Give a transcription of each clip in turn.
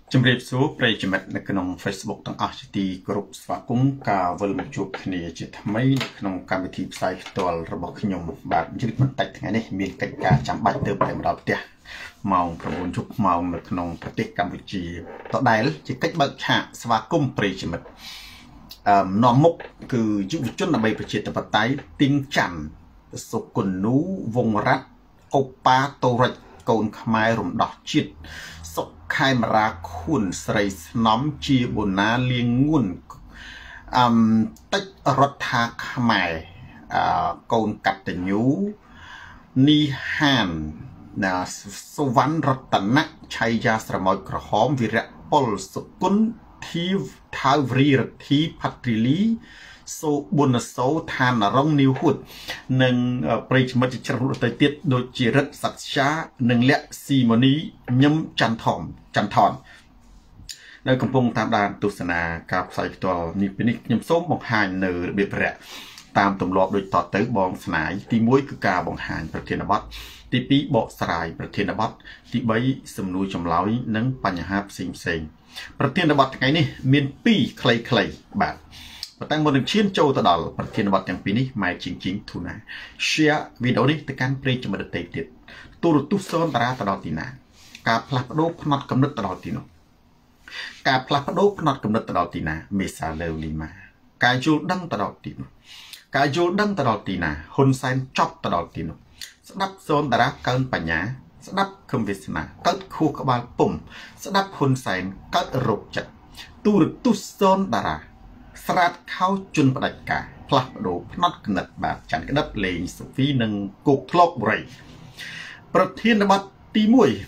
ជំរាបសួរប្រិយមិត្តនៅក្នុង Facebook ទាំងអស់ជាទីគោរពស្វាគមន៍ការវិលមកជួបគ្នាជាថ្មីនៅក្នុងកម្មវិធីផ្សាយផ្ទាល់របស់ខ្ញុំបាទយឺតបន្តិចថ្ងៃនេះមានកិច្ចការចាំបាច់ទៅតែមកដល់ផ្ទះម៉ោង 9 យប់ម៉ោងនៅក្នុងប្រទេសកម្ពុជាដដែលជាកិច្ចបើកឆាកស្វាគមន៍ប្រិយមិត្តនាំមុខគឺយុវជនដើម្បីប្រជាធិបតេយ្យទីងច័ន្ទសុគនូវងរ័ត្នអូប៉ាតូរិចកូនខ្មែររំដោះជាតិសុខខេមរាខួនស្រីស្នំជាបូណាលៀងងួនតិចរដ្ឋាខ្មែរកូនកតញ្ញូនីហានសុវណ្ណរតនៈឆៃយាស្រមោចក្រហមវិរៈពលសុគន្ធធីវថាវរីរទ្ធីផាត្រីលីសូប៊ុនសោឋានរងនីវហួតនិងប្រិយមិត្តជាច្រើនទៅទៀតដូចជារិទ្ធសច្ឆានិងលក្ខស៊ីម៉ូនីញឹមច័ន្ទថននៅកំពុងតាមដានទស្សនាការផ្សាយផ្ទាល់នេះពីនេះខ្ញុំសូមបង្ហាញនៅរបៀបរយៈតាមទម្លាប់ដូចតទៅបងស្នាយទី1គឺការបង្ហាញប្រធានបទទី2បកស្រាយប្រធានបទទី3សំណួរចម្លើយនិងបញ្ហាផ្សេងប្រធានបទថ្ងៃនេះមាន2ខ្លីៗបាទប៉ុន្តែមុននឹងឈានចូលទៅដល់ប្រធានបទទាំងពីរនេះម៉ែជីងធូណា share វីដេអូនេះទៅកាន់ប្រិយមិត្តដទៃទៀតទូរទស្សន៍សូនតារាទៅដល់ទីណាការផ្លាស់ប្ដូរផ្នត់កំណត់ទៅដល់ទីនោះការផ្លាស់ប្ដូរផ្នត់កំណត់ទៅដល់ទីណាមេសាលើលីម៉ាការយល់ដឹងទៅដល់ទីនោះការយល់ដឹងទៅដល់ទីណាហ៊ុនសែនចប់ទៅដល់ទីនោះស្ដាប់សូនតារាកើនបញ្ញាស្ដាប់ខឹមវាសនាកើតខួរក្បាលពុំស្ដាប់ហ៊ុនសែនកើតរោគចិត្តទូរទស្សន៍សូនតារាស្រាតខោជន់ផ្ដាច់ការផ្លាស់ប្ដូរផ្នត់គណិតបាទច័ន្ទក្តិបលេងសូហ្វីនិងគោកធ្លកបុរីប្រធានបទទី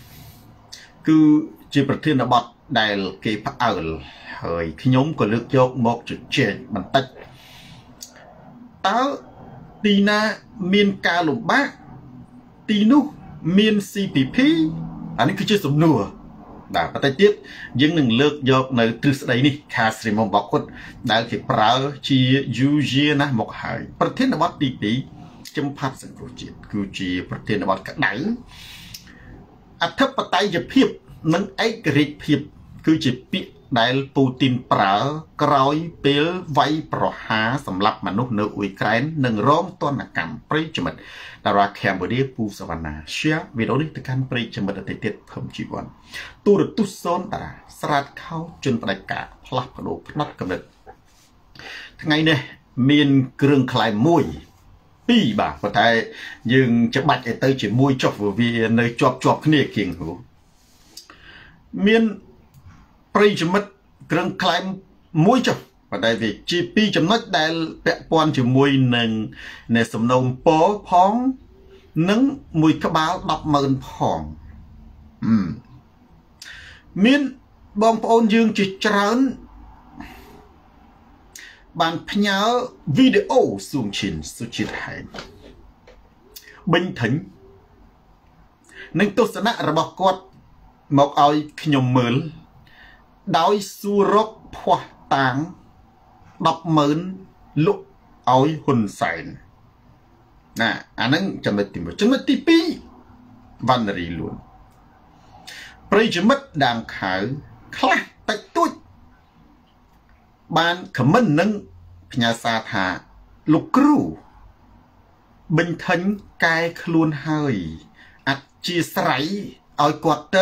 1គឺជាប្រធានបទដែលគេផ្អើលហើយខ្ញុំក៏លើកយកមកជជែកបន្តិចតើទីណាមានការលំបាកទីនោះមាន CPP អានេះគឺជាសំណួរបាទបន្តិចទៀតយើងនឹងលើកយកនៅទ្រឹស្ដីនេះខាស្រីមុំបកគុតដែលគេប្រើជាយូជាណាស់មកហើយប្រធានបទទី2ចំផាត់សង្គ្រោះជាតិគឺជាប្រធានបទក្តៅអធិបតេយ្យភាពនិងឯករាជ្យភាពគឺជាពាក្យដែលពូទីនប្រើក្រោយពេលវាយប្រហារសម្រាប់មនុស្សនៅអ៊ុយក្រែននិងរងទណ្ឌកម្មប្រិយមិត្តតារាកម្ពុជាពូសវណ្ណា share វីដេអូនេះទៅកាន់ប្រិយមិត្តដទៃទៀតភឹមជីវ័នទូរទស្សន៍សូនតារាស្រាតខោជន់ផ្ដាច់ការផ្លាស់ប្ដូរផ្នត់កំណត់ថ្ងៃនេះមានគ្រឿងក្លែង2បាទប៉ុន្តែយើងច្បាច់ឲ្យទៅជាមួយចុះវានៅជាប់គ្នាគៀងហូមានប្រិយមិត្តគ្រឿងក្លែង1ចុះប៉ុន្តែវាជា2ចំណុចដែលពាក់ព័ន្ធជាមួយនឹងសំណូមពរផងនិងមួយក្បាល 100000 ផងមានបងប្អូនយើងជាច្រើនបានផ្ញើវីដេអូស៊ូមឈិនសុជាតិហែងបិញថេញនិងទស្សនៈរបស់គាត់មកឲ្យខ្ញុំមើលដោយសួររកភ័ស្តុតាង 100000 លុកឲ្យហ៊ុនសែនណាអាហ្នឹងចំណុចទី1ចំណុចទី2វណ្ណរីលួនប្រិយមិត្តដាងខៅខ្លះតិចតួចបានខមមិននឹងផ្ញើសារថាលោកគ្រូបិញថេញកែខ្លួនហើយអធិស្ស្រ័យឲ្យគាត់ទៅ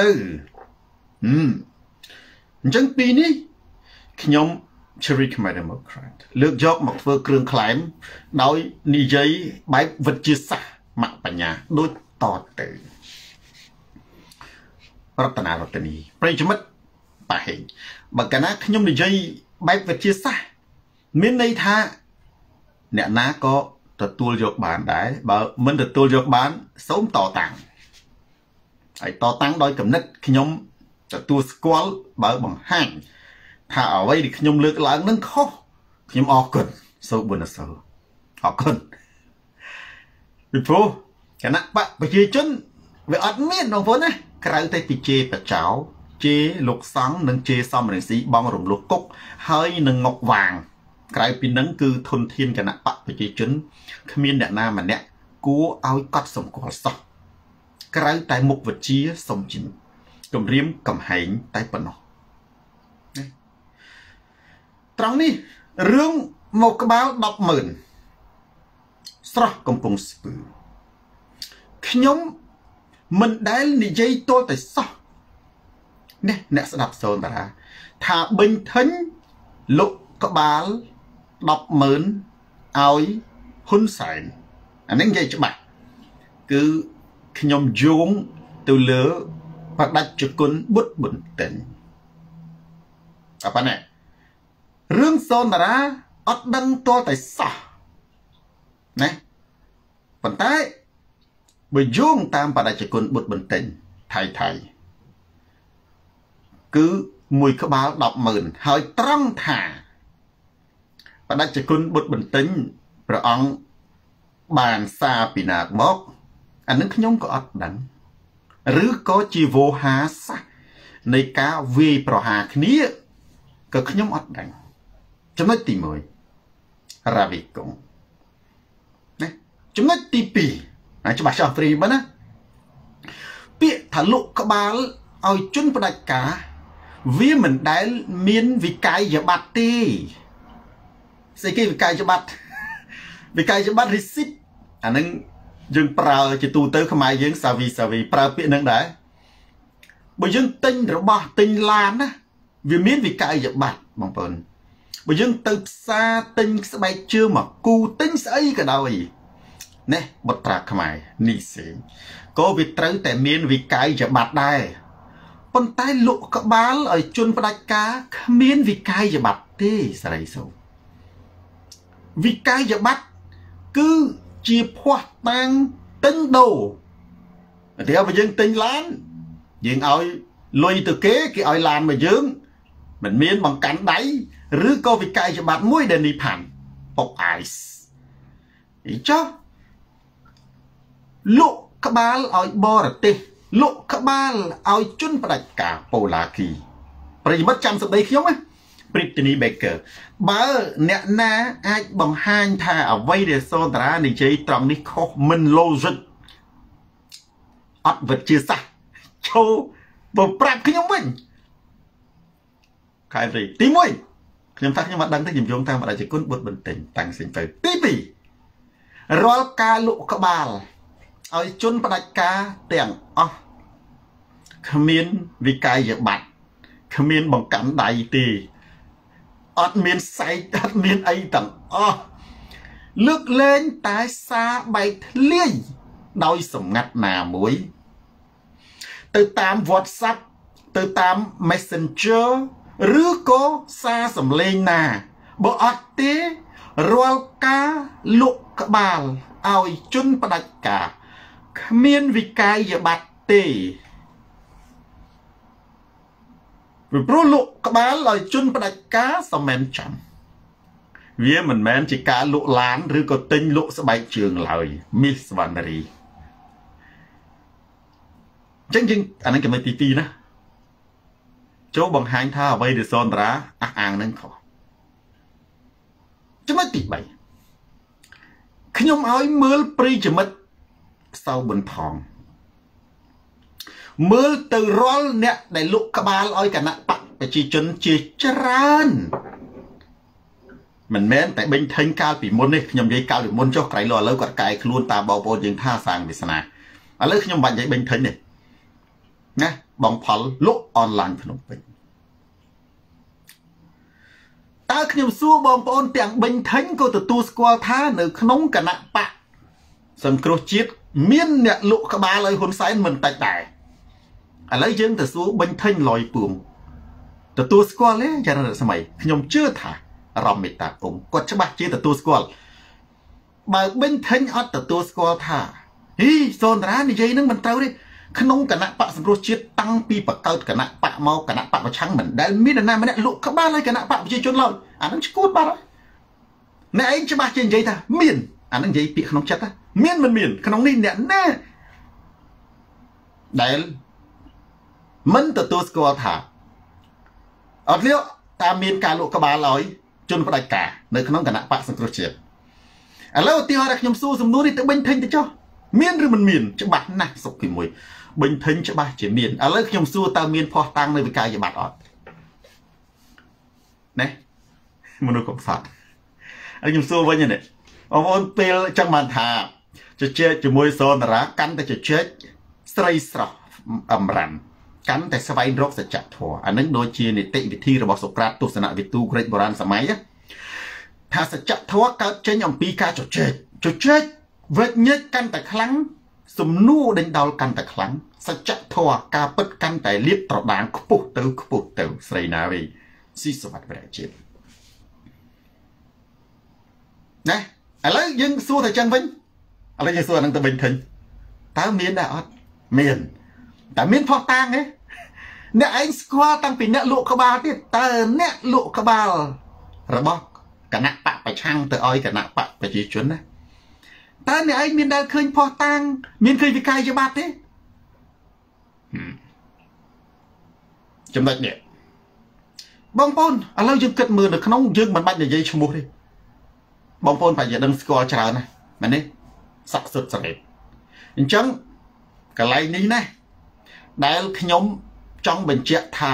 អញ្ចឹងពីនេះខ្ញុំ Cherry Khmer Democrat លើកយកមកធ្វើគ្រឿងក្លែមដោយនិយាយបែបវិទ្យាសាស្ត្រមគ្គបញ្ញាដូចតទៅរតនារតនីប្រិយមិត្តប៉ាហេងបើកាលណាខ្ញុំនិយាយបែបវិទ្យាសាស្ត្រមានន័យថាអ្នកណាក៏ទទួលយកបានដែរបើមិនទទួលយកបានសូមតតាំងហើយតតាំងដោយគំនិតខ្ញុំទទួលស្គាល់បើបង្ហាញថាអ្វីដែលខ្ញុំលើកឡើងនឹងខុសខ្ញុំអរគុណសូប៊ុនសោអរគុណពីព្រោះគណៈបកប្រជាជនវាអត់មានបងប្អូនណាក្រៅតែពីជេរបចោជេលោកសង្ឃនិងជេសំរងស៊ីបងរំលោះគុកហើយនឹងងុកវាងក្រៅពីនឹងគឺធនធានគណៈបកប្រជាជនគ្មានអ្នកណាម្នាក់គួរឲ្យកត់សម្គាល់សោះក្រៅតែមុខវិជ្ជាសុំជីនគម្រាមកំហែងតែប៉ុណ្ណោះ trong đi rương một cái báo đọc mượn sọ công pung spư nhóm mình đã đi dây tôi tại sao nè nè sẽ đọc sâu ta thà bình thánh lục cái báo đọc mượn áo hun sải anh ấy dây cho bạn cứ nhóm dùng từ lứa và đặt cho con bút bình tĩnh apa này rương son ra ớt đăng to tại sao này phần tay bởi dùng tam và đặt cho con bút bình tĩnh thầy cứ mùi cái báo đọc mượn hơi trăng thả và đặt cho con bút bình tĩnh rồi ông bàn xa bị nạc bóp anh ấy nhóm có ớt đắng rứ có chi vô há sắcในการวีประหารนี้ก็ขยมอดดังจำนวนตีมวยราวิกงนะจำนวนตีปีจะมาชอบฟรีบ้านะเปียทะลุกบาลเอาจุนประดับกาวิเหมือนได้มีนวิกายจะบัดตีสิ่งที่วิกายจะบัดวิกายจะบัดริสิตอันนั้นยังเปล่าจะตูเตอร์ขมายยังสาวีเปล่าเปียนั่งได้bởi dân tinh rồi bỏ tinh lan á vì miễn vì cái giờ bạc bằng phần bởi dân từ xa tinh sẽ bay chưa mà cu tinh sẽ ấy cả đâu ấy nè bật trạc khmai nị xí có việc tới tại miễn vì cái giờ bạc đây con tay lụ các bá ở chôn vào đạch cá miễn vì cái giờ bạc thế sẽ đấy sao vì cái giờ bạc cứ chia khoa tăng tinh đồ thì ở dân tinh lan nhưng ơi lôi từ kế cái ơi làm mà dướng mình miên bằng cánh đáy rứ có vì cài cho bạn mũi đền đi phản bọc ice ý cho lộ các ba ơi bò là tê lộ các ba ơi chun và đặt cả bầu là kỳ bởi vì mất trăm sập đây khiếu á Brittany Baker bà nè na ai bằng hai thà ở vây để so ra để chơi trong đi khó mình logic ớt vật chia sẻ châu bộ prap cái nhóm mình cái gì tí mũi nhóm ta nhưng mà đăng tới dùm chúng ta mà đại chỉ cún bớt bình tĩnh tăng sinh tới tí rồi ca lụ các bà ở chôn bắt ca tiền khamiên vì cái giờ bạch khamiên bằng cắn đầy tì ớt miên say ớt miên ấy tầng lướt lên tái xa bay liên đôi sổng ngặt nà muối từ tam WhatsApp từ tam Messenger rứ có xa sầm lên nà bộ ớt tế rồi ca lụ các bà ao chun bắt cả miên vì cái giờ bạch tê vì pro lụ các bà lời chun bắt cá sầm men chẳng vì mình men chỉ cả lụ lán rứ có tinh lụ sẽ bay trường lời Miss Vannery chân anh ấy cái mấy tí nè chỗ bằng hai thao ở đây để son ra ăn nâng khó chứ mấy tí bảy khi nhóm ơi mưa pri chỉ mất sau bình thòng mưa từ roll nè để lụ các ba ơi cả nặng bạc để chỉ chân chỉ trơn mình mến tại bên thanh cao bị môn đi nhầm dây cao để môn cho cái lò lâu quạt cái luôn ta bao bao những tha sang bị sana ở lớp nhầm bạn dây bên thanh này nè bằng phật lúc online phun bình ta nhầm xua bằng ôn tiếng bình thanh cô từ tu squat tha nữ nóng cả nặng bạc sân crochet miên nè lụ các ba lời hôn sai mình tại tại ở lấy dân từ xua bình thanh lòi bùm từ tu squat lấy cho nên là sao mày nhầm chưa thả rầm mệt ta cũng có chắc bác chỉ từ tu squat bà bình thanh ở từ tu squat thả hi son ra đi dây nó mình trâu đi không cả nặng bạc sân crochet tăng pi bạc cao cả nặng bạc mau cả nặng bạc vào trắng mình đã biết là nam mới lụ các ba lời cả nặng bạc chơi chôn lợn nó chỉ cút ba đó nè anh cho bác trên dây ta miền nó dây bị không chết á miền mình miền không đi nè nè đấy mình từ tu squat thả ở liệu ta miền cả lụ các ba lời chôn có đại cả nơi không cả nặng bạc sân crochet à lâu tiêu ra nhom su dùng núi đi tự bình thanh tự cho miền rồi mình miền cho bạc nè sọc kỳ mùi bình thanh cho bạc chỉ miền à lâu nhom su ta miền phò tăng nơi với cái gì bạc ọt này មនុស្សកំសត់ហើយខ្ញុំសួរវិញនេះបងប្អូនពេលចង់បានថាជជែកជាមួយសនរាកាន់តែជជែកស្រីស្រស់អំរាំកាន់តែស្វែងរកសច្ចធម៌អានឹងដូចជានីតិវិធីរបស់សូក្រាតទស្សនវិទូក្រិចបុរាណសម័យថាសច្ចធម៌កើតចេញអំពីការជជែកវិញ្ញាណកាន់តែខ្លាំងសំណួរដេញដោលកាន់តែខ្លាំងសច្ចធម៌ការពិតកាន់តែលៀបត្រដាងខ្ពស់ទៅស្រីណាវីស៊ីសវត្តព្រះជាតិណាឥឡូវយើងសួរតែចឹងវិញឥឡូវយើងសួរអានឹងទៅវិញឃើញតើមានដែរអត់មានតែមានផុសតាងទេអ្នកឯងស្គាល់តាំងពីអ្នកលក់ក្បាលទៀតតើអ្នកលក់ក្បាលរបស់គណៈបកប្រឆាំងទៅឲ្យគណៈបកប្រជាជនណាតើអ្នកឯងមានដែលឃើញផុសតាងមានឃើញវិកាយប័ត្រទេចំណុចនេះបងប្អូនឥឡូវយើងគិតមើលនៅក្នុងយើងមិនបាច់និយាយឈ្មោះទេបងប្អូនប្រហែលជាដឹងស្គាល់ច្រើនណាស់មែនទេស័ក្តិសិទ្ធិសរេតអញ្ចឹងកន្លែងនេះណាដែលខ្ញុំចង់បញ្ជាក់ថា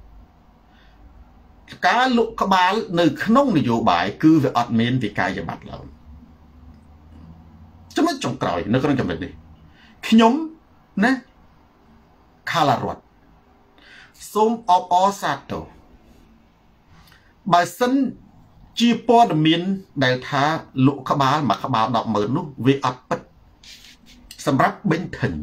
ការលក់ក្បាលនៅក្នុងនយោបាយគឺវាអត់មានវិកាយប័ត្រឡើយចំណុចចុងក្រោយនៅក្នុងចំណុចនេះខ្ញុំណាខាឡារតសូមអបអរសាទរបើសិនជាព័ត៌មានដែលថាលក់ក្បាលមួយក្បាល 100000 នោះវាអត់ពិតសម្រាប់បេញធិញ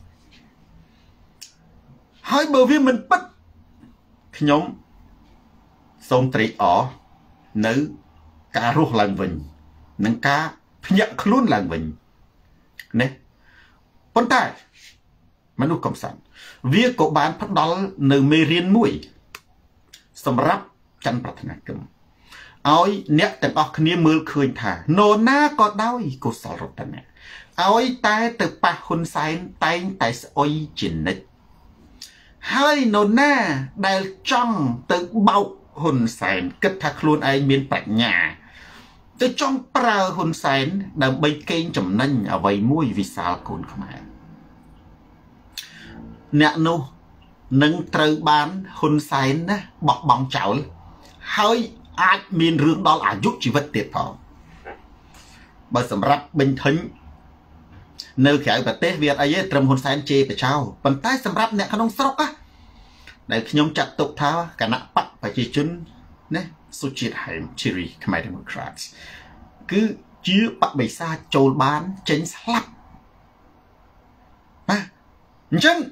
ហើយបើវាមិនពិតខ្ញុំសូមត្រេកអរនៅការរស់ឡើងវិញនិងការភ្ញាក់ខ្លួនឡើងវិញណាប៉ុន្តែមនុស្សកំសាន្តវាក៏បានផ្ដល់នៅមេរៀនមួយសម្រាប់ច័ន្ទប្រាថ្នាគមឲ្យអ្នកទាំងអស់គ្នាមើលឃើញថានរណាក៏ដោយកុសលរតនៈឲ្យតែទៅប៉ះហ៊ុនសែនតែងតែស្អុយជានិច្ចហើយនរណាដែលចង់ទៅបោកហ៊ុនសែនគិតថាខ្លួនឯងមានប្រាជ្ញាទៅចង់ប្រើហ៊ុនសែនដើម្បីកេងចំណេញអ្វីមួយវិសាលកូនខ្មែរអ្នកនោះនឹងត្រូវបានហ៊ុនសែនណាបោះបង់ចោលហើយអាចមានរឿងដល់អាយុជីវិតទៀតផងបើសម្រាប់បេញធិញនៅក្រៅប្រទេសវាអត់អីទេត្រឹមហ៊ុនសែនជេរបចោប៉ុន្តែសម្រាប់អ្នកក្នុងស្រុកណាដែលខ្ញុំចាត់ទុកថាគណៈបកប្រជាជនណាសុជាតិហែមឈីរីខ្មែរ Democrats គឺជាបកបិសាចចូលបានចេញស្លាប់ណាអញ្ចឹង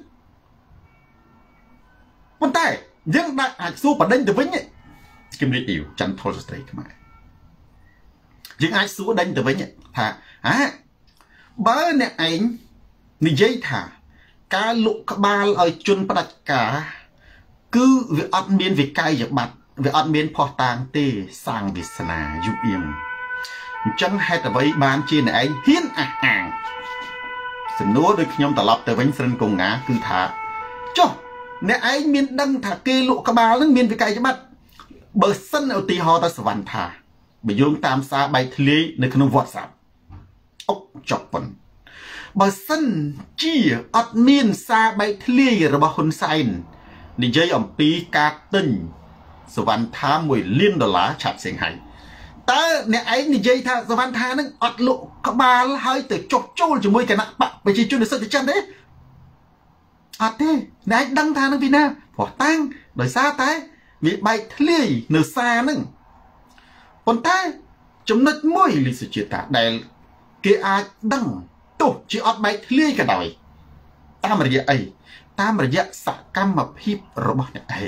ប៉ុន្តែយើងអាចសួរបដិញទៅវិញជំរាបលាច័ន្ទថុលស្ត្រីខ្មែរយើងអាចសួរដេញទៅវិញថាបើអ្នកឯងនិយាយថាការលក់ក្បាលឲ្យជនផ្ដាច់ការគឺវាអត់មានវិកាយប័ត្រវាអត់មានផុសតាងទេសាងវាសនាយុអៀងអញ្ចឹងហេតុអ្វីបានជាអ្នកឯងហ៊ានអះអាងសំណួរដូចខ្ញុំត្រឡប់ទៅវិញស្រិនកងងាគឺថាចុះអ្នកឯងមានដឹងថាគេលក់ក្បាលនឹងមានវិកាយប័ត្របើសិនឧទាហរណ៍ទៅសវណ្ណថាបើយោងតាមសារបែកធ្លាយនៅក្នុង WhatsApp អុកចប់ប៉ុនបើសិនជាអត់មានសារបែកធ្លាយរបស់ហ៊ុនសែននិយាយអំពីការទិញសវណ្ណថា$1 លានឆាប់សៀងហៃតើអ្នកឯងនិយាយថាសវណ្ណថានឹងអត់លក់ក្បាលហើយទៅចុះចូលជាមួយគណៈបកប្រជាជននិស្សិតចិនទេអត់ទេអ្នកឯងដឹងថានឹងពីណាព្រោះតាំងដោយសារតែវាបែកធ្លាយនៅសារនឹងប៉ុន្តែចំណុចមួយលីសុជាតាដែលគេអាចដឹងទោះជាអត់បែកធ្លាយក៏ដោយតាមរយៈអីតាមរយៈសកម្មភាពរបស់អ្នកឯង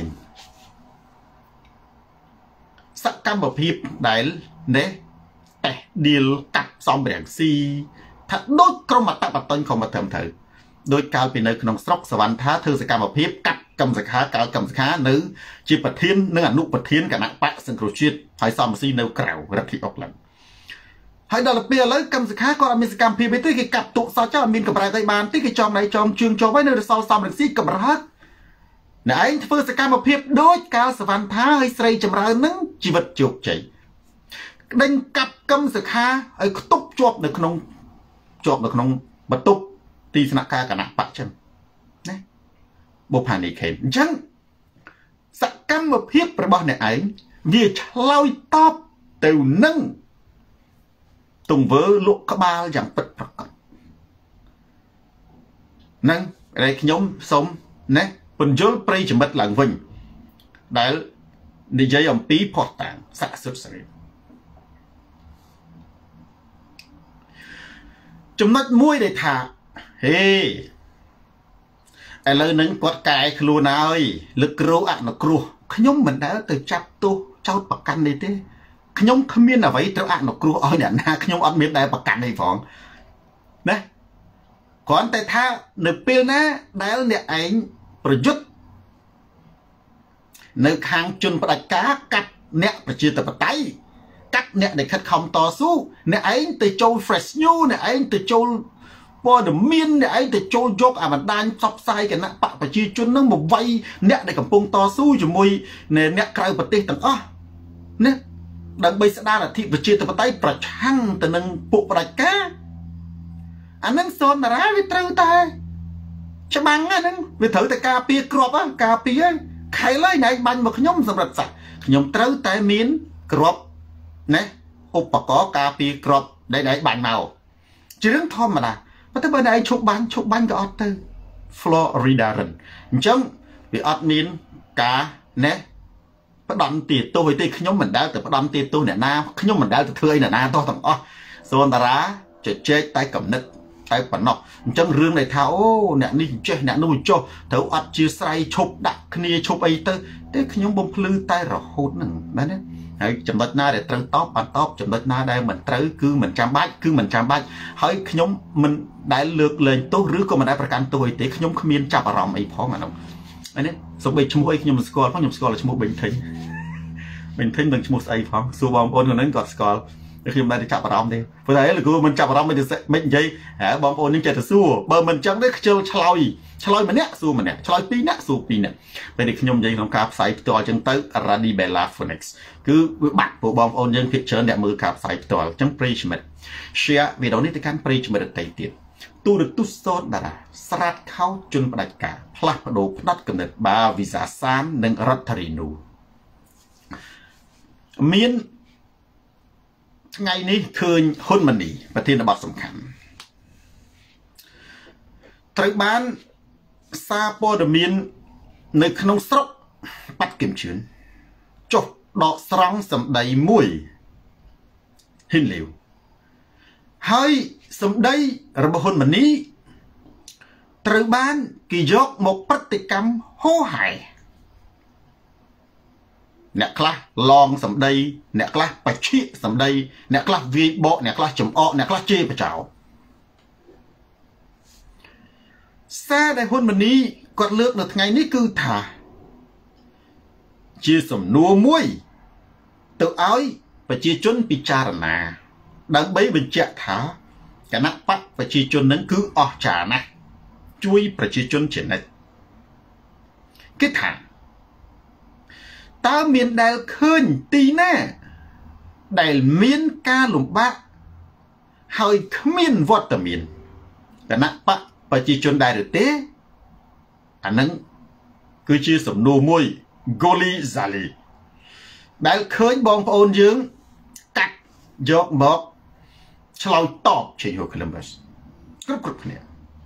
សកម្មភាពដែលណែតេះឌីលកាត់សំរាំងស៊ីថាដូចក្រុមអតបតញ្ញខំមកត្រឹមត្រូវដោយកាលពីនៅក្នុងស្រុកសវណ្ណថាធ្វើសកម្មភាពកាត់កម្មសខាកាលកម្មសខានៅជាប្រធាននិងអនុប្រធានគណៈបកសង្គ្រោះជាតិហើយសំស៊ីនៅក្រៅរដ្ឋាភិបាលហើយដល់ពេលឥឡូវកម្មសខាក៏អត់មានសកម្មភាពទេគេកាប់ទុកសោះចោលអត់មានកម្រៃអីបានទេគេចំដៃចំជើងចុះហើយនៅរសល់សំរងស៊ីកម្រើកអ្នកឯងធ្វើសកម្មភាពដូចកាលសវណ្ណថាហើយស្រីចម្រើននឹងជីវិតជោគជ័យដេញកាប់កម្មសខាឲ្យខ្ទប់ជាប់នៅក្នុងបន្ទប់ទីស្នាក់ការគណៈបកចឹងណាបុផានីខេនអញ្ចឹងសកម្មភាពរបស់អ្នកឯងវាឆ្លើយតបទៅនឹងទង្វើលក់ក្បាលយ៉ាងពិតប្រាកដនឹងដែលខ្ញុំសូមណាពន្យល់ប្រិយមិត្តឡើងវិញដែលនិយាយអំពីផុសតាងស័ក្តិសិទ្ធិសេរីចំណុចមួយដែលថាហេឥឡូវហ្នឹងគាត់កែខ្លួនហើយលើកគ្រូអនុគ្រោះខ្ញុំមិនដែលទៅចាប់ទោសចោតប្រកាន់នេះទេខ្ញុំគ្មានអ្វីត្រូវអនុគ្រោះឲ្យអ្នកណាខ្ញុំអត់មានដែលប្រកាន់អីផងណាគ្រាន់តែថានៅពេលណាដែលអ្នកឯងប្រយុទ្ធនៅខាងជនផ្ដាច់ការកាត់អ្នកប្រជាធិបតេយ្យកាត់អ្នកដែលខិតខំតស៊ូអ្នកឯងទៅចូល fresh news អ្នកឯងទៅចូលព័ត៌មានអ្នកឯងទៅចូលយកអាបណ្ដាញផ្សព្វផ្សាយគណៈបកប្រជាជននឹងមកវាយអ្នកដែលកំពុងតស៊ូជាមួយអ្នកក្រៅប្រទេសទាំងអស់ណាដើម្បីស្ដារអធិប្រជាធិបតេយ្យប្រឆាំងទៅនឹងពួកផ្ដាច់ការអានឹងសនតារាវាត្រូវតែច្បាំងហ្នឹងវាត្រូវតែការពារគ្រាប់ការពារខៃលើណៃបាញ់មកខ្ញុំសម្រាប់ស័ក្តិខ្ញុំត្រូវតែមានគ្រាប់ណាឧបករណ៍ការពារគ្រាប់ដែលណៃបាញ់មកជារឿងធម្មតាប៉ុន្តែបើណៃឈប់បាញ់ក៏អត់ទៅ Florida រឹងអញ្ចឹងវាអត់មានការណាផ្ដំទាទោសអីទេខ្ញុំមិនដែលទៅផ្ដំទាទោសអ្នកណាខ្ញុំមិនដែលទៅធ្វើអីអ្នកណាទោះទាំងអស់សូនតារាជជែកតែកំណត់តែប៉ុណ្ណោះអញ្ចឹងរឿងដែលថាអូអ្នកនេះចេះអ្នកនោះចុះត្រូវអត់ជាស្រ័យឈប់ដាក់គ្នាឈប់អីទៅទេខ្ញុំបំភ្លឺតែរហូតហ្នឹងមែនទេហើយចំណុចណាដែលត្រូវតបបានតបចំណុចណាដែលមិនត្រូវគឺមិនចាំបាច់ហើយខ្ញុំមិនដែលលើកលែងទោសឬក៏មិនដែលប្រកាន់ទោសអីទេខ្ញុំគ្មានចាប់អារម្មណ៍អីផងអានោះមែនទេសូម្បីឈ្មោះអីខ្ញុំមិនស្គាល់ផងខ្ញុំស្គាល់តែឈ្មោះបេញធិញមិនឈ្មោះស្អីផងសួរបងប្អូនខ្លួនហ្នឹងគាត់ស្គាល់ខ្ញុំមិនได้ចាប់អារម្មណ៍ទេព្រោះតែលោកគ្រូមិនចាប់អារម្មណ៍មិននិយាយបងប្អូននឹងចេះតែសួរបើមិនអញ្ចឹងទេខ្ជិលឆ្លើយម្នាក់សួរម្នាក់ឆ្លើយពីរនាក់សួរពីរនាក់ពេលនេះខ្ញុំនិយាយក្នុងការផ្សាយផ្ទាល់អញ្ចឹងទៅ Radi Bella Phoenix គឺវាបាត់ពួកបងប្អូនយើងភាគច្រើនអ្នកមើលការផ្សាយផ្ទាល់អញ្ចឹងប្រិយមិត្ត share វីដេអូនេះទៅកាន់ប្រិយមិត្តដទៃទៀតទូរទស្សន៍សនតារាស្រាតខោជនផ្ដាច់ការផ្លាស់ប្ដូរផ្ដាត់កំណត់បាវីសាសាននិងរដ្ឋរីនូមានថ្ងៃនេះឃើញហ៊ុនម៉ាណីប្រធានបទសំខាន់ត្រូវបានសារព័ត៌មាននៅក្នុងស្រុកបាត់គឹមជឿនចុះដកស្រង់សម្ដីមួយហ៊ិនលាវហើយសម្ដីរបស់ហ៊ុនម៉ាណីត្រូវបានគេយកមកប្រតិកម្មហោហែអ្នកខ្លះឡងសម្ដីអ្នកខ្លះបច្ឆិសម្ដីអ្នកខ្លះវាយបកអ្នកខ្លះចំអកអ្នកខ្លះជេរបចោសារដែលហ៊ុនម៉ាណីគាត់លើកនៅថ្ងៃនេះគឺថាជាសំណួរមួយទៅឲ្យប្រជាជនពិចារណាដើម្បីបញ្ជាក់ថាគណៈបកប្រជាជននឹងគឺអស្ចារ្យណាស់ជួយប្រជាជនជានិច្ចគេថាតើមានដែលឃើញទីណាដែលមានការលំបាកហើយគ្មានវត្តមានគណៈបកប្រជាជនដែរឬទេអានឹងគឺជាសំណួរមួយ Goli Zali ដែលឃើញបងប្អូនយើងកាត់យកមកឆ្លើយតបជាយូក្លឹមបសគ្រប់គ្នា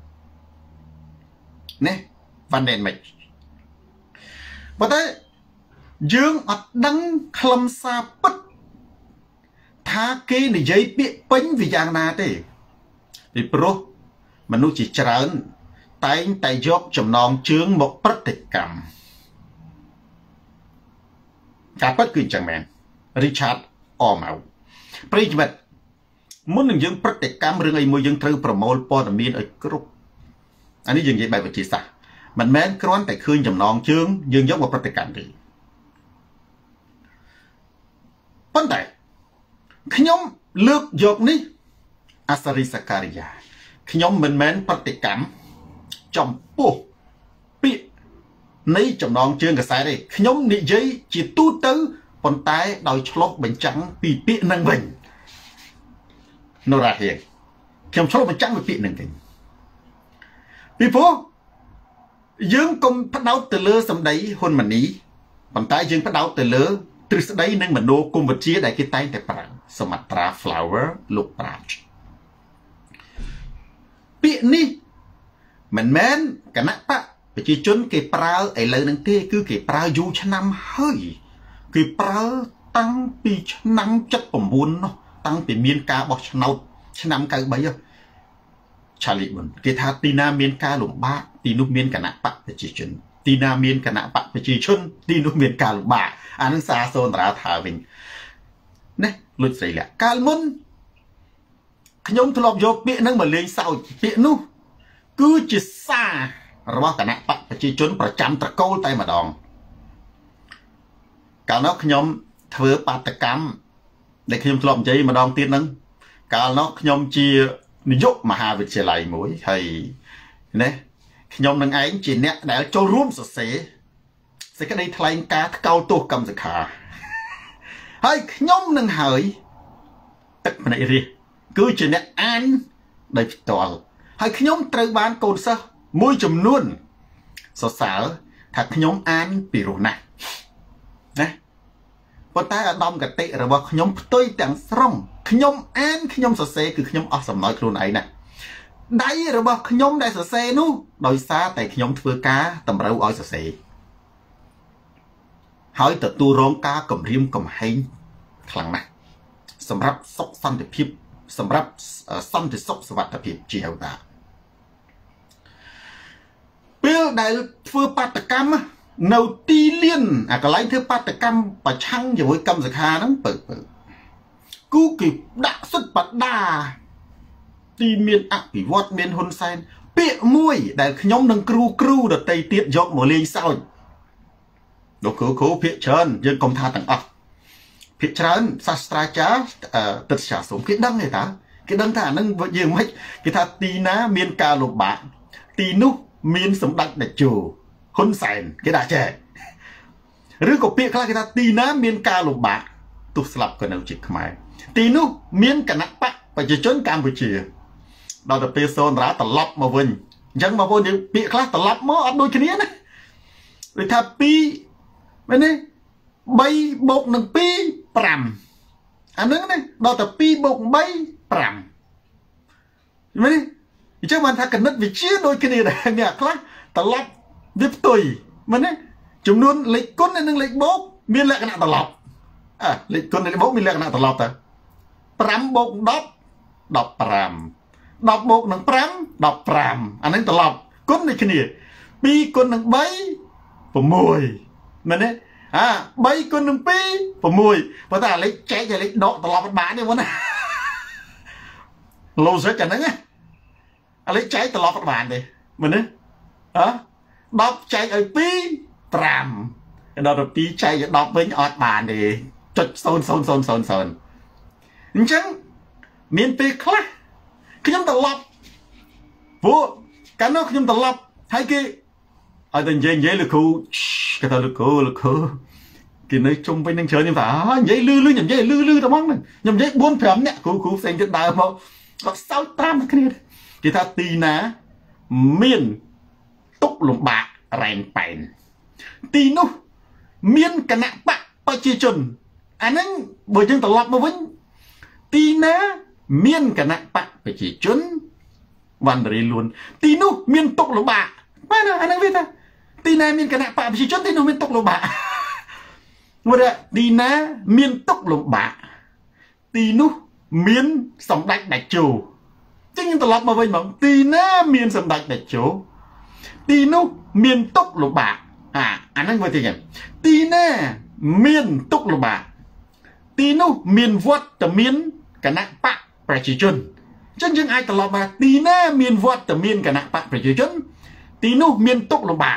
នេះវ៉ាន់ដេនមិចប៉ុន្តែយើងអត់ដឹងខ្លឹមសារពិតថាគេនិយាយពាក្យពេញវាយ៉ាងណាទេពីព្រោះមនុស្សជាច្រើនតែងតែយកចំណងជើងមកប្រតិកម្មការពិតគឺអញ្ចឹងមែន Richard Ormau ប្រិយមិត្តមុននឹងយើងប្រតិកម្មរឿងអីមួយយើងត្រូវប្រមូលព័ត៌មានឲ្យគ្រប់អានេះយើងនិយាយបែបវិទ្យាសាស្ត្រមិនមែនគ្រាន់តែឃើញចំណងជើងយើងយកមកប្រតិកម្មទេប៉ុន្តែខ្ញុំលើកយកនេះអាសារីសការីយ៉ាខ្ញុំមិនមែនប្រតិកម្មចំពោះពាក្យនៃចំណងជើងកសែតទេខ្ញុំនិយាយជាទូទៅប៉ុន្តែដោយឆ្លុះបញ្ចាំងពីពាក្យនឹងវិញនរ៉ាហៀងខ្ញុំឆ្លុះបញ្ចាំងពីពាក្យនឹងវិញពីព្រោះយើងកុំផ្ដោតទៅលើសម្ដីហ៊ុនម៉ាណីប៉ុន្តែយើងផ្ដោតទៅលើទ្រឹស្ដីនិងមនោគមវិជ្ជាដែលគេតែងតែប្រើសមត្រា flower លោកប្រាជ្ញពាក្យនេះមិនមែនគណៈបកប្រជាជនគេប្រើឥឡូវហ្នឹងទេគឺគេប្រើយូរឆ្នាំហើយគេប្រើតាំងពីឆ្នាំ79នោះតាំងពីមានការបោះឆ្នោតឆ្នាំ93ឆាលីបុនគេថាទីណាមានការលំបាកទីនោះមានគណៈបកប្រជាជនទីណាមានគណៈបកប្រជាជនទីនោះមានការលំបាកអានឹងសារសូនតារាថាវិញណាលុចស្រីលាក់កាលមុនខ្ញុំធ្លាប់យកពាក្យហ្នឹងមកលេងសើចពាក្យនោះគឺជាសាររបស់គណៈបកប្រជាជនប្រចាំត្រកូលតែម្ដងកាលនោះខ្ញុំធ្វើបាតកម្មដែលខ្ញុំធ្លាប់និយាយម្ដងទៀតហ្នឹងកាលនោះខ្ញុំជានាយកមហាវិទ្យាល័យមួយហើយណាខ្ញុំនឹងឯងជាអ្នកដែលចូលរួមសរសេរសេចក្តីថ្លែងការណ៍ថ្កោលទោសកម្មសខាហើយខ្ញុំនឹងហើយទឹកភ្នែករាជគឺជាអ្នកអានដោយផ្ទាល់ហើយខ្ញុំត្រូវបានកូនសិស្សមួយចំនួនសរសើរថាខ្ញុំអានពីរោះណាស់ណាប៉ុន្តែឧត្តមគតិរបស់ខ្ញុំផ្ទុយទាំងស្រុងខ្ញុំអានខ្ញុំសរសេរគឺខ្ញុំអស់សំណោចខ្លួនឯងណាដៃរបស់ខ្ញុំដែលសរសេរនោះដោយសារតែខ្ញុំធ្វើការតម្រូវឲ្យសរសេរហើយទទួលរងការគំរាមកំហែងខ្លាំងណាស់សម្រាប់សុខសន្តិភាពសម្រាប់សន្តិសុខសុវត្ថិភាពជាហៅថាពេលដែលធ្វើបាតកម្មនៅទីលានអាកន្លែងធ្វើបាតកម្មប្រឆាំងជាមួយកម្មសខាហ្នឹងពើគូគេដាក់សិទ្ធិបដាទីមានអភិវឌ្ឍមានហ៊ុនសែនពាក្យមួយដែលខ្ញុំនិងគ្រូដតីទៀតយកមកលេងសើចលោកគ្រូភាគច្រើនយើងកុំថាទាំងអស់ភាគច្រើនសាស្ត្រាចារ្យទិដ្ឋាសូមគេដឹងទេតាគេដឹងថាអានឹងយើងមិនគេថាទីណាមានការលំបាកទីនោះមានសម្ដេចតេជោហ៊ុនសែនគេដាក់ចេះឬក៏ពាក្យខ្លះគេថាទីណាមានការលំបាកទោះស្លាប់ក៏នៅជាខ្មែរទីនោះមានគណៈបកប្រជាជនកម្ពុជាដល់ទៅពេលសូនតារាត្រឡប់មកវិញអញ្ចឹងបងប្អូនយើងពាក្យខ្លះត្រឡប់មកអត់ដូចគ្នាណាដូចថា2មែនទេ3បូកនឹង2 5អានឹងណាដល់ទៅ2បូក3 5មែនទេអញ្ចឹងបានថាគណិតវិទ្យាដូចគ្នាដែរអ្នកខ្លះត្រឡប់វាផ្ទុយមែនទេចំនួនលេខគុណនិងលេខបូកមានលក្ខណៈត្រឡប់លេខគុណនិងលេខបូកមានលក្ខណៈត្រឡប់តើ5បូក10 15 10បូកនឹង5 15អានឹងត្រឡប់គុណដូចគ្នា2គុណនឹង3 6មែនទេ3គុណនឹង2 6ប៉ុន្តែលេខចែកលេខដកត្រឡប់បានទេមុនណា logic អាហ្នឹងលេខចែកត្រឡប់បានទេមែនទេ10ចែកឲ្យ2 5ដល់ទៅ2ចែកឲ្យ10វិញអត់បានទេចុច0000អញ្ចឹងមានពេលខ្លះខ្ញុំត្រឡប់ព្រោះកាលនោះខ្ញុំត្រឡប់ហើយគេឲ្យតែនិយាយលោកគ្រូគេថាលោកគ្រូគេនៅជុំវិញនឹងច្រើនខ្ញុំថានិយាយលឺខ្ញុំនិយាយលឺតែហ្មងខ្ញុំនិយាយ4 5នាក់គ្រូផ្សេងទៀតដើរមកគាត់សើចត្រាំគ្នាគេថាទីណាមានទុកលំបាករែងប៉ែនទីនោះមានគណៈបកប្រជាជនអាហ្នឹងបើយើងត្រឡប់មកវិញទីណាមានគណៈបកប្រជាជនវណ្ណរីលួនទីនោះមានទុកលំបាកបានអាហ្នឹងវាថាទីណាមានគណៈបកប្រជាជនទីនោះមានទុកលំបាកមកទីណាមានទុកលំបាកទីនោះមានសម្ដេចតេជោចឹងយើងត្រឡប់មកវិញហ្មងទីណាមានសម្ដេចតេជោទីនោះមានទុកលំបាកអាហ្នឹងមើលទីចឹងទីណាមានទុកលំបាកទីនោះមានវត្តមានគណៈបកប្រជាជនចឹងយើងអាចត្រឡប់មកទីណាមានវត្តមានគណៈបកប្រជាជនទីនោះមានទុកលំបាក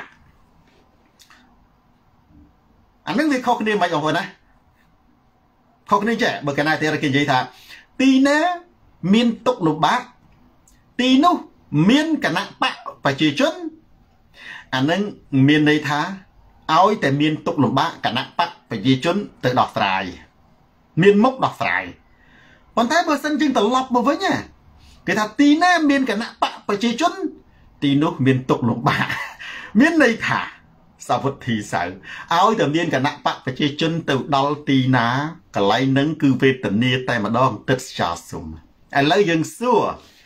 អានឹងវាខុសគ្នាមិនបងប្អូនណាខុសគ្នាចេះបើកាលណាគេនិយាយថាទីណាមានទុកលំបាកទីនោះមានគណៈបកប្រជាជនអានឹងមានន័យថាឲ្យតែមានទុកលំបាកគណៈបកប្រជាជនទៅដោះស្រាយមានមុខដោះស្រាយប៉ុន្តែបើសិនជាត្រឡប់មកវិញគេថាទីណាមានគណៈបកប្រជាជនទីនោះមានទុកលំបាកមានន័យថាសាវុធីសៅឲ្យតែមានគណៈបកប្រជាជនទៅដល់ទីណាកន្លែងហ្នឹងគឺវេទនាតែម្ដងទឹកស្ចាសុំឥឡូវយើងសួរ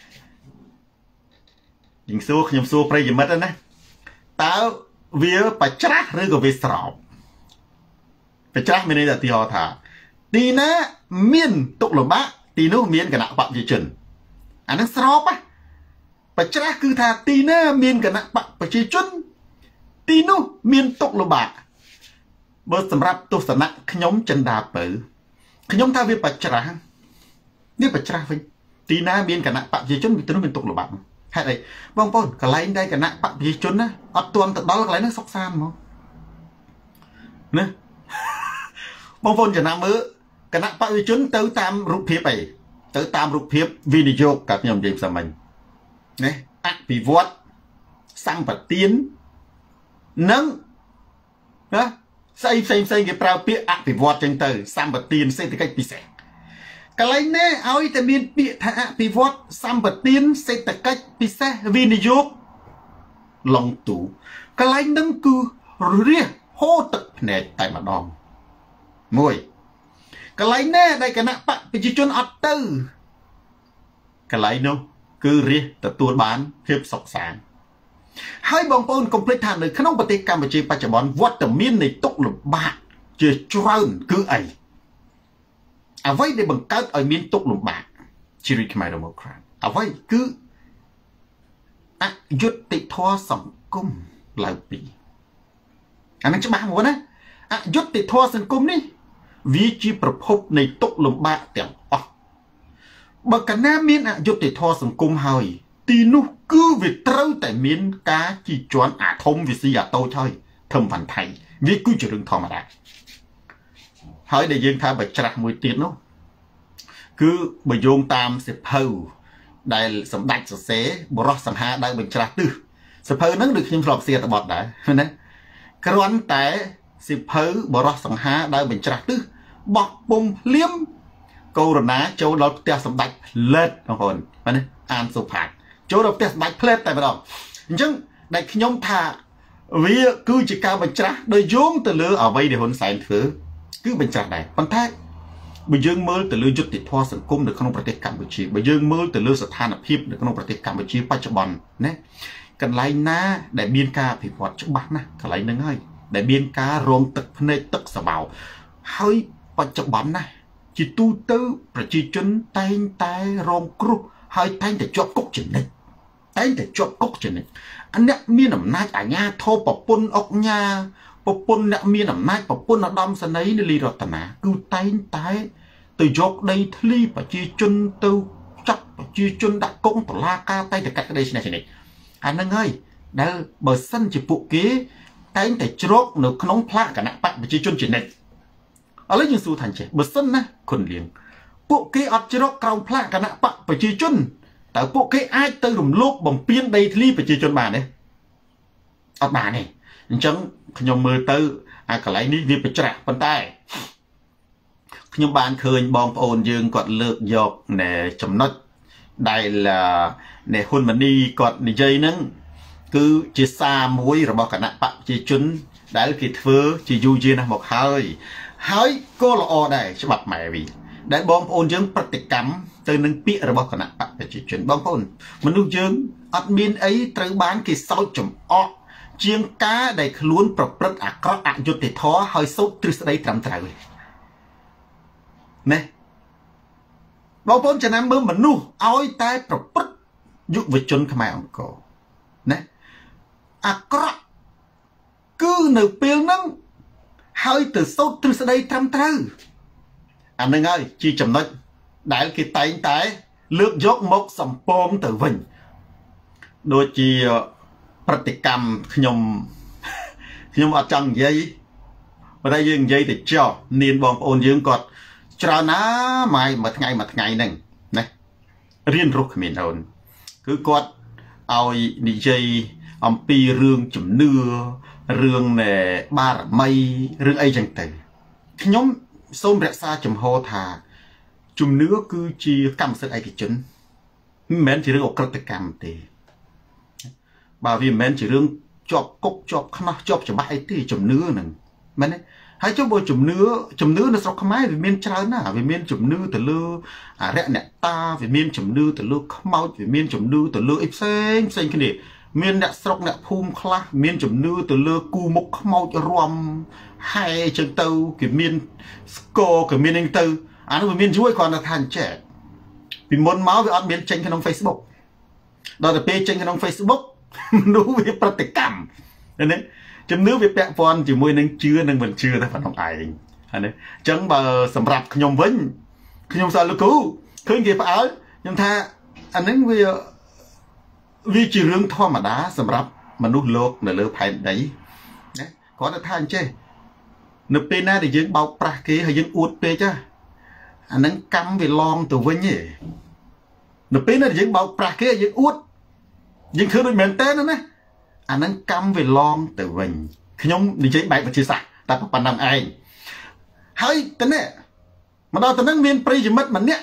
ខ្ញុំសួរប្រិយមិត្តណាតើវាបច្ច្រាស់ឬក៏វាស្រោបបច្ច្រាស់មានន័យថាទីហោថាទីណាមានទុកលំបាកទីនោះមានគណៈបកប្រជាជនអាហ្នឹងស្រោបបច្ច្រាស់គឺថាទីណាមានគណៈបកប្រជាជនទីនោះមានទុកលំបាកបើសម្រាប់ទស្សនៈខ្ញុំចិនដាពៅខ្ញុំថាវាបច្ច្រាស់នេះបច្ច្រាស់វិញទីណាមានគណៈបកប្រជាជនទីនោះមានទុកលំបាកហេតុអីបងប្អូនកន្លែងដែលគណៈបកប្រជាជនណាអត់ទាន់ទៅដល់កន្លែងហ្នឹងសុកសានមកណាបងប្អូនចំណាំមើលគណៈបកប្រជាជនទៅតាមរូបភាពអីទៅតាមរូបភាពវិនិយោគกับខ្ញុំនិយាយផ្សេងមិញណាអភិវឌ្ឍសម្បទាននិងណាស្អីផ្សេងគេប្រើពាក្យអភិវឌ្ឍចឹងទៅសម្បទានសេដ្ឋកិច្ចពិសេសកន្លែងណាឲ្យតែមានពាក្យថាអភិវឌ្ឍសម្បទានសេដ្ឋកិច្ចពិសេសវិនិយោគឡងទូកន្លែងហ្នឹងគឺរះហូរទឹកភ្នែកតែម្ដងមួយកន្លែងណាដែលគណៈបកប្រជាជនអត់ទៅកន្លែងនោះគឺរះទទួលបានភាពសុខសាន្តហើយបងប្អូនកុំភ្លេចថានៅក្នុងប្រទេសកម្ពុជាបច្ចុប្បន្នវត្តមាននៃទុកលំបាកជាច្រើនគឺអីអ្វីដែលបង្កើតឲ្យមានទុកលំបាកជារីកខ្មែររបស់ក្រៅអ្វីគឺអយុត្តិធម៌សង្គមឡើងពីអានឹងច្បាស់មកណាអយុត្តិធម៌សង្គមនេះវាជាប្រភពនៃទុកលំបាកទាំងអស់បើកាលណាមានអយុត្តិធម៌សង្គមហើយទីនោះគឺវាត្រូវតែមានការជីជន់អាធំវិស័យអាតូចហើយធំបានថៃវាគឺជារឿងធម្មតាហើយដែលយើងថាបច្ច្រាស់មួយទៀតនោះគឺបើយោងតាមសិភៅដែលសម្ដេចសរសេរបរោះសង្ហាដៅបញ្ច្រាស់ទិសសិភៅហ្នឹងដូចខ្ញុំធ្លាប់សៀតបត់ដែរណាគ្រាន់តែសិភៅបរោះសង្ហាដៅបញ្ច្រាស់ទិសបោះពុំភ្លាមកូរណាចូលដល់ផ្ទះសម្ដេចផ្លេតបងប្អូនណាអានសុផាតចូលដល់ផ្ទះសម្ដេចផ្លេតតែម្ដងអញ្ចឹងដែលខ្ញុំថាវាគឺជាការបញ្ច្រាស់ដោយយោងទៅលើអ្វីដែលហ៊ុនសែនធ្វើគឺបញ្ច្រាស់ដែរប៉ុន្តែបើយើងមើលទៅលើយុត្តិធម៌សង្គមនៅក្នុងប្រទេសកម្ពុជាបើយើងមើលទៅលើស្ថានភាពនៅក្នុងប្រទេសកម្ពុជាបច្ចុប្បន្នណាកន្លែងណាដែលមានការអភិវឌ្ឍច្បាស់ណាស់កន្លែងហ្នឹងហើយដែលមានការរងទឹកភ្នែកទឹកសបោហើយបច្ចុប្បន្នណាជាទូទៅប្រជាជនតែងតែរងគ្រោះហើយតែងតែជាប់គុកជានិច្ចអ្នកមានអំណាចអាជ្ញាធរប្រពន្ធអុកញ៉ាប្រពន្ធអ្នកមានអំណាចប្រពន្ធឧត្តមសេនីយ៍នាលីរតនាគឺតែងតែទៅយកដីធ្លីប្រជាជនទៅចាប់ប្រជាជនដាក់គុកតុលាការតែងតែកាត់ក្តីឆ្នេះអាហ្នឹងហើយដែលបើសិនជាពួកគេតែងតែជ្រកនៅក្នុងផ្លាកគណៈបកប្រជាជនជានិច្ចឥឡូវយើងសួរថាអញ្ចេះបើសិនណាគុណលៀងពួកគេអត់ជ្រកក្រោមផ្លាកគណៈបកប្រជាជនតើពួកគេអាចទៅរំលោភបំពានដីធ្លីប្រជាជនបានទេអត់បានទេអញ្ចឹងខ្ញុំមើលទៅអាកន្លែងនេះវាបច្ច្រាស់ប៉ុន្តែខ្ញុំបានឃើញបងប្អូនយើងគាត់លើកយកនៅចំណុចដែលនៃហ៊ុនម៉ាណីគាត់និយាយហ្នឹងគឺជាសារមួយរបស់គណៈបកប្រជាជនដែលគេធ្វើជាយូរយារណាស់មកហើយក៏ល្អដែរច្បាប់ម៉ែវីដែលបងប្អូនយើងប្រតិកម្មទៅនឹងពាក្យរបស់គណៈបកប្រជាជនបងប្អូនមនុស្សយើងអត់មានអីត្រូវបានគេសោកចំអកជាងការដែលខ្លួនប្រព្រឹត្តអាក្រក់អយុត្តិធម៌ហើយសូត្រទ្រឹស្ដីត្រឹមត្រូវណាបងប្អូនចំណាំមើលមនុស្សឲ្យតែប្រព្រឹត្តយុវជនខ្មែរអង្គរណាអាក្រក់គឺនៅពេលហ្នឹងហើយទៅសូត្រទ្រឹស្ដីត្រឹមត្រូវអានឹងហើយជាចំណុចដែលគេតែងតែលើកយកមកសំពងទៅវិញដូចជាប្រតិកម្មខ្ញុំអត់ចង់និយាយប៉ុន្តែយើងនិយាយទៅចោះនាងបងប្អូនយើងគាត់ច្រើនណាមួយថ្ងៃហ្នឹងណារៀនរស់គ្មានអូនគឺគាត់ឲ្យនិយាយអំពីរឿងជំនឿរឿងបារមីរឿងអីចឹងទៅខ្ញុំសូមរក្សាចំហថាជំនឿគឺជាកម្មសិទ្ធិឯកជនមិនមែនជារឿងអក្រិតកម្មទេបើវាមិនមែនជារឿងជាប់គុកជាប់ខ្នោះជាប់ច្បាស់អីទេជំនឿហ្នឹងមែនទេហើយចុះបើជំនឿនៅស្រុកខ្មែរវាមានច្រើនណាស់វាមានជំនឿទៅលើអរិយអ្នកតាវាមានជំនឿទៅលើខ្មោចវាមានជំនឿទៅលើអីផ្សេងគ្នាមានអ្នកស្រុកអ្នកភូមិខ្លះមានជំនឿទៅលើគូមុខខ្មោចរំហែចឹងទៅគេមានស្គរគេមានហ្នឹងទៅអានោះវាមានជួយគ្រាន់តែថាអញ្ចេះពីមុនមកវាអត់មានចេញក្នុង Facebook ដល់ទៅពេលចេញក្នុង Facebook មនុស្សវាប្រតិកម្មឃើញទេជំនឿវាពាក់ព័ន្ធជាមួយនឹងជឿនិងមិនជឿតែប៉ុណ្ណោះឯងហើយនេះអញ្ចឹងបើសម្រាប់ខ្ញុំវិញខ្ញុំសើលោកគ្រូឃើញគេផ្អើលខ្ញុំថាអានឹងវាជារឿងធម្មតាសម្រាប់មនុស្សលោកនៅលើផែនដីណាគាត់ថាអញ្ចេះនៅពេលណាដែលយើងបោកប្រាស់គេហើយយើងអួតពេកអានឹងកម្មវាឡងទៅវិញឯងនៅពេលណាដែលយើងបោកប្រាស់គេយើងអួតយើងឃើញដូចមែនតើណាអានឹងកម្មវាឡងទៅវិញខ្ញុំនិយាយបែបវិទ្យាសាស្ត្រតែប៉ុណ្ណឹងឯងហើយតើនេះមកដល់តើនឹងមានប្រិយមិត្តម្នាក់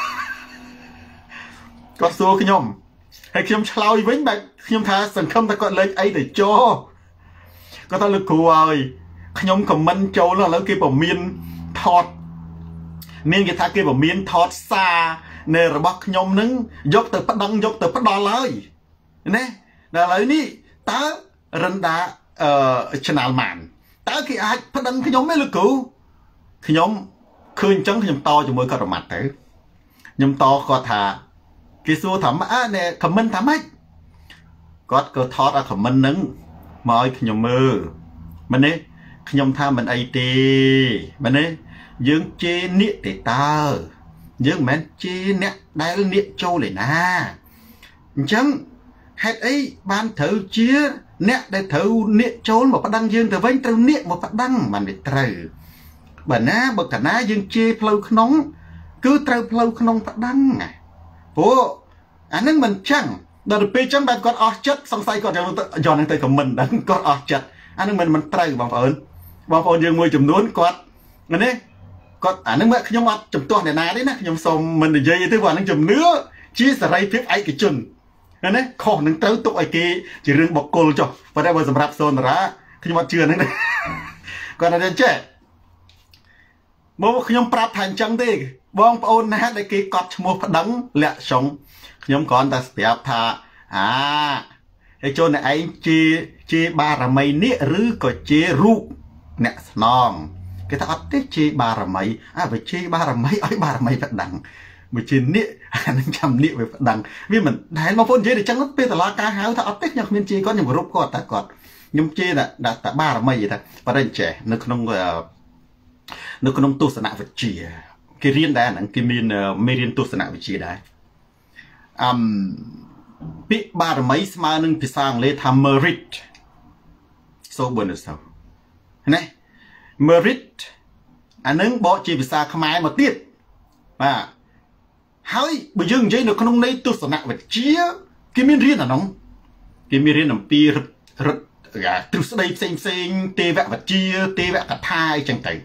គាត់សួរខ្ញុំហើយខ្ញុំឆ្លើយវិញបែបខ្ញុំថាសង្ឃឹមថាគាត់លេខអីទៅចោគាត់ថាលោកគ្រូហើយខ្ញុំខមមិនចូលឥឡូវគេប្រមានថតមានគេថាគេប្រមានថតសារនៅរបស់ខ្ញុំនឹងយកទៅប្តឹងយកទៅផ្ដាល់ហើយណាដល់ឥឡូវនេះតើរិនដាChannel Man តើគេអាចប្តឹងខ្ញុំទេលោកគ្រូខ្ញុំឃើញអញ្ចឹងខ្ញុំតជាមួយគាត់រមាត់ទៅខ្ញុំតគាត់ថាគេសួរថាណែខមមិនថាម៉េចគាត់ក៏ថតអាខមមិនហ្នឹងមកឲ្យខ្ញុំមើលមែនទេខ្ញុំថាមិនអីទេមែនទេយើងជេរនាគទេតើយើងមិនមែនជេរអ្នកដែលនាគចូលឯណាអញ្ចឹងហេតុអីបានត្រូវជាអ្នកដែលត្រូវនាគចូលមកប្តឹងយើងទៅវិញត្រូវនាគមកប្តឹងបានវាត្រូវបើណាបើកាលណាយើងជេរផ្លូវក្នុងគឺត្រូវផ្លូវក្នុងប្តឹងព្រោះអានឹងមិនចឹងដល់ពេលចឹងបែបគាត់អស់ចិត្តសង្ស័យគាត់យកនឹងទៅខមមិនដល់គាត់អស់ចិត្តអានឹងមិនត្រូវបងប្អូនយើងមួយចំនួនគាត់ណាគាត់អានឹងមកខ្ញុំអត់ចំទាស់អ្នកណាទេណាខ្ញុំសូមមិននិយាយទេព្រោះអានឹងជំនឿជាសេរីភាពឯកជនណាខុសនឹងត្រូវទុកឲ្យគេជារឿងបុគ្គលចុះប៉ុន្តែបើសម្រាប់សូនតារាខ្ញុំអត់ជឿហ្នឹងទេគាត់ថាចេះមកខ្ញុំប្រាប់ថាអញ្ចឹងទេបងប្អូនណាដែលគេកត់ឈ្មោះប្តឹងលាក់ចុងខ្ញុំគ្រាន់តែប្រាប់ថាហើយចូលអ្នកឯងជាបារមីនេះឬក៏ជារូបអ្នកស្នងគេថាអត់ទេជាបារមីបើជាបារមីឲ្យបារមីប្តឹងមួយជានេះអានឹងចាំនេះវាប្តឹងវាមិនដែលបងប្អូននិយាយតែចឹងពេលតឡាការហៅថាអត់ទេខ្ញុំគ្មានជាគាត់ខ្ញុំគោរពគាត់តែគាត់ខ្ញុំជាតែបារមីតែប៉ុន្តែចេះនៅក្នុងទស្សនវិជ្ជាគេរៀនដែរហ្នឹងគេមានមេរៀនទស្សនវិជ្ជាដែរពាក្យបារមីស្មើនឹងភាសាអង់គ្លេសថា merit so bonus ណា merit អានឹងបកជាភាសាខ្មែរមកទៀតបាទហើយបើយើងនិយាយនៅក្នុងន័យទស្សនវិជ្ជាគេមានរៀនអានោះគេមានរៀនអំពីរឹតទ្រឹស្ដីផ្សេងទេវវិជ្ជាទេវកថាអីចឹងទៅ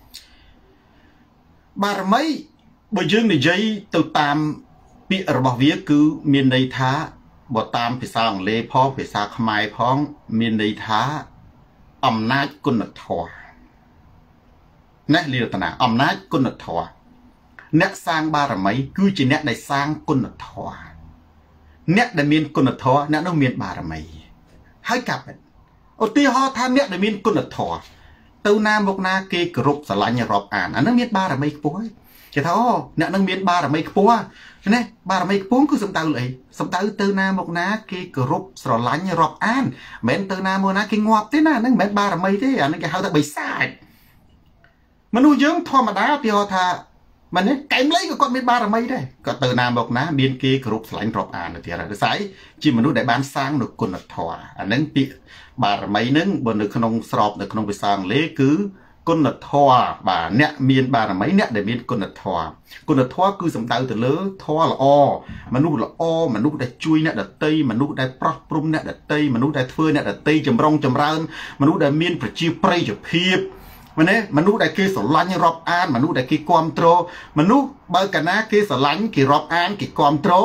បារមីបើយើងនិយាយទៅតាមពាក្យរបស់វាគឺមានន័យថាបើតាមភាសាអង់គ្លេសផងភាសាខ្មែរផងមានន័យថាអំណាចគុណធម៌ណាលីរតនាអំណាចគុណធម៌អ្នកសាងបារមីគឺជាអ្នកដែលសាងគុណធម៌អ្នកដែលមានគុណធម៌អ្នកនោះមានបារមីហើយកាប់ឧទាហរណ៍ថាអ្នកដែលមានគុណធម៌ទៅណាមកណាគេគោរពស្រឡាញ់រាប់អានអានឹងមានបារមីខ្ពស់គេថាអ្នកនឹងមានបារមីខ្ពស់ណាបារមីខ្ពស់គឺសំដៅលើអីសំដៅទៅណាមកណាគេគោរពស្រឡាញ់រាប់អានមិនមែនទៅណាមកណាគេងាប់ទេណាហ្នឹងមិនមែនបារមីទេអានឹងគេហៅថាបិសាចមនុស្សយើងធម្មតាឧទាហរណ៍ថាមិនទេកែមលៃក៏គាត់មានបារមីដែរគាត់ទៅណាមកណាមានគេគោរពស្រឡាញ់រាប់អានទៅទៀតហើយដោយសារជាមនុស្សដែលបានសាងនូវគុណធម៌អានឹងពាក្យបារមីនឹងបើនៅក្នុងស្របនៅក្នុងភាសាអង់គ្លេសគឺគុណធម៌បាទអ្នកមានបារមីអ្នកដែលមានគុណធម៌គុណធម៌គឺសំដៅទៅលើធម៌ល្អមនុស្សល្អមនុស្សដែលជួយអ្នកដទៃមនុស្សដែលប្រោះព្រំអ្នកដទៃមនុស្សដែលធ្វើអ្នកដទៃចម្រុងចម្រើនមនុស្សដែលមានប្រជាប្រិយភាពមែនទេមនុស្សដែលគេស្រឡាញ់រាប់អានមនុស្សដែលគេគ្រប់គ្រងមនុស្សបើកាលណាគេស្រឡាញ់គេរាប់អានគេគ្រប់គ្រង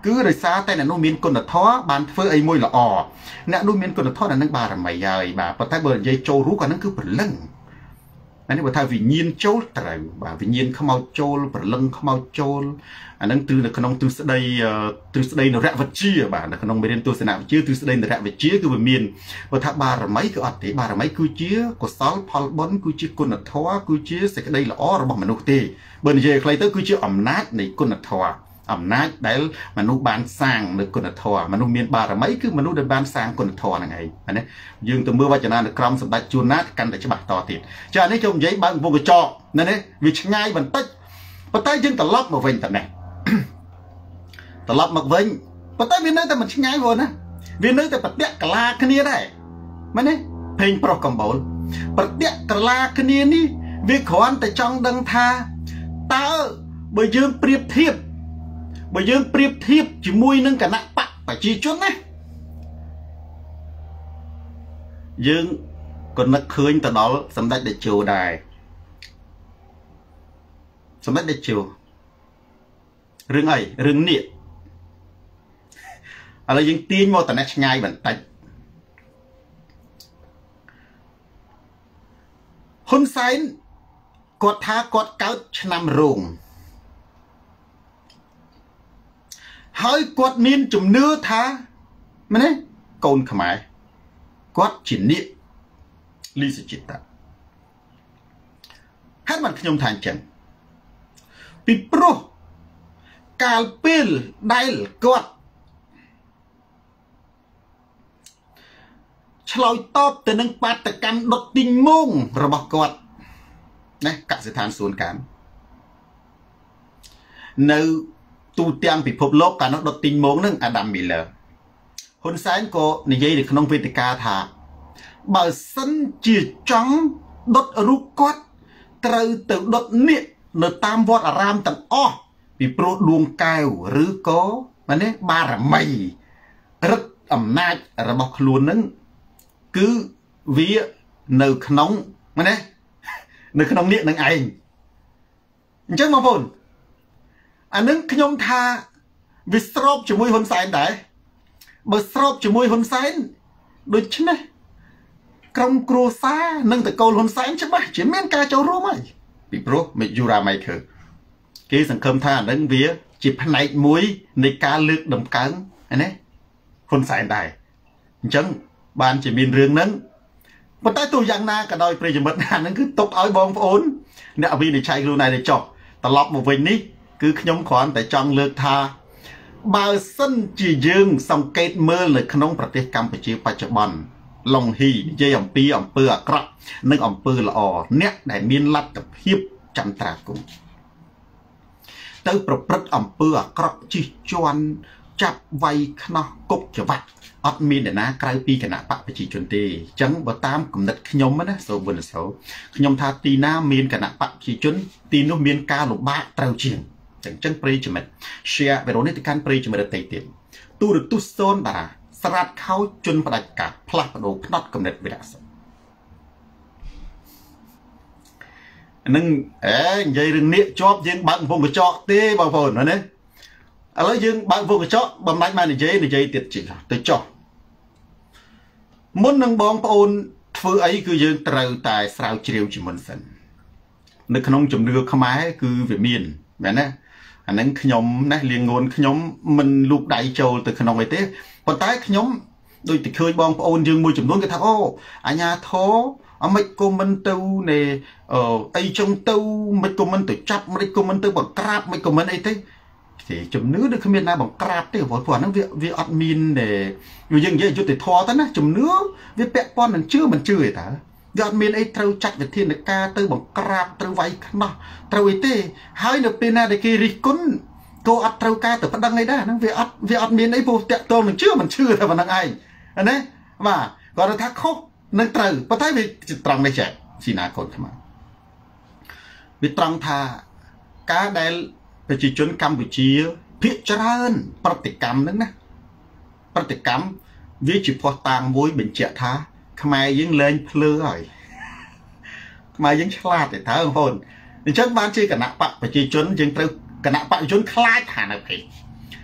cứ đời xa tay là nó miên con là thó bàn phơi ấy môi là nè nó miên con là thó là nâng bà là mày dài bà bắt tay bờ dây trâu rú cả nó cứ bật lưng anh ấy thay vì nhiên trâu trời bà vì nhiên không mau trâu bật lưng không mau trâu anh đang từ là con từ đây nó rạ vật chia bà là con bên tôi sẽ làm chia từ đây nó rạ vật chia cứ về miền và thà bà là mấy cái ọt thì bà là mấy cứ chia có sáu phal bón cứ chia con là thó cứ chia sẽ cái đây là rồi bằng mình ok bên dưới lấy tới cứ chia ẩm nát này con là thó ẩm nát đấy mà nó bán sang được con là thò mà nó miền bà là mấy cứ mà nó được bán sang con là thò là ngày anh ấy dương từ mưa vào cho nên là crom sập đá chuồn nát căn để cho bà to tiền cho anh ấy trong giấy bạn vô cái trọ nên đấy vì ngay bằng tay dương tờ lót mà vinh tận này tờ lót mặc vinh và tay viên nơi ta mình ngay vô nè viên nơi ta bật đẹt cả la cái nia đấy mà đấy hình pro cầm bồn bật đẹt cả la cái nia đi việc khó ăn tại trong đăng tha ta bởi dương priệp thiệp bởi dương priệp thiệp chỉ mùi nâng cả nặng bạc phải chi chút này dương còn nó khơi từ đó sắm đạch để chiều đài sắm đạch để chiều rừng ấy rừng niệm là dương tiên vô tận ngay bản tạch hôn sáng cột tha cột cáo nằm rùng hơi quạt miên chùm nưa tha mà đấy côn khám ái quạt chỉ niệm ly sự chết ta hát mặt nhung thành chẳng bị pro cà pil đai quạt chloi top từ nâng bát từ cam đột tinh mông rồi bọc quạt này cả sự than xuống cám nơi tu tiêm bị phốp lốp cả nó đột tinh mông nâng Adam Miller hôn sáng có này dây được không về ca thả bà sân chỉ trắng đột rút quát từ từ đột niệm nơi tam vọt ở ram tận bị pro luồng cao rứ có mà nè ba là mày rất ẩm nai là bọc luôn nâng cứ vía nơi nóng mà nè nơi nóng niệm nâng ảnh chắc mà vốn anh nâng nhông tha vì srop cho mùi hôn sáng đấy bởi srop cho mùi hôn sáng đôi chứ này trong cua xa nâng từ câu hôn sáng chứ mà chỉ men ca châu rô mày bị pro mày dù ra mày khử cái sản khâm tha nâng vía chỉ phần này muối này ca lược đồng cắn anh ấy hôn sáng đấy chẳng bạn chỉ miền rương nâng mà tay tôi dạng na cả đôi bây giờ mất nâng cứ tục ơi bông ốn nè vì để chạy lưu này để cho ta lọc một vinh ní cứ nhóm khoản tại trong lược tha bà sân chỉ dương xong kết mơ là khănประเทศ Campuchia ปัจจุบัน lòng hì dây ẩm pi ẩm pư à krọ nâng ẩm pư là nét đại miên lát tập hiếp chăm trà cùng tớiประẩm pư à krọ chỉ choan chặt vay khăn cốc cho vặt ọt miên để ná cái pi cái nạ bạc phải chỉ chuẩn tê chẳng bờ tam cầm đất nhóm á số vườn số nhóm tha tì na miên cái nạ bạc chỉ chuẩn tì nó miên ca lục ba trâu chiền chẳng chân pre cho mình share về đó nên can pre cho mình được tây tiền tu được tu son bà sạt khâu chunประดับกับพลัดđồพนัดกำเนิดวิรัสนั่งยัยเรื่องนี้ชอบยังบางพวกก็ชอบเต้บางคนนะเนี่ยอะไรยังบางพวกก็ชอบบางมาในยัยติดจิตติดชอบมุนนั่งบองปนฟื้นไอ้คือยังเตาตายสาวเชียวจิมันสันนึกขนมจุ่มเรือขมายคือเวียนเมียนแบบนั้นอันนั้นขยมนะเลี้ยงงนขยมมันลูกได้โจtừขนมไอเต้พอตายขยมโดยติดเคยบองปนยังมวยจุ่มนู้นก็ทักโอ้อันยาโถไม่กุมันตู้เนี่ยไอจงตู้ไม่กุมันตัวจับไม่กุมันตัวบดกราบไม่กุมันไอเต้thì chùm nước được không biết nào bằng crap thì vội nó việc admin đểอยู่ยังเยอะจุดติดทอท่านนะจุ่มเนื้อวิเปะป้อนมันชื่อแต่việc adminไอ้เต้าจัดวิธีในกาเต้าบังกราบเต้าไว้ขนาดเต้าไอ้เต้ให้เนเป็นอะไรกี่ริกุนโกอัดเต้ากาแต่พัดดังไงได้นั่งviệc adminไอ้พวกเตะตัวมันชื่อแต่มันดังไงอันนี้ว่าก่อนเราทักเขานั่งเต้าพอท้ายไปจิตรังได้แจกสีนาคนขึ้นมาวิตรังทากาได้ไปจีจนกัมพูชีพิจารณาปฏิกรรมนั้นนะปฏิกรรมวิจิตรพอต่างมวยเป็นเจ้าท้าขมายยังเล่นเพลือยขมายยังฉลาดแต่ท้าของคนในชั้นบ้านชื่อคณะปะไปจีจนยังเติมคณะปะจนคลายฐานอะไร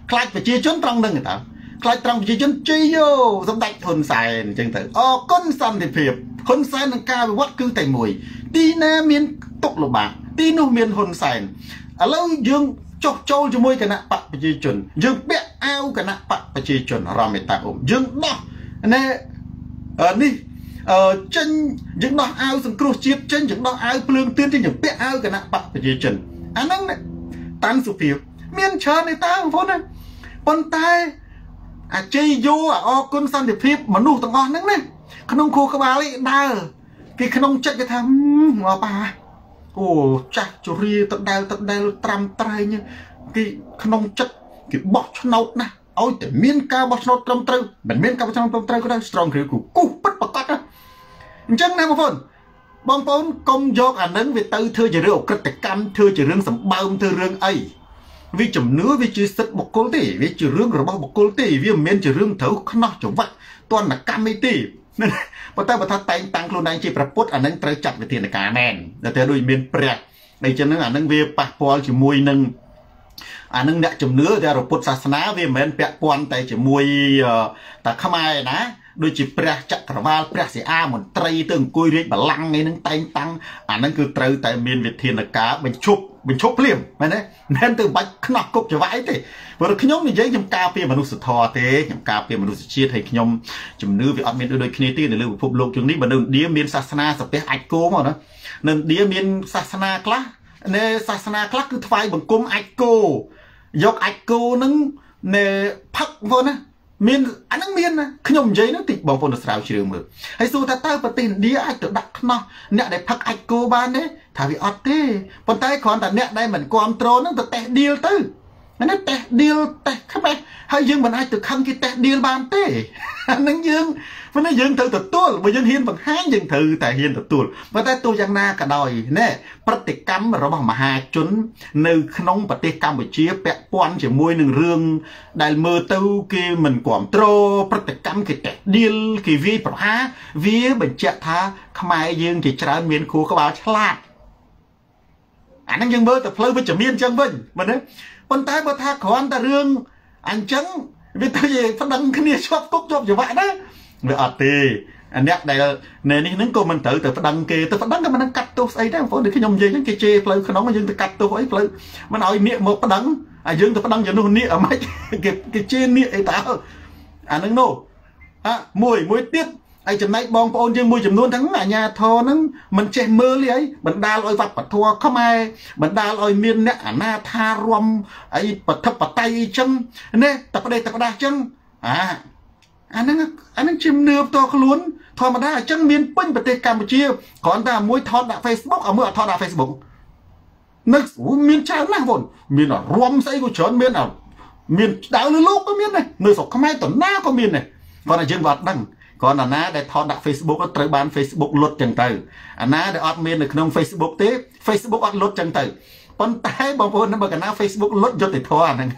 ខ្លាចប្រជាជនត្រង់នឹងតើខ្លាចត្រង់ប្រជាជនជ័យយោសម្ដេចហ៊ុនសែនអញ្ចឹងទៅអរគុណសន្តិភាពហ៊ុនសែននឹងការវិវត្តគឺតែមួយទីណាមានទុកលំបាកទីនោះមានហ៊ុនសែនឥឡូវយើងចុះចូលជាមួយគណៈបកប្រជាជនយើងពាក់អាវគណៈបកប្រជាជនរមេតាអ៊ុំយើងដោះណែនេះចេញយើងដោះអាវសង្គ្រោះជាតិចេញយើងដោះអាវភ្លើងទៀនចេញយើងពាក់អាវគណៈបកប្រជាជនអាហ្នឹងតាន់សុភាពមានច្រើនទេតាបងប្អូនណាប៉ុន្តែអាជ័យយោអរគុណសន្តិភាពមនុស្សទាំងអស់ហ្នឹងណាក្នុងខួរក្បាលឯដើរគេក្នុងចិត្តគេថាមកប៉ាអូចាស់ជរាទៅដែលត្រាំត្រែងគេក្នុងចិត្តគេបោះឆ្នោតណាឲ្យតែមានការបោះឆ្នោតត្រឹមត្រូវមិនមានការបោះឆ្នោតត្រឹមត្រូវក៏ដោយស្រង់គ្រាគូគូពិតប្រកបណាអញ្ចឹងណាបងប្អូនកុំយកអានឹងវាទៅធ្វើជារឿងអក្រិតកម្មធ្វើជារឿងសម្បើមធ្វើរឿងអីវាជំនឿវាជាសិទ្ធិបុគ្គលទេវាជារឿងរបស់បុគ្គលទេវាមិនមែនជារឿងត្រូវខ្នោះចង្វាក់ទណ្ឌកម្មអីទេប៉ុន្តែបើថាតែងតាំងខ្លួនឯងជាប្រពុតអានឹងត្រូវចាត់វិធានការមែនតែដូចមានព្រះអីចឹងហ្នឹងអានឹងវាប៉ះពាល់ជាមួយនឹងអានឹងអ្នកជំនឿតែពុទ្ធសាសនាវាមិនមែនពាក់ព័ន្ធតែជាមួយតែខ្មែរណាដូចជាព្រះចក្រវាលព្រះសិអាមន្ត្រីទៅអង្គុយរាជបល្ល័ង្កអីហ្នឹងតែងតាំងអាហ្នឹងគឺត្រូវតែមានវិធានការបញ្ឈប់ភ្លាមមែនទេមិនទៅបាច់ខ្នោះគប់ចង្វាក់អីទេព្រោះខ្ញុំនិយាយខ្ញុំការពារមនុស្សធម៌ទេខ្ញុំការពារមនុស្សជាតិហើយខ្ញុំជំនឿវាអត់មានដូចគ្នាទេនៅលើពិភពលោកជុំនេះបើនៅឥណ្ឌាមានសាសនាសាពះអាចគោមកណានៅឥណ្ឌាមានសាសនាខ្លះនៅសាសនាខ្លះគឺថ្វាយបង្គំអាចគោយកអាចគោនឹងនៅផឹកបងណាមានអានឹងមានណាខ្ញុំនិយាយហ្នឹងតិចបងប្អូនស្រាវជ្រាវមើលហើយសួរថាតើប្រទេសឥណ្ឌាអាចទៅដាក់ខ្នោះអ្នកដែលផឹកអាចគោបានទេថាវាអត់ទេប៉ុន្តែគ្រាន់តែអ្នកដែលមិនគ្រប់គ្រងហ្នឹងទៅតេស្តឌីលទៅណាតេស្តឌីលតេស្តខ្មេះហើយយើងមិនអាចទៅខឹងគេតេស្តឌីលបានទេអានឹងយើងត្រូវទទួលបើយើងហ៊ានបង្ហាញយើងត្រូវតែហ៊ានទទួលប៉ុន្តែទោះយ៉ាងណាក៏ដោយណែប្រតិកម្មរបស់មហាជននៅក្នុងប្រទេសកម្ពុជាពាក់ព័ន្ធជាមួយនឹងរឿងដែលមើលទៅគេមិនគ្រប់គ្រងប្រតិកម្មគេតេស្តឌីលគេវាយប្រហារវាបញ្ជាក់ថាខ្មែរយើងជាច្រើនមានខួរក្បាលឆ្លាតអានឹងយើងមើលទៅផ្លូវវិជ្ជមានអញ្ចឹងវិញមែនទេប៉ុន្តែបើថាគ្រាន់តែរឿងអញ្ចឹងវាទៅជាប្តឹងគ្នាជាប់គុកជាប់ច្បាប់ណាវាអត់ទេអាអ្នកដែលនៅនេះហ្នឹងក៏មិនត្រូវទៅប្តឹងគេទៅប្តឹងក៏មិននឹងកាត់ទោសស្អីដែរបងប្អូនដូចខ្ញុំនិយាយហ្នឹងគេជេរផ្លូវក្នុងយើងទៅកាត់ទោសអីផ្លូវមិនឲ្យនាគមកប្តឹងអាយើងទៅប្តឹងជំនួសនាគអាម៉េចគេជេរនាគអីតើអាហ្នឹងនោះមួយទៀតហើយចំណែកបងប្អូនយើងមួយចំនួនទាំងអាញាធរហ្នឹងមិនចេះមើលអីបណ្ដាលឲ្យវប្បធម៌ខ្មែរបណ្ដាលឲ្យមានអ្នកអនាថារំអីបឋិបតីអីចឹងណែតែផ្ដេសតែផ្ដាស់ចឹងអាហ្នឹងជំនឿផ្ទាល់ខ្លួនធម្មតាអញ្ចឹងមានពេញប្រទេសកម្ពុជាគ្រាន់តែមួយថតដាក់ Facebook ឲ្យមើលអត់ថតដាក់ Facebook នៅមានច្រើនណាស់បងមានរំស្អីក៏ច្រើនមានដៅលើលោកក៏មានដែរនៅស្រុកខ្មែរតណាក៏មានដែរគាត់តែយើងអត់ដឹងគ្រាន់តែណាដែលថតដាក់ Facebook ត្រូវបាន Facebook លុតចឹងទៅអាណាដែលអត់មាននៅក្នុង Facebook ទេ Facebook អត់លុតចឹងទៅប៉ុន្តែបងប្អូនបើកាលណា Facebook លុតយុត្តិធម៌អាហ្នឹង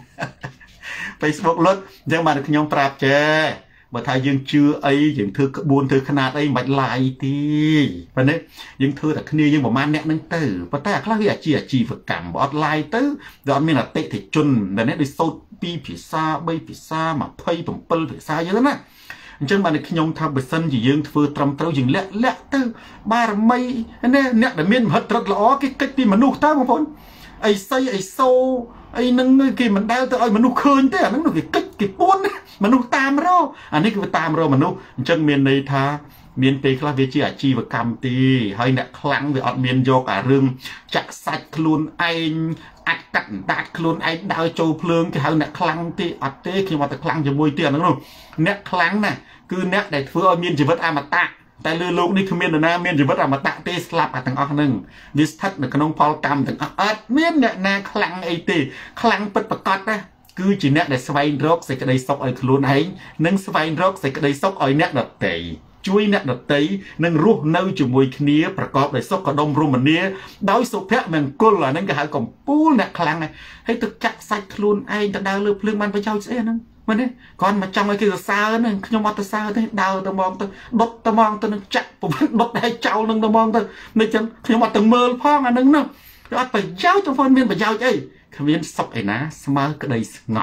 Facebook លុតអញ្ចឹងបានខ្ញុំប្រាប់ចេះបើថាយើងជឿអីយើងធ្វើក្បួនធ្វើຂະຫນាតអីមិនបាច់ឡាយទេប៉ុន្តែយើងធ្វើតែគ្នាយើងប្រហែលអ្នកហ្នឹងទៅប៉ុន្តែអាខ្លះវាអាជីវកម្មបើអត់ឡាយទៅវាអត់មានអតិថិជនតែនេះដូចសូត្រ2ភាសា3ភាសា27ភាសាយើងណាអញ្ចឹងបានខ្ញុំថាបើសិនជាយើងធ្វើត្រឹមត្រូវយើងលាក់ទៅបារមីអ្នកដែលមានមហិទ្ធិល្អគេកិច្ចពីមនុស្សតើបងប្អូនអីសីអីសូអីហ្នឹងគេមិនដែលទៅឲ្យមនុស្សឃើញទេអាហ្នឹងគេកិច្ចគេពួនមនុស្សតាមរកអានេះគឺតាមរកមនុស្សអញ្ចឹងមានន័យថាមានពេលខ្លះវាជាអាជីវកម្មទេហើយអ្នកខ្លាំងវាអត់មានយកអារឿងចាក់សាច់ខ្លួនឯងអាចកាត់ដាច់ខ្លួនឯងដើរចូលភ្លើងគេហៅអ្នកខ្លាំងទេអត់ទេខ្ញុំអត់ទៅខ្លាំងជាមួយទេអាហ្នឹងនោះអ្នកខ្លាំងណាគឺអ្នកដែលធ្វើឲ្យមានជីវិតអមតៈតែលើโลกនេះគ្មាននរណាមានជីវិតអមតៈទេស្លាប់ទាំងអស់ហ្នឹងវាស្ថិតនៅក្នុងផលកម្មទាំងអស់អត់មានអ្នកណាខ្លាំងអីទេខ្លាំងពិតប្រាកដណាគឺជាអ្នកដែលស្វែងរកសេចក្តីសុខឲ្យខ្លួនឯងនិងស្វែងរកសេចក្តីសុខឲ្យអ្នកដទៃជួយអ្នកដទៃនិងរស់នៅជាមួយគ្នាប្រកបដោយសុខដុមរមនាដោយសុភមង្គលអាហ្នឹងគេហៅកំពូលអ្នកខ្លាំងហើយទៅចាក់សាច់ខ្លួនឯងទៅដើរលើភ្លើងបានប្រយោជន៍ស្អីហ្នឹងមែនទេគាត់មកចង់ឲ្យគេសរសើរហ្នឹងខ្ញុំអត់ទៅសើរទេដើរទៅមកទៅដុតទៅមកទៅនឹងចាក់ដុតឲ្យចោលនឹងទៅមកទៅនេះចឹងខ្ញុំអត់ទៅមើលផងអាហ្នឹងនោះអត់ប្រយោជន៍ទៅផងមានប្រយោជន៍អីគ្មានសុខឯណាស្មើក្តីស្ងប់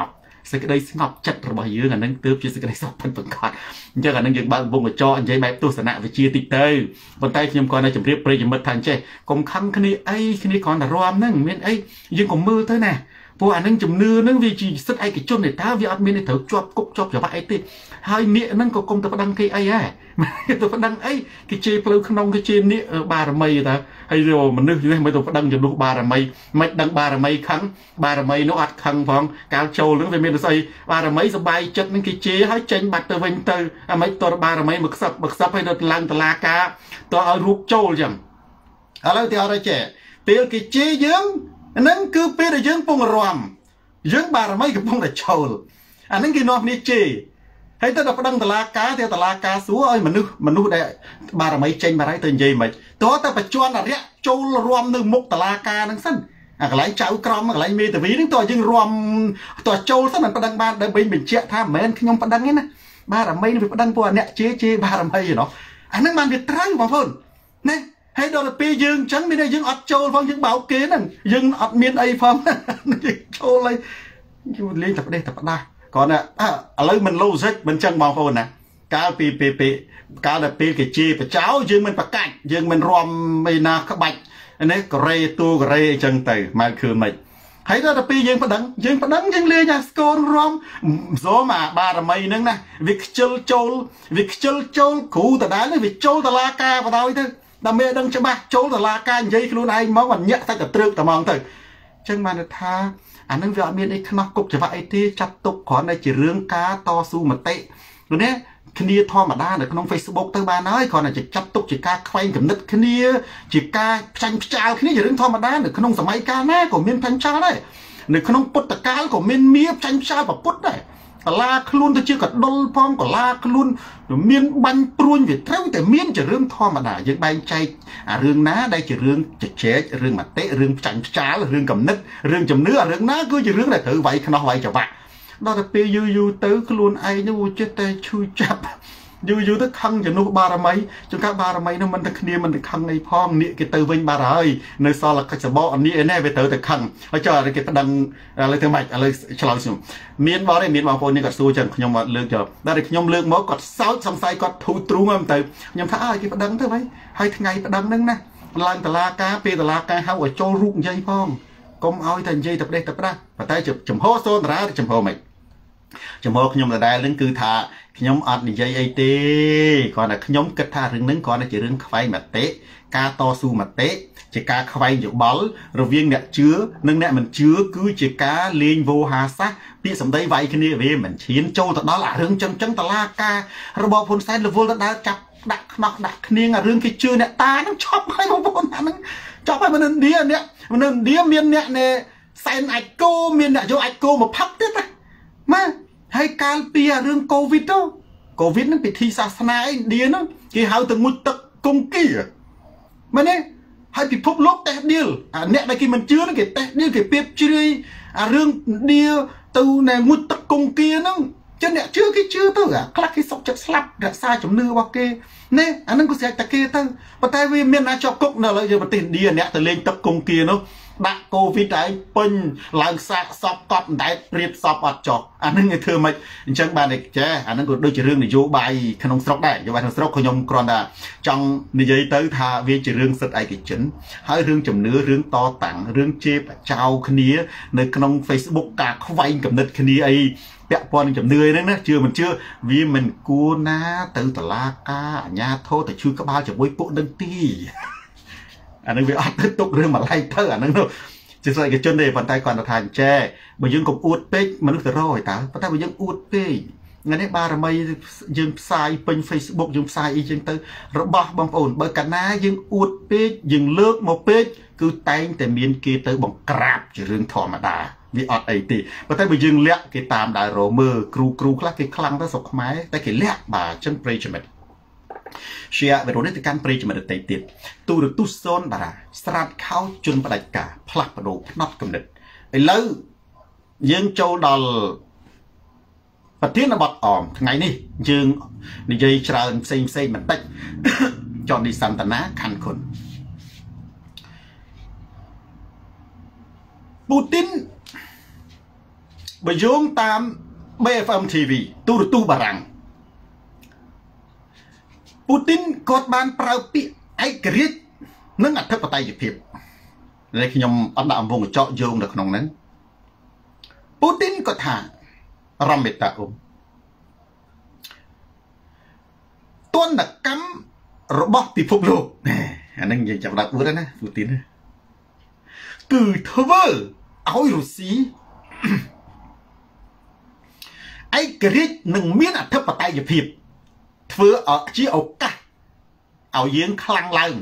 សេចក្តីស្ងប់ចិត្តរបស់យើងអានឹងទើបជាសេចក្តីសុខពិតប្រាកដអញ្ចឹងអានឹងយើងបើកវងកញ្ចក់និយាយបែបទស្សនវិជ្ជាតិចទៅប៉ុន្តែខ្ញុំគាត់នៅជម្រាបប្រិយមិត្តថាអញ្ចេះកុំខឹងគ្នាអីគ្នាគ្រាន់តែរាំហ្នឹងមានអីយើងកុំមើលទៅណាព្រោះអានឹងជំនឿហ្នឹងវាជាសិទ្ធិឯកជនទេតើវាអត់មានត្រូវជាប់គុកជាប់ច្បាប់អីទេហើយនាគហ្នឹងក៏គុំទៅប្តឹងគេអីហ៎ទៅប្តឹងអីគេជេរផ្លូវក្នុងគេជេរនាគបារមីតើហើយមនុស្សនេះមិនទៅប្តឹងជំនួសបារមីមិនដឹងបារមីខឹងបារមីនោះអត់ខឹងផងកាលចូលហ្នឹងវាមានស្អីបារមីសបាយចិត្តហ្នឹងគេជេរហើយចេញបាត់ទៅវិញទៅអាមិនតរបារមីមកខ្សឹបហើយទៅឡើងតឡាការតើឲ្យរូបចូលអញ្ចឹងឥឡូវទីអត់ចេះពេលគេជេរយើងហ្នឹងគឺពេលដែលយើងពងរំយើងបារមីកំពុងតែចូលអាហ្នឹងគេនាំគ្នាជេរហើយទៅដល់ប្តឹងតឡាការទៅតឡាការសួរឲ្យមនុស្សដែលបារមីចេញបារៃទៅនិយាយមិនតើតែបច្ចុប្បន្នអរិយចូលរំនៅមុខតឡាការហ្នឹងសិនអាកន្លែងចៅក្រមកន្លែងមេធាវីហ្នឹងតើយើងរំតើចូលសិនមិនប្តឹងបានដើម្បីបញ្ជាក់ថាមិនមែនខ្ញុំប្តឹងទេណាបារមីនឹងវាប្តឹងពួកអ្នកជេរបារមីឯណោះអាហ្នឹងបានវាត្រូវបងប្អូនណាហើយដល់ពេលយើងអញ្ចឹងមានតែយើងអត់ចូលផងយើងបោកគេហ្នឹងយើងអត់មានអីផងចូលហើយយូរលេងតែផ្ដេសតែផ្ដាស់គាត់ណាឥឡូវមិន logic មិនចឹងបងប្អូនណាកាលពីកាលដែលពេលគេជេរបចោយើងមិនប្រកាច់យើងមិនរំឯណាក្បាច់នេះកូរ៉េទូកូរ៉េអញ្ចឹងទៅមកគឺមិនហើយដល់ពេលយើងប្តឹងយើងលេងអាស្គររំសូមអាបារមីហ្នឹងណាវាខ្ជិលចូលគ្រូតដែលវាចូលតឡាការបដ ாய் ទៅដើម្បីដឹងច្បាស់ចូលតឡាការនិយាយខ្លួនឯងមកមិនញាក់សាច់តែត្រឹកតែហ្មងទៅអញ្ចឹងបានថាអានឹងវាអត់មានអីខ្នោះគុកច្បាប់អីទេចាត់ទុកគ្រាន់តែជារឿងការតស៊ូមតិនេះគ្នាធម្មតានៅក្នុង Facebook ទៅបានហើយគ្រាន់តែចាត់ទុកជាការខ្វែងគំនិតគ្នាជាការផ្ចាញ់ផ្ចាលគ្នាជារឿងធម្មតានៅក្នុងសម័យកាលណាក៏មានផ្ចាញ់ផ្ចាលដែរនៅក្នុងពុទ្ធកាលក៏មានមៀផ្ចាញ់ផ្ចាលប្រពុតដែរកលាខ្លួនទៅជាកដុលផងកលាខ្លួនមានបាញ់ព្រួញវាត្រូវតែមានជារឿងធម្មតាយើងបែងចែកអារឿងណាដែលជារឿងជជែករឿងមតិរឿងផ្ចាញ់ផ្ចាលរឿងកំណត់រឿងជំនឿអារឿងណាគឺជារឿងដែលត្រូវវាយខ្នោះវាយច្បាក់ដល់ទៅពេលយូរទៅខ្លួនឯងនោះចិត្តតែឈឺចាប់យូរទៅខឹងជំនួសបារមីចង្កាបារមីនោះមិនតែគ្នាមិនតែខឹងអីផងនាគគេទៅវិញបាត់ហើយនៅសល់កិច្ចសបោអនេះឯនេះវាត្រូវតែខឹងហើយចុះគេប្តឹងឥឡូវទៅម៉េចឥឡូវឆ្លើយខ្ញុំមានបងទេមានបងប្អូននេះគាត់សួរចឹងខ្ញុំអត់លើកចុះដល់តែខ្ញុំលើកមកគាត់សោចសង្ស័យគាត់ធូរទ្រូងហ្នឹងទៅខ្ញុំថាគេប្តឹងទៅវិញហើយថ្ងៃប្តឹងហ្នឹងណាឡើងតឡាការពេលតឡាការហៅឲ្យចូលរូបនិយាយផងកុំឲ្យតែនិយាយតែផ្ដេសតែផ្ដាស់ប៉ុន្តែចំហសូនតារាចំហមិនចំហខ្ញុំដដែលនឹងគឺថាខ្ញុំអត់និយាយអីទេគ្រាន់តែខ្ញុំគិតថារឿងហ្នឹងគ្រាន់តែជារឿងខ្វែងមតិការតស៊ូមតិជាការខ្វែងយោបល់រវាងអ្នកជឿនិងអ្នកមិនជឿគឺជាការលេងវោហារសាស្ត្រពាក្យសម្ដីវាយគ្នាវាមិនឈានចូលទៅដល់អារឿងចឹងតឡាការរបបហ៊ុនសែនរវល់ទៅដល់ចាប់ដាក់ខ្នោះដាក់គ្នាអារឿងគេជឿអ្នកតាហ្នឹងឈប់ហើយបងប្អូនអាហ្នឹងចប់ហើយមនុស្សឥណ្ឌាមានអ្នកណែសែនអាចគោមានអ្នកយកអាចគោមកផឹកទៀតណាម៉ែហើយកាលពីរឿងកូវីដហ្នឹងពិធីសាសនាឥណ្ឌាហ្នឹងគេហៅទៅងូចទឹកគង្គាមែនទេហើយពិភពលោកតេះដៀលអាអ្នកដែលគេមិនជឿហ្នឹងគេតេះដៀលគេពៀបជ្រាយអារឿងឥណ្ឌាទៅណែងូចទឹកគង្គាហ្នឹងចឹងអ្នកជឿគេជឿទៅអាខ្លះគេសុកចិត្តស្លាប់រក្សាជំនឿរបស់គេនេះអាហ្នឹងក៏ស្រេចតែគេទៅប៉ុន្តែវាមានណាជាប់គុកនៅលើប្រទេសឥណ្ឌាអ្នកទៅលេងទឹកគង្គានោះដាក់កូវីដឯងពេញឡើងសាកសពកត់ដែតព្រៀបសពអត់ចោះអានឹងគេធ្វើមិនអញ្ចឹងបានតែចេះអានឹងក៏ដូចជារឿងនយោបាយក្នុងស្រុកដែរនយោបាយក្នុងស្រុកខ្ញុំគ្រាន់តែចង់និយាយទៅថាវាជារឿងសិទ្ធិឯកជនហើយរឿងជំនឿរឿងតតាំងរឿងជេរបចោគ្នានៅក្នុង Facebook ការខ្វែងគំនិតគ្នាអីពាក់ព័ន្ធនឹងជំនឿហ្នឹងណាជឿមិនជឿវាមិនគួរណាទៅតឡាការអាជ្ញាធរទៅជួយក្បាលជាមួយពួកនឹងទីអានឹងវាអត់ទៅទុករឿងម្ល៉េះទៅអានឹងជាសិទ្ធិឯកជនទេប៉ុន្តែគាត់ថាចែបើយើងកុំអួតពេកមនុស្សទៅរយតើប៉ុន្តែបើយើងអួតពេកថ្ងៃនេះបារមីយើងផ្សាយពេញ Facebook យើងផ្សាយអីចឹងទៅរបស់បងប្អូនបើកាលណាយើងអួតពេកយើងលើកមកពេកគឺតែងតែមានគេទៅបង្ក្រាបជារឿងធម្មតាវាអត់អីទេប៉ុន្តែបើយើងលាក់គេតាមដើររមើលគ្រូខ្លះគេខ្លាំងទៅស្រុកខ្មែរតែគេលាក់បាទអញ្ចឹងប្រិយមិត្តជាវីដេអូនេះទៅកាន់ប្រិយមិត្តដទៃទៀតទូរទស្សន៍សូនតារាស្រាតខោជន់ផ្ដាច់ការផ្លាស់ប្ដូរផ្នត់គំនិតឥឡូវយើងចូលដល់ប្រធានបទអមថ្ងៃនេះយើងនិយាយច្រើនផ្សេងបន្តិចចននីសន្តានាខណ្ឌគុណពូទីនបើយោងតាម BFM TV ទូរទស្សន៍បារាំងពូទីនគាត់បានប្រើពាក្យឯករាជ្យនិងអធិបតេយ្យភាពដែលខ្ញុំអត់ដាក់អំពងកញ្ចក់យោងនៅក្នុងហ្នឹងពូទីនគាត់ថារមេតាអ៊ុំទណ្ឌកម្មរបស់ពិភពលោកអាហ្នឹងយើងចាប់ដាក់អួតណាពូទីនគឺធ្វើឲ្យរុស្ស៊ីឯករាជ្យនឹងមានអធិបតេយ្យភាពធ្វើជាឱកាសឲ្យយើងខ្លាំងឡើង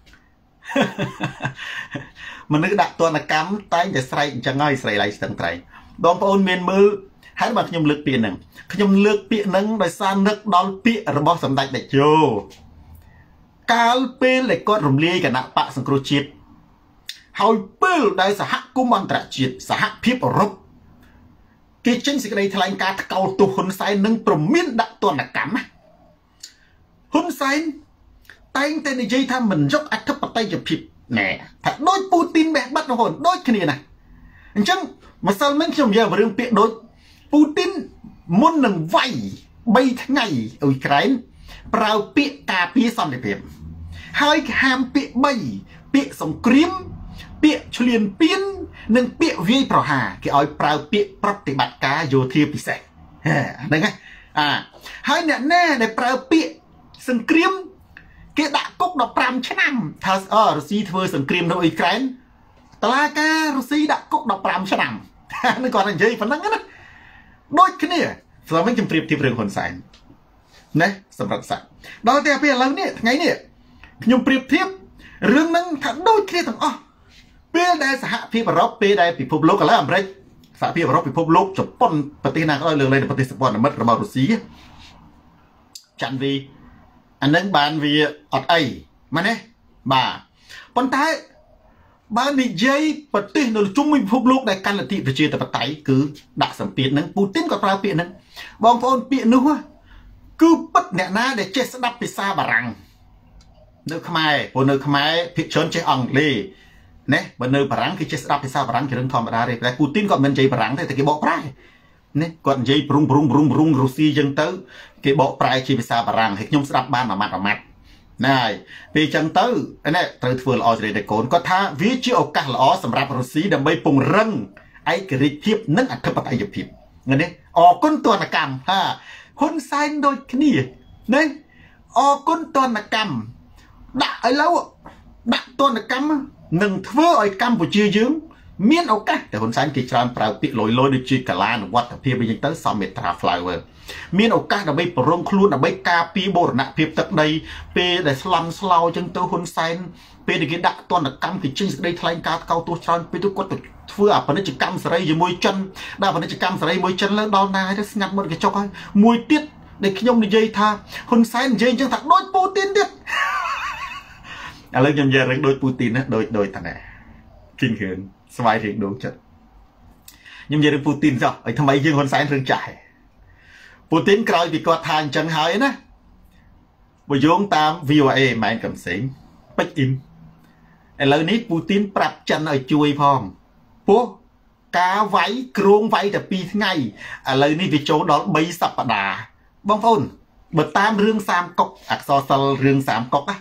មនុស្សដាក់ទណ្ឌកម្មតែងតែស្រែកអញ្ចឹងហើយស្រែកឡៃស្ទឹងត្រែងបងប្អូនមានមើលហើយបើខ្ញុំលើកពាក្យហ្នឹងខ្ញុំលើកពាក្យហ្នឹងដោយសារនឹកដល់ពាក្យរបស់សម្ដេចតេជោកាលពេលដែលគាត់រំលាយគណៈបកសង្គ្រោះជាតិហើយពេលដែលសហគមន៍អន្តរជាតិសហភាពអឺរ៉ុបគេចេញសេចក្តីថ្លែងការណ៍ថ្កោលទោសហ៊ុនសែននឹងប្រមានដាក់ទណ្ឌកម្មហ៊ុនសែនតែងតែនិយាយថាមិនយកអធិបតេយ្យភាពណែថាដូចពូទីនបេះបិទរហូតដូចគ្នាណាអញ្ចឹងម្សិលមិញខ្ញុំនិយាយរឿងពាក្យដូចពូទីនមុននឹងវាយ3ថ្ងៃអ៊ុយក្រែនប្រើពាក្យការពារសន្តិភាពហើយហាមពាក្យ3ពាក្យសង្គ្រាមពាក្យឈ្លានពាននិងពាក្យវាយប្រហារគេឲ្យប្រើពាក្យប្រតិបត្តិការយោធាពិសេសហ្នឹងហើយអ្នកណាដែលប្រើពាក្យសង្គ្រាមគេដាក់គុក15ឆ្នាំថារុស្ស៊ីធ្វើសង្គ្រាមនៅអ៊ុយក្រែនតឡាការរុស្ស៊ីដាក់គុក15ឆ្នាំនឹងគាត់និយាយប៉ុណ្ណឹងណាដូចគ្នាស្រាប់វិញខ្ញុំប្រៀបធៀបរឿងហ៊ុនសែនណាសម្រាប់សាក់ដល់តែពេលឥឡូវនេះថ្ងៃនេះខ្ញុំប្រៀបធៀបរឿងហ្នឹងថាដូចគ្នាទាំងអស់ពេលដែលសហភាពអឺរ៉ុបពេលដែលពិភពលោកឥឡូវអាមេរិកសហភាពអឺរ៉ុបពិភពលោកជប៉ុនប្រទេសណាក៏ដោយលើកលែងប្រទេសសម្ព័ន្ធមិត្តរបស់រុស្ស៊ីចាន់វីអានឹងបានវាអត់អីមែនទេបាទប៉ុន្តែបើនិយាយប្រទេសនៅជុំវិញពិភពលោកដែលកាន់លទ្ធិប្រជាធិបតេយ្យគឺដាក់សម្ពាធនឹងពូទីនក៏ប្រើពាក្យហ្នឹងបងប្អូនពាក្យនោះគឺពិតអ្នកណាដែលចេះស្ដាប់ភាសាបារាំងនៅខ្មែរព្រោះនៅខ្មែរភាគច្រើនចេះអង់គ្លេសណាបើនៅបារាំងគេចេះស្ដាប់ភាសាបារាំងជារឿងធម្មតាទេតែពូទីនគាត់មិននិយាយបារាំងទេតែគេបកប្រែណាគាត់និយាយព្រុងរុស្ស៊ីចឹងទៅគេបកប្រែជាភាសាបារាំងហើយខ្ញុំស្ដាប់បានមួយម៉ាត់ណាហើយពេលចឹងទៅណាត្រូវធ្វើល្អជ្រេតែកូនគាត់ថាវាជាឱកាសល្អសម្រាប់រុស្ស៊ីដើម្បីពង្រឹងឯករាជ្យភាពនិងអធិបតេយ្យភាពឃើញទេអរគុណទណ្ឌកម្មហ៊ុនសែនដូចគ្នាណាអរគុណទណ្ឌកម្មដាក់ឥឡូវដាក់ទណ្ឌកម្មនឹងធ្វើឲ្យកម្ពុជាយើងមានឱកាសតែហ៊ុនសែនគេច្រើនប្រើពាក្យលយដូចជាកាលានុវត្តភាពវិញទៅសំមេត្រា flower មានឱកាសដើម្បីប្រងខ្លួនដើម្បីការពារបូរណភាពទឹកដីពេលដែលស្លន់ស្លោចឹងទៅហ៊ុនសែនពេលដែលគេដាក់ទណ្ឌកម្មគេចេញសេចក្តីថ្លែងការណ៍ថ្កោលទោសច្រើនពេលទៅគាត់ទៅធ្វើអពាណិជ្ជកម្មសេរីជាមួយចិនដាក់ពាណិជ្ជកម្មសេរីមួយចិនលើដល់ណាទៅស្ងាត់មុតកញ្ចុកហើយមួយទៀតដែលខ្ញុំនិយាយថាហ៊ុនសែននិយាយចឹងថាដូចពូទីនទៀតឥឡូវខ្ញុំនិយាយរឿងដូចពូទីនណាដូចតាណាគិញគ្រឿងស្វាយរៀងដងចិត្តខ្ញុំនិយាយរឿងពូទីនចុះឲ្យថ្មីយើងហ៊ុនសែនរឿងចាស់ពូទីនក្រោយពីគាត់ថាអញ្ចឹងហើយណាបើយោងតាម VOA ម៉ែនកំសែងពេជ្រអ៊ីមឥឡូវនេះពូទីនប្រាប់ចិនឲ្យជួយផងពោះការវាយគ្រងវាយតែ2ថ្ងៃឥឡូវនេះវាចូលដល់3សប្តាហ៍បងប្អូនបើតាមរឿង30កុកអក្សរសិល្ប៍រឿង30កុកណា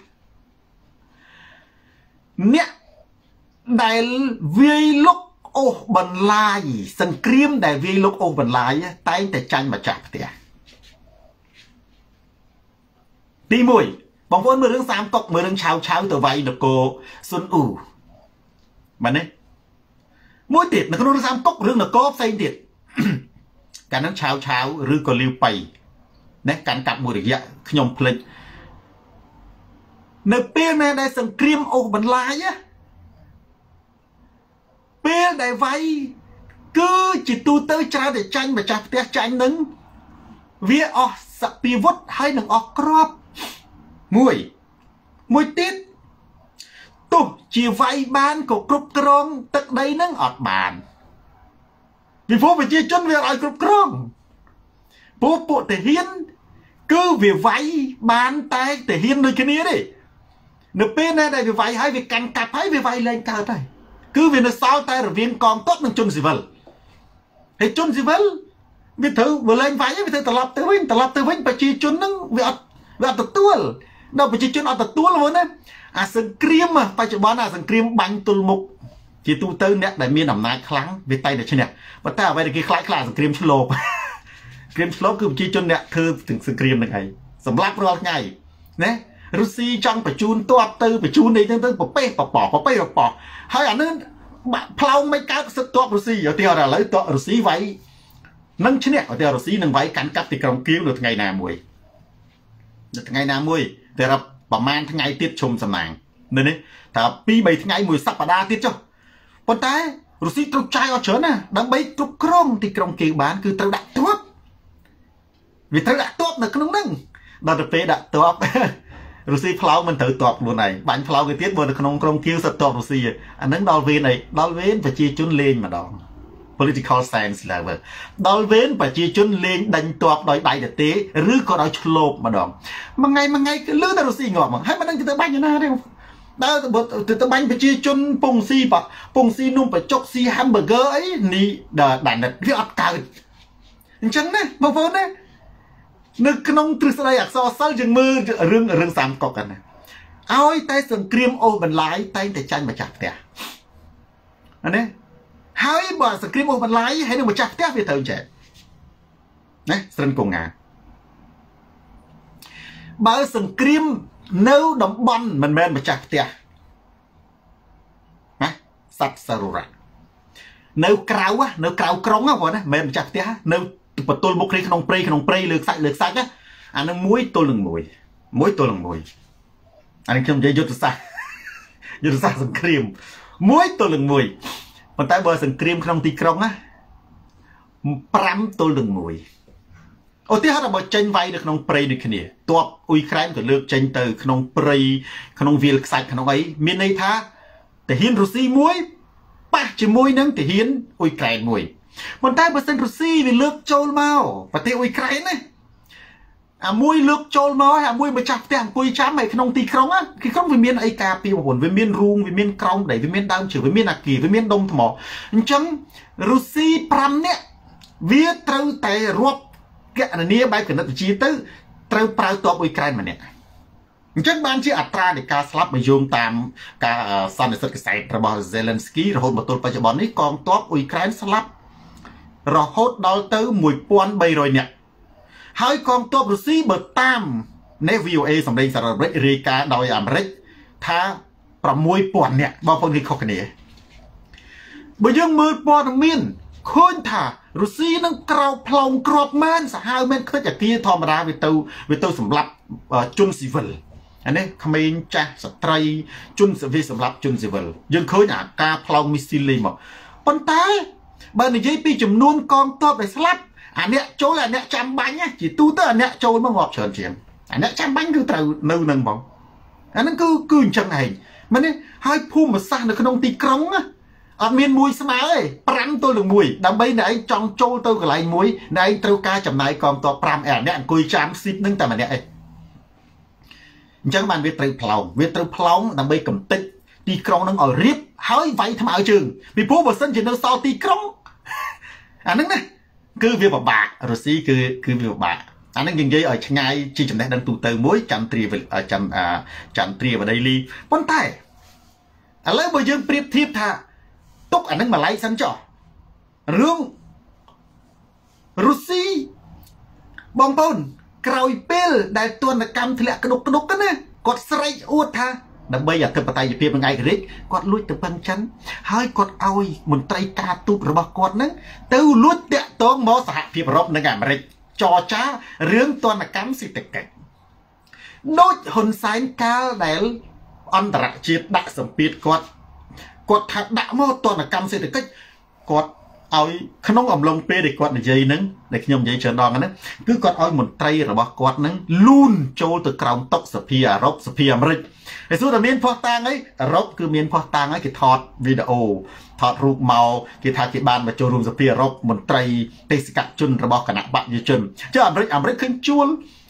អ្នកដែលវាយលុកអូសបន្លាយសង្គ្រាមដែលវាយលុកអូសបន្លាយតែងតែចាញ់ម្ចាស់ផ្ទះទី1បងប្អូនមើលរឿង30កុកមើលរឿងឆាវទៅវាយនគរស៊ុនអ៊ូបាទនេះមួយទៀតនៅក្នុងរឿង30កុករឿងនគរផ្សេងទៀតកាលនោះឆាវឬក៏លាវប៉ៃណាកាន់កាប់មួយរយៈខ្ញុំភ្លេចនៅពេលណាដែលសង្គ្រាមអូសបន្លាយពេលដែលវាយគឺជាទូទៅច្រើនតែចាញ់ម្ចាស់ផ្ទះចាញ់នឹងវាអស់សពាវុធហើយនឹងអស់ក្របមួយទៀតទោះជាវាយបានក៏គ្រប់គ្រងទឹកដីនឹងអត់បានពីព្រោះប្រជាជនវាឲ្យគ្រប់គ្រងពួកទាហានគឺវាវាយបានតែទាហានដូចគ្នាទេនៅពេលណាដែលវាវាយហើយវាកាន់កាប់ហើយវាវាយលែងកើតហើយគឺវានៅសល់តែរវាងកងទ័ពនិងជនស៊ីវិលហើយជនស៊ីវិលវាត្រូវបើលែងវាយវាត្រូវត្រឡប់ទៅវិញប្រជាជនហ្នឹងវាអត់ទទួលដល់ប្រជាជនអត់ទទួលហ្នឹងណាអាសង្គ្រាមបច្ចុប្បន្នអាសង្គ្រាមបាញ់ទល់មុខជាទូទៅអ្នកដែលមានអំណាចខ្លាំងវាតែតែឈ្នះប៉ុន្តែអ្វីដែលគេខ្លាចសង្គ្រាមឆ្លប់គឺប្រជាជនអ្នកធ្វើទាំងសង្គ្រាមហ្នឹងឯងសម្រាប់រាល់ថ្ងៃណារុស្ស៊ីចង់បញ្ជូនទ័ពទៅបញ្ជូននេះទៅប្រទេសបបហើយអានឹងផ្លោងមិនកើតសិទ្ធទ័ពរុស្ស៊ីឧទាហរណ៍ឥឡូវទ័ពរុស្ស៊ីវាយនឹងឈ្នះឧទាហរណ៍រុស្ស៊ីនឹងវាយកាន់កាប់ទីក្រុងគៀវនៅថ្ងៃណាមួយតែរាប់ប្រហែលថ្ងៃទៀតជុំសំណាងនេះថា2-3ថ្ងៃមួយសប្តាហ៍ទៀតចុះប៉ុន្តែរុស្ស៊ីត្រូវចាយអត់ច្រើនណាដើម្បីគ្រប់គ្រងទីក្រុងគៀវបានគឺត្រូវដាក់ទ័ពវាត្រូវដាក់ទ័ពនៅក្នុងហ្នឹងដល់ទៅពេលដាក់ទ័ពរុស្ស៊ីផ្លោងមិនត្រូវទ័ពខ្លួនឯងបាញ់ផ្លោងគេទៀតបើនៅក្នុងក្រុងគៀវសិតទ័ពរុស្ស៊ីអាហ្នឹងដល់វេនប្រជាជនលេងម្ដង political science level ដល់វេនប្រជាជនលេងដេញទ័ពដោយដៃទទេឬក៏ដោយឆ្លូបម្ដងមួយថ្ងៃគឺលឺតែរុស្ស៊ីងាប់មកហើយមិនដឹងទៅបាញ់ណាទេដើរទៅបាញ់ប្រជាជនពងស៊ីនំបចុកស៊ី hamburger អីនេះដានិតវាអត់កើតអញ្ចឹងណាបងប្អូនណានៅក្នុងទ្រឹស្ដីអក្សរសិល្ប៍យើងមើលរឿងសាមកុកហ្នឹងឲ្យតែសង្គ្រាមអូសបន្លាយតែងតែចាញ់ម្ចាស់ផ្ទះណាហើយបើសង្គ្រាមអូសបន្លាយហើយនឹងម្ចាស់ផ្ទះវាត្រូវចេះណាស្រិនកងងាបើសង្គ្រាមនៅតំបន់មិនមែនម្ចាស់ផ្ទះណាសត្វសាររៈនៅក្រៅក្រុងបងណាមិនមែនម្ចាស់ផ្ទះនៅបន្ទល់មុខគ្នាក្នុងព្រៃលើកសាច់ណាអានឹងមួយទល់នឹងមួយអានេះខ្ញុំនិយាយយុទ្ធសាស្ត្រសង្គ្រាមមួយទល់នឹងមួយប៉ុន្តែបើសង្គ្រាមក្នុងទីក្រុងណា5ទល់នឹង1ឧទាហរណ៍បើចេញវាយនៅក្នុងព្រៃដូចគ្នាទ័ពអ៊ុយក្រែនក៏លើកចេញទៅក្នុងព្រៃក្នុងវាលខ្សាច់ក្នុងអីមានន័យថាទាហានរុស្ស៊ីមួយប៉ះជាមួយនឹងទាហានអ៊ុយក្រែនមួយប៉ុន្តែបើសិនរុស្ស៊ីវាលើកចូលមកប្រទេសអ៊ុយក្រែនណាអាមួយលើកចូលមកហើយអាមួយម្ចាស់ផ្ទះអង្គុយចាំឯក្នុងទីក្រុងទីក្រុងវាមានអីការពារបងប្អូនវាមានរូងវាមានក្រោមដីវាមានដើមឈើវាមានអាគារវាមានដុំថ្មអញ្ចឹងរុស្ស៊ី5នាក់វាត្រូវតែរាប់កណនីបែបគណិតវិទ្យាទៅត្រូវប្រើទ័ពអ៊ុយក្រែនម្នាក់អញ្ចឹងបានជាអត្រានៃការស្លាប់មកយោងតាមការសន្និសីទកសែតរបស់ Zelensky រហូតមកទល់បច្ចុប្បន្ននេះកងទ័ពអ៊ុយក្រែនស្លាប់រហូតដល់ទៅ1300នាក់ហើយកងទ័ពរុស្ស៊ីបើតាម VOA សម្លេងសារអាមេរិករាយការណ៍ដោយអាមេរិកថា6000នាក់បងប្អូនគេខុសគ្នាបើយើងមើលព័ត៌មានឃើញថារុស្ស៊ីនឹងក្រោកផ្លោងគ្រាប់មែនសាហាវមែនខ្ទេចអាគារធម្មតាវាទៅសម្លាប់ជនស៊ីវិលអានេះក្មេងចាស់ស្ត្រីជនស៊ីវិលសម្លាប់ជនស៊ីវិលយើងឃើញអាការផ្លោងមីស៊ីលលេងមកប៉ុន្តែបើនិយាយពីចំនួនកងទ័ពដែលស្លាប់អាអ្នកចូលអាអ្នកចាំបាញ់ជាទូទៅអាអ្នកចូលមកងាប់ច្រើនជាងអាអ្នកចាំបាញ់គឺត្រូវនៅនឹងបងអាហ្នឹងគឺអញ្ចឹងឯងមែនទេហើយភូមិសាស្ត្រនៅក្នុងទីក្រុងអត់មានមួយស្មើទេ5ទល់នឹង1ដើម្បីអ្នកឯងចង់ចូលទៅកន្លែងមួយអ្នកឯងត្រូវការចំណាយកងទ័ព5អាអ្នកអង្គុយចាំស៊ីតនឹងតែម្នាក់ឯងអញ្ចឹងបានវាត្រូវផ្លោងដើម្បីកំទេចទីក្រុងនឹងឲ្យរៀបហើយវាយថ្មើរជើងពីព្រោះបើសិនជានៅសល់ទីក្រុងអាហ្នឹងណាគឺវាពិបាករុស្ស៊ីគឺវាពិបាកអាហ្នឹងយើងនិយាយឲ្យឆ្ងាយជាចំណេះដឹងទូទៅមួយចន្ទ្រាវដីលីប៉ុន្តែឥឡូវបើយើងប្រៀបធៀបថាទុកអាហ្នឹងម្លាយសិនចុះរឿងរុស្ស៊ីបងប្អូនក្រោយពេលដែលទណ្ឌកម្មធ្លាក់ក្តុកណាគាត់ស្រែកអួតថាដើម្បីអធិបតេយ្យភាពនិងឯករាជ្យគាត់លួចទៅប៉ឹងចិនហើយគាត់ឲ្យមន្ត្រីការទូតរបស់គាត់នឹងទៅលួចតាក់ទងមកសហភាពអឺរ៉ុបនិងអាមេរិកចរចារឿងទណ្ឌកម្មសេដ្ឋកិច្ចដូចហ៊ុនសែនកាលដែលអន្តរជាតិដាក់សម្ពាធគាត់ថាដាក់មកទណ្ឌកម្មសេដ្ឋកិច្ចគាត់ឲ្យក្នុងអំឡុងពេលដែលគាត់និយាយហ្នឹងដែលខ្ញុំនិយាយច្រើនដងហ្នឹងគឺគាត់ឲ្យមន្ត្រីរបស់គាត់ហ្នឹងលូនចូលទៅក្រោមតុសភាអឺរ៉ុបសភាអាមេរិកហើយសួរតែមានផុសតាងអីអឺរ៉ុបគឺមានផុសតាងហើយគេថតវីដេអូថតរូបមកគេថាគេបានមកចូលរួមសភាអឺរ៉ុបមន្ត្រីទេសកជនរបស់គណៈបកយុជនចុះអាមេរិកឃើញជួល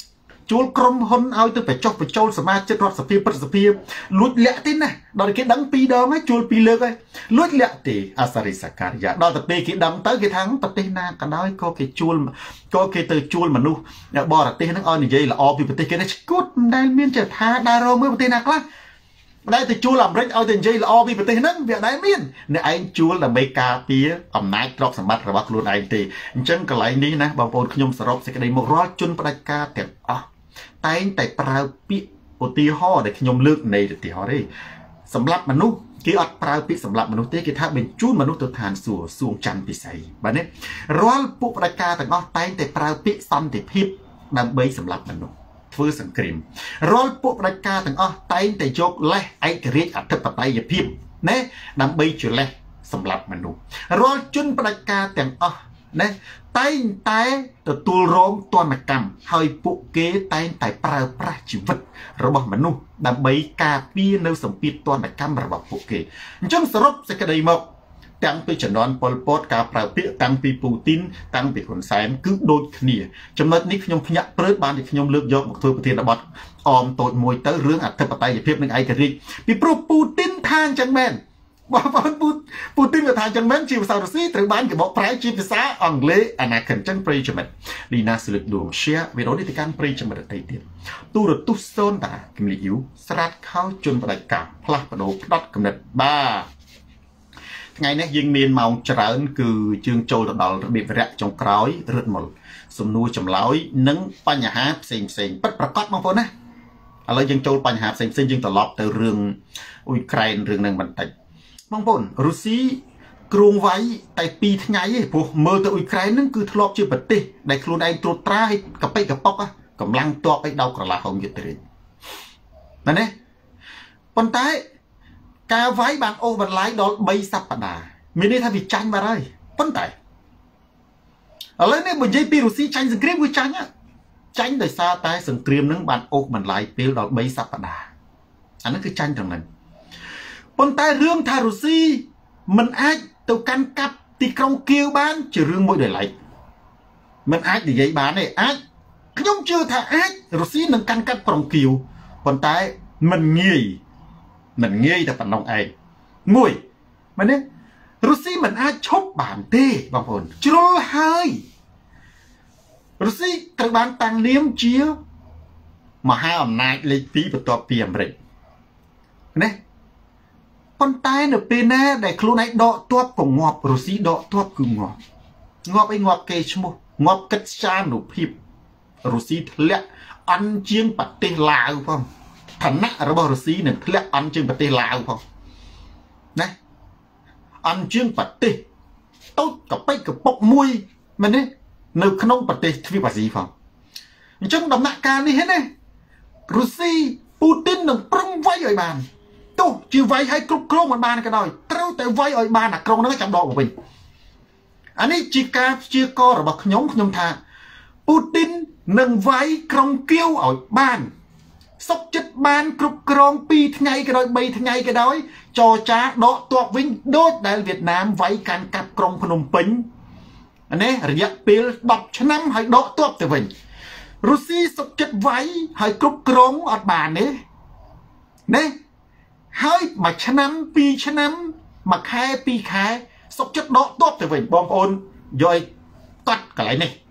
ជួលក្រុមហ៊ុនឲ្យទៅបញ្ចុះបញ្ចូលសមាជិករដ្ឋសភាប្រសិទ្ធភាពលួចលាក់ទេណាដល់គេដឹង2 ដងហើយជួល2 លើកហើយលួចលាក់ទេអសរិសការិយាដល់ទៅពេលគេដឹងទៅគេថាប្រទេសណាក៏ដោយក៏គេជួលក៏គេទៅជួលមនុស្សបរទេសហ្នឹងឲ្យនិយាយល្អពីប្រទេសគេនេះឈួតមិនដែលមានចេះថាដើររកមើលប្រទេសណាខ្លះមិនដែលទៅជួលអាមេរិកឲ្យទៅនិយាយល្អពីប្រទេសហ្នឹងវាអត់ដែលមានអ្នកឯងជួលដើម្បីការពារអំណាចទ្រព្យសម្បត្តិរបស់ខ្លួនឯងទេអញ្ចឹងកន្លែងនេះណាបងប្អូនខ្ញុំសរុបសេចក្តីមករាល់ជនផ្ដាច់ការទាំងអស់តែងតែប្រើពាក្យឧទាហរណ៍ដែលខ្ញុំលើកនៃឧទាហរណ៍ទេសម្រាប់មនុស្សគេអត់ប្រើពាក្យសម្រាប់មនុស្សទេគេថាបញ្ជូនមនុស្សទៅឋានសួគ៌សួងច័ន្ទពិសីបាទនេះរាល់ពួកផ្ដាច់ការទាំងអស់តែងតែប្រើពាក្យសន្តិភាពដើម្បីសម្រាប់មនុស្សធ្វើសង្គ្រាមរាល់ពួកផ្ដាច់ការទាំងអស់តែងតែយកលេសឯករាជ្យអធិបតេយ្យភាពណាដើម្បីជាលេសសម្រាប់មនុស្សរាល់ជនផ្ដាច់ការទាំងអស់ណាតែងតែទទួលរងទណ្ឌកម្មហើយពួកគេតែងតែប្រើប្រាស់ជីវិតរបស់មនុស្សដើម្បីការពារនៅសម្ពាធទណ្ឌកម្មរបស់ពួកគេអញ្ចឹងសរុបសេចក្តីមកតាំងពីជំនាន់ប៉ុលពតការប្រើពាក្យតាំងពីពូទីនតាំងពីហ៊ុនសែនគឺដូចគ្នាចំណុចនេះខ្ញុំភ្ញាក់ព្រឺបានที่ខ្ញុំលើកយកមកធ្វើប្រធានបទអមតូចមួយទៅរឿងអធិបតេយ្យភាពនិងឯករាជ្យពីព្រោះពូទីនថាអញ្ចឹងមែនបងប្អូនពូទីនក៏ថាអញ្ចឹងមែនជាភាសារុស្ស៊ីត្រូវបានគេបកប្រែជាភាសាអង់គ្លេសអនាគតអញ្ចឹងប្រិយមិត្តលីណាស្លឹកដួង share វីដេអូនេះទៅកាន់ប្រិយមិត្តដទៃទៀតទូរទស្សន៍សូនតាគំនិតយូស្រាតខោជន់បដិការផ្លាស់ប្ដូរផ្ដត់កំណត់បាទថ្ងៃនេះយើងមានម៉ោងច្រើនគឺជើងចូលទៅដល់របៀបវរៈចុងក្រោយរឹតមុលសំណួរចម្លើយនិងបញ្ហាផ្សេងពិតប្រាកដបងប្អូនណាឥឡូវយើងចូលបញ្ហាផ្សេងយើងត្រឡប់ទៅរឿងអ៊ុយក្រែនរឿងនឹងបន្តិចបងប្អូនរុស្ស៊ីគ្រងវាយតែ2 ថ្ងៃទេព្រោះមើលទៅអ៊ុយក្រែនហ្នឹងគឺធ្លាប់ជាប្រទេសដែលខ្លួនឯងត្រួតត្រាឲ្យកប៉ិកកប៉ុកកម្លាំងទ័ពឲ្យដោកក្រឡាហុងយុទ្ធរាជមែនទេប៉ុន្តែការវាយបានអូសបន្លាយដល់3 សប្តាហ៍មានន័យថាវាចាញ់បាត់ហើយប៉ុន្តែឥឡូវនេះបើនិយាយពីរុស្ស៊ីចាញ់សង្គ្រាមវាចាញ់ដោយសារតែសង្គ្រាមហ្នឹងបានអូសបន្លាយពេលដល់3 សប្តាហ៍អាហ្នឹងគឺចាញ់ត្រឹមហ្នឹងប៉ុន្តែរឿងថារុស្ស៊ីមិនអាចទៅកាន់កាប់ទីក្រុងគៀវបានជារឿងមួយដែលឡែកមិនអាចនិយាយបានទេអាចខ្ញុំជឿថាអាចរុស្ស៊ីនឹងកាន់កាប់ក្រុងគៀវប៉ុន្តែមិនងាយតែប៉ុណ្ណោះឯងមួយមែនទេរុស្ស៊ីមិនអាចឈប់បានទេបងប្អូនជ្រុលហើយរុស្ស៊ីត្រូវបានតាំងនាមជាមហាអំណាចលេខ2បន្ទាប់ពីអាមេរិកណាប៉ុន្តែនៅពេលណាដែលខ្លួនឯងដកទ័ពក៏ងាប់រុស្ស៊ីដកទ័ពគឺងាប់ងាប់គេឈ្មោះងាប់កិច្ចសានុភាពរុស្ស៊ីធ្លាក់អន់ជាងប្រទេសឡាវផងឋានៈរបស់រុស្ស៊ីនឹងធ្លាក់អន់ជាងប្រទេសឡាវផងណាអន់ជាងប្រទេសតូចកប៉ិចកពុកមួយមែនទេនៅក្នុងប្រទេសទ្វីបអាស៊ីផងអញ្ចឹងដំណាក់កាលនេះណារុស្ស៊ីពូទីននឹងប្រឹងវាយឲ្យបានទោះជាវាយឲ្យគ្រប់គ្រងមិនបានក៏ដោយត្រូវតែវាយឲ្យបានអាក្រុងហ្នឹងចាំដកមកវិញអានេះជាការព្យាករណ៍របស់ខ្ញុំថាពូទីននឹងវាយក្រុងគៀវឲ្យបានសុខចិត្តបានគ្រប់គ្រង2 ថ្ងៃក៏ដោយ3 ថ្ងៃក៏ដោយចរចាដកទ័ពវិញដូចដែលវៀតណាមវាយកាន់កាប់ក្រុងភ្នំពេញនេះរយៈពេល10 ឆ្នាំហើយដកទ័ពទៅវិញរុស្ស៊ីសុខចិត្តវាយហើយគ្រប់គ្រងអត់បានទេណាហើយ1 ឆ្នាំ 2 ឆ្នាំ1 ខែ 2 ខែសុខចិត្តដកទ័ពទៅវិញបងប្អូនយកកត់កន្លែងនេះ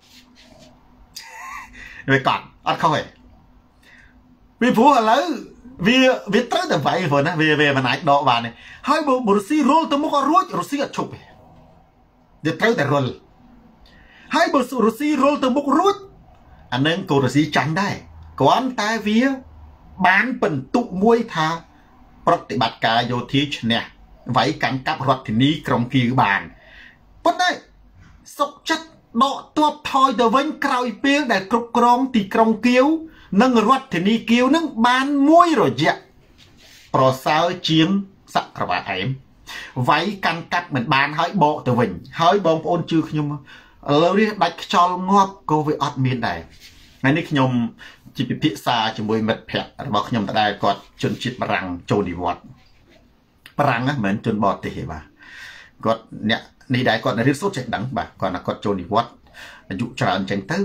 វាកត់អត់ខុសទេពីព្រោះឥឡូវវាត្រូវតែវាយព្រោះណាវាមិនអាចដកបានទេហើយបើរុស្ស៊ីរុលទៅមុខអត់រួចរុស្ស៊ីអត់ឈប់ទេវាត្រូវតែរុលហើយបើរុស្ស៊ីរុលទៅមុខរួចអានឹងក៏រុស្ស៊ីចាញ់ដែរគ្រាន់តែវាបានបន្ទុកមួយថាប្រតិបត្តិការយោធាឈ្នះវាយកាន់កាប់រដ្ឋធានីក្រុងគៀវបានប៉ុន្តែសុកចិត្តដកទ័ពថយទៅវិញក្រោយពេលដែលគ្រប់គ្រងទីក្រុងគៀវនិងរដ្ឋធានីគៀវនឹងបានមួយរយៈប្រសើរជាងសក្រវ៉ាអែមវាយកាន់កាប់មិនបានហើយបកទៅវិញហើយបងប្អូនជឿខ្ញុំឥឡូវនេះដាច់ខ្យល់ងាប់ក៏វាអត់មានដែរថ្ងៃនេះខ្ញុំជាពិភាក្សាជាមួយមិត្តភ័ក្តិរបស់ខ្ញុំដដែលគាត់ជនជាតិបារាំងចូលនិវត្តន៍បារាំងហ្នឹងមិនមែនជនបរទេសទេបាទគាត់អ្នកនេះដែរគាត់រៀនសូត្រចេះដឹងបាទគាត់ចូលនិវត្តន៍អាយុច្រើនអញ្ចឹងទៅ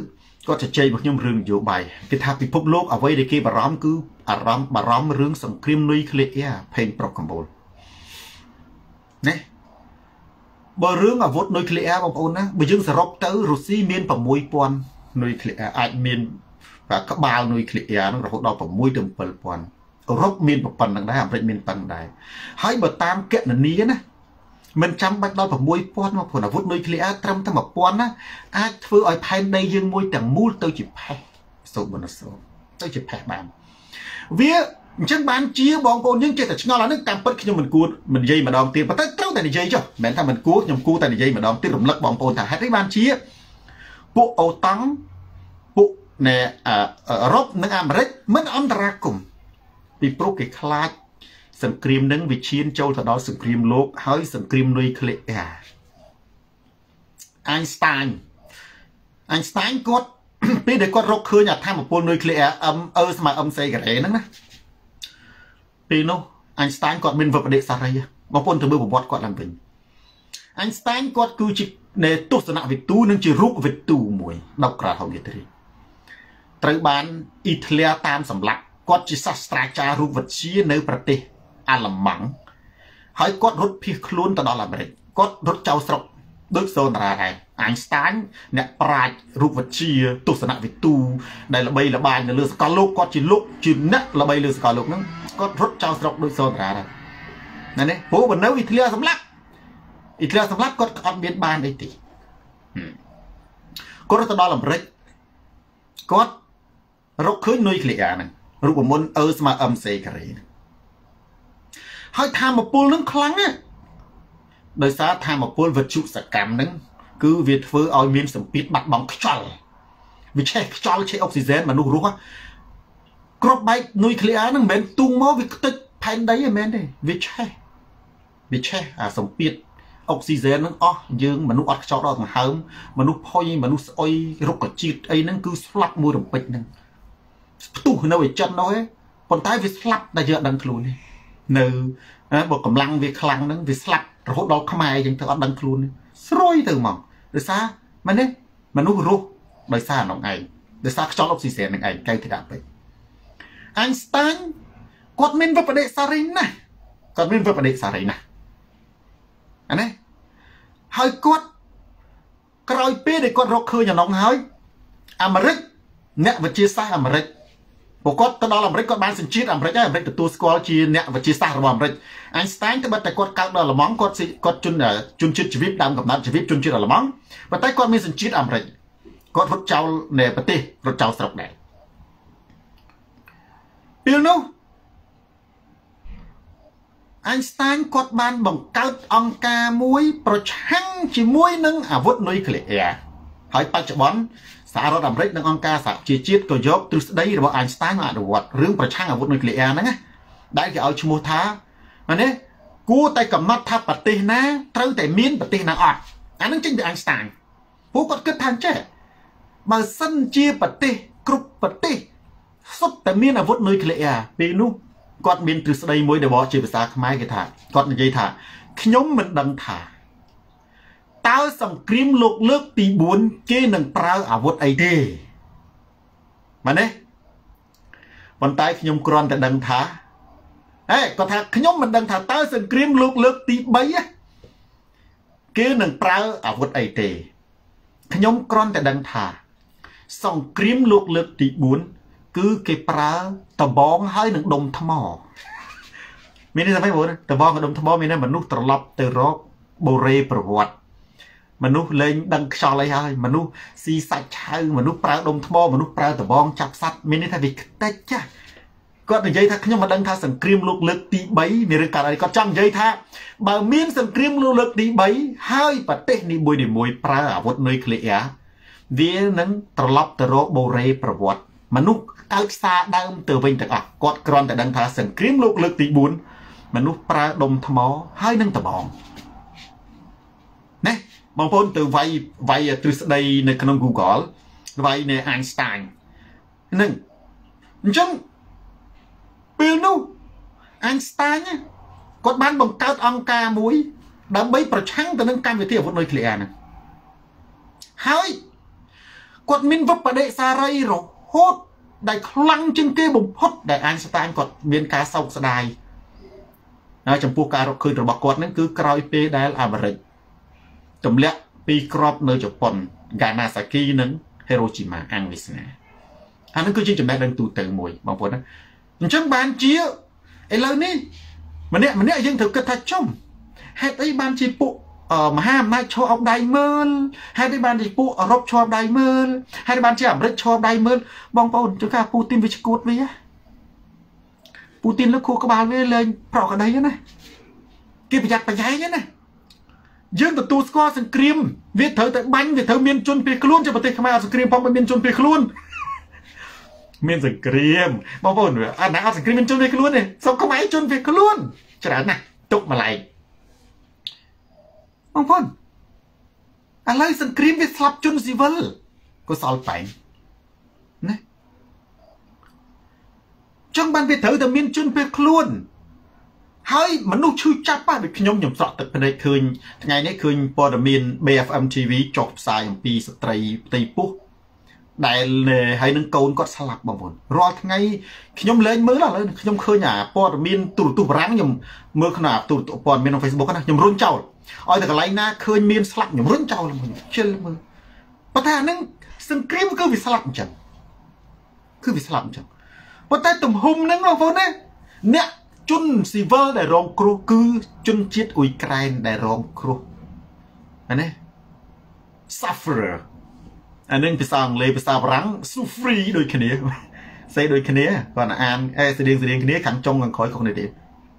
ก็จะใจบอกខ្ញុំរឿងនយោបាយគេថាពិភពលោកអ្វីដែលគេបារម្ភគឺបារម្ភរឿងសង្គ្រាមនុយក្លេអ៊ែរភេងប្រុកកម្ពុជាណាបើរឿងអាវុធនុយក្លេអ៊ែរបងប្អូនណាបើយើងសរុបទៅរុស្ស៊ីមាន 6000 នុយក្លេអ៊ែរអាចមានក្បាលនុយក្លេអ៊ែរហ្នឹងរហូតដល់ 6 ទៅ 7000 អឺរ៉ុបមានប៉ុណ្្នឹងដែរអាមេរិកមានប៉ុណ្្នឹងដែរហើយបើតាមកណនីណាមិនចាំបាច់ដល់ 6000 មកព្រោះអាវុធនុយក្លេអ៊ែរត្រឹមតែ 1000 ណាអាចធ្វើឲ្យផែនដីយើងមួយទាំងមូលទៅជាផេះសូបនសូទៅជាផេះបានវាអញ្ចឹងបានជាបងប្អូនយើងចេះតែឆ្ងល់អានេះតាមពិតខ្ញុំមិនគួរមិននិយាយម្ដងទៀតប៉ុន្តែត្រូវតែនិយាយចុះមិនមែនថាមិនគួរខ្ញុំគួរតែនិយាយម្ដងទៀតរំលឹកបងប្អូនថាហេតុអីបានជាពួកអូតង់ពួកណែអឺរ៉ុបនិងអាមេរិកមិនអន្តរាគមន៍ពីព្រោះគេខ្លាចសង្គ្រាមនឹងវាឈានចូលទៅដល់សង្គ្រាមលោកហើយសង្គ្រាមនុយក្លេអ៊ែរអៃស្តាញគាត់ពេលដែលគាត់រកឃើញអាធម្មពលនុយក្លេអ៊ែរស្មើសេការ៉េហ្នឹងណាពេលនោះអៃស្តាញគាត់មានវិបដិសារីបងប្អូនទៅមើលប្រវត្តិគាត់ឡើងវិញអៃស្តាញគាត់គឺជានៃទស្សនវិទូនិងជារូបវិទូមួយដកក្រៅហោវិទ្យាត្រូវបានអ៊ីតាលីតាមសម្លាប់គាត់ជាសាស្ត្រាចារ្យរូបវិទ្យានៅប្រទេសអាល្លឺម៉ង់ហើយគាត់រត់ភៀសខ្លួនទៅដល់អាមេរិកគាត់រត់ចោលស្រុកដូចសូនតារាដែរអៃស្តាញអ្នកប្រាជ្ញរូបវិទ្យាទស្សនវិទូដែលល្បីល្បាញនៅលើសកលលោកគាត់ជាលោកជាអ្នកល្បីលើសកលលោកហ្នឹងគាត់រត់ចោលស្រុកដូចសូនតារាដែរណានេះព្រោះបើនៅអ៊ីតាលីសម្លាប់គាត់អត់មានបានអីទេគាត់ទៅដល់អាមេរិកគាត់រកឃើញនុយក្លេអ៊ែរហ្នឹងរូបមន្តស្មើសេការ៉េហើយធម្មពលនឹងខ្លាំងណាស់ដោយសារធម្មពលវិទ្យុសកម្មហ្នឹងគឺវាធ្វើឲ្យមានសម្ពាធបាត់បង់ខ្យល់វាឆេះខ្យល់ឆេះអុកស៊ីហ្សែនមនុស្សរស់គ្រាប់បែកនុយក្លេអ៊ែរហ្នឹងមិនមែនទូងមកវាខ្ទេចផែនដីទេមែនទេវាឆេះអាសម្ពាធអុកស៊ីហ្សែនហ្នឹងអស់យើងមនុស្សអត់ខ្យល់ដល់ដង្ហើមមនុស្សផុយមនុស្សស្អុយរុក្ខជាតិអីហ្នឹងគឺស្លាប់មួយរំពេចហ្នឹងផ្ទុះនៅឯចិត្តនោះឯងប៉ុន្តែវាស្លាប់តែយើងអត់ដឹងខ្លួនទេនៅបើកម្លាំងវាខ្លាំងហ្នឹងវាស្លាប់រហូតដល់ខ្មែរអញ្ចឹងទៅអត់ដឹងខ្លួនស្រួយទៅហ្មងដោយសារមែនទេមនុស្សរស់ដោយសារនោះឯងដោយសារខ្យល់អុកស៊ីហ្សែននឹងឯងកែវធរៈពេកអៃនស្តាញគាត់មានវិបដិសារីណាស់អានេះហើយគាត់ក្រោយពេលដែលគាត់រកឃើញអានោះហើយអាមេរិកអ្នកវិទ្យាសាស្ត្រអាមេរិកពួកគាត់ទៅដល់អាមេរិកគាត់បានសញ្ជាតិអាមេរិកហើយអាមេរិកទទួលស្គាល់ជាអ្នកវិទ្យាសាស្ត្ររបស់អាមេរិកអៃនស្តាញត្បិតតែគាត់កើតដល់អាល្លឺម៉ង់គាត់ជនជាតិជីវិតដើមកំណើតជីវិតជនជាតិអាល្លឺម៉ង់ប៉ុន្តែគាត់មានសញ្ជាតិអាមេរិកគាត់រត់ចោលនៅប្រទេសរត់ចោលស្រុកដែរពេលនោះអៃនស្តាញគាត់បានបង្កើតអង្គការមួយប្រឆាំងជាមួយនឹងអាវុធនុយក្លេអ៊ែរហើយបច្ចុប្បន្នសហរដ្ឋអាមេរិកនិងអង្គការសហជីវជាតិក៏យកទ្រឹស្ដីរបស់អៃនស្តាញមកអនុវត្តរឿងប្រឆាំងអាវុធនុយក្លេអ៊ែរហ្នឹងណាដែលគេឲ្យឈ្មោះថាណាគួរតែកំណត់ថាប្រទេសណាត្រូវតែមានប្រទេសណាអត់អានឹងចេញពីអៃនស្តាញពួកគាត់គិតថាចេះបើសិនជាប្រទេសគ្រប់ប្រទេសសុទ្ធតែមានអាវុធនុយក្លេអ៊ែរពេលនោះគាត់មានទ្រឹស្ដីមួយដែលបកជាភាសាខ្មែរគេថាគាត់និយាយថាខ្ញុំមិនដឹងថាតើសង្គ្រាមលោកលើកទី4គេនឹងប្រើអាវុធអីទេមែនទេប៉ុន្តែខ្ញុំគ្រាន់តែដឹងថាគាត់ថាខ្ញុំមិនដឹងថាតើសង្គ្រាមលោកលើកទី3គេនឹងប្រើអាវុធអីទេខ្ញុំគ្រាន់តែដឹងថាសង្គ្រាមលោកលើកទី4គឺគេប្រើតបងហើយនឹងដុំថ្មមានន័យថាម៉េចបងតបងនិងដុំថ្មមានន័យមនុស្សត្រឡប់ទៅរកបូរេប្រវត្តិមនុស្សលែងដឹងខ្យល់អីហើយមនុស្សស៊ីសាច់ឆៅមនុស្សប្រើដុំថ្មមនុស្សប្រើតបងចាប់សัตว์មានន័យថាវាខ្ទេចចាស់គាត់និយាយថាខ្ញុំមិនដឹងថាសង្គ្រាមលោកលើកទី3នៃរឿងកើតអីគាត់ចង់និយាយថាបើមានសង្គ្រាមលោកលើកទី3ហើយប្រទេសនីមួយប្រើអាវុធនុយក្លេអ៊ែរវានឹងត្រឡប់ទៅរកបូរេប្រវត្តិមនុស្សកើតផ្សារដើមទៅវិញទាំងអស់គាត់គ្រាន់តែដឹងថាសង្គ្រាមលោកលើកទី4មនុស្សប្រើដុំថ្មហើយនឹងតបងណាបងប្អូនទៅវាយទ្រឹស្ដីនៅក្នុង Google វាយនៅអៃនស្តាញនឹងអញ្ចឹងពេលនោះអៃនស្តាញគាត់បានបង្កើតអង្គការមួយដើម្បីប្រឆាំងទៅនឹងកម្មវិធីអាវុធនុយក្លេអ៊ែរហ្នឹងហើយគាត់មានវឹកបដិសារីរហូតដែលខ្លាំងជាងគេបំផុតដែលអានស្តាញគាត់មានការសោកស្ដាយហើយចំពោះការរកឃើញរបស់គាត់ហ្នឹងគឺក្រោយពេលដែលអាមេរិកទម្លាក់ពីក្របនៅជប៉ុនហ្គាណាសាគីនិងហេរ៉ូជីម៉ាអាំងវីសនាអានឹងគឺជាចំណេះដឹងទូទៅមួយបងប្អូនណាអញ្ចឹងបានជាឥឡូវនេះម្នាក់យើងត្រូវគិតថាចំហេតុអីបានជាពួកមហាអំណាចឈរអោបដៃមើលហេតុអីបានជាពួកអឺរ៉ុបឈរអោបដៃមើលហេតុអីបានជាអាមេរិកឈរអោបដៃមើលបងប្អូនជួនកាលពូទីនវាឈួតវាពូទីនលើខួរក្បាលវាលេងប្រកក្តីណាគេប្រយ័ត្នប្រយែងណាយើងទទួលស្គាល់សង្គ្រាមវាត្រូវតែបាញ់វាត្រូវមានជនភៀសខ្លួនជាប្រទេសខ្មែរអត់សង្គ្រាមផងមិនមានជនភៀសខ្លួនមានសង្គ្រាមបងប្អូនអាណាអត់សង្គ្រាមមានជនភៀសខ្លួនទេសុំខ្មែរជនភៀសខ្លួនច្រើនណាស់ទុកម្លែកបងប្អូនឥឡូវសង្គ្រាមវាស្លាប់ជនស៊ីវិលក៏សល់បែងណាចង់បានវាត្រូវតែមានជនភៀសខ្លួនហើយមនុស្សឈឺចាប់ដូចខ្ញុំស្រក់ទឹកភ្នែកឃើញថ្ងៃនេះឃើញព័ត៌មាន BFM TV ចុះផ្សាយអំពីស្ត្រីផ្ទៃពោះដែលហើយនឹងកូនគាត់ស្លាប់បងប្អូនរាល់ថ្ងៃខ្ញុំលែងមើលឥឡូវខ្ញុំឃើញអាព័ត៌មានទូរទស្សន៍បារាំងខ្ញុំមើលក្នុងទូរទស្សន៍ព័ត៌មានក្នុង Facebook ណាខ្ញុំរុញចោលឲ្យតែកន្លែងណាឃើញមានស្លាប់ខ្ញុំរុញចោលជិលមើលប៉ុន្តែអានឹងសង្គ្រាមគឺវាស្លាប់អញ្ចឹងគឺវាស្លាប់អញ្ចឹងប៉ុន្តែទំហំហ្នឹងបងប្អូនណាអ្នកជនស៊ីវិលដែលរងគ្រោះគឺជនជាតិអ៊ុយក្រែនដែលរងគ្រោះណា sufferer អានឹងភាសាអង់គ្លេសភាសាបារាំង suffer ដូចគ្នាស្អីដូចគ្នាគាត់អានស្តៀងគ្នាខាងចុងខាងក្រោយខុសគ្នាទេ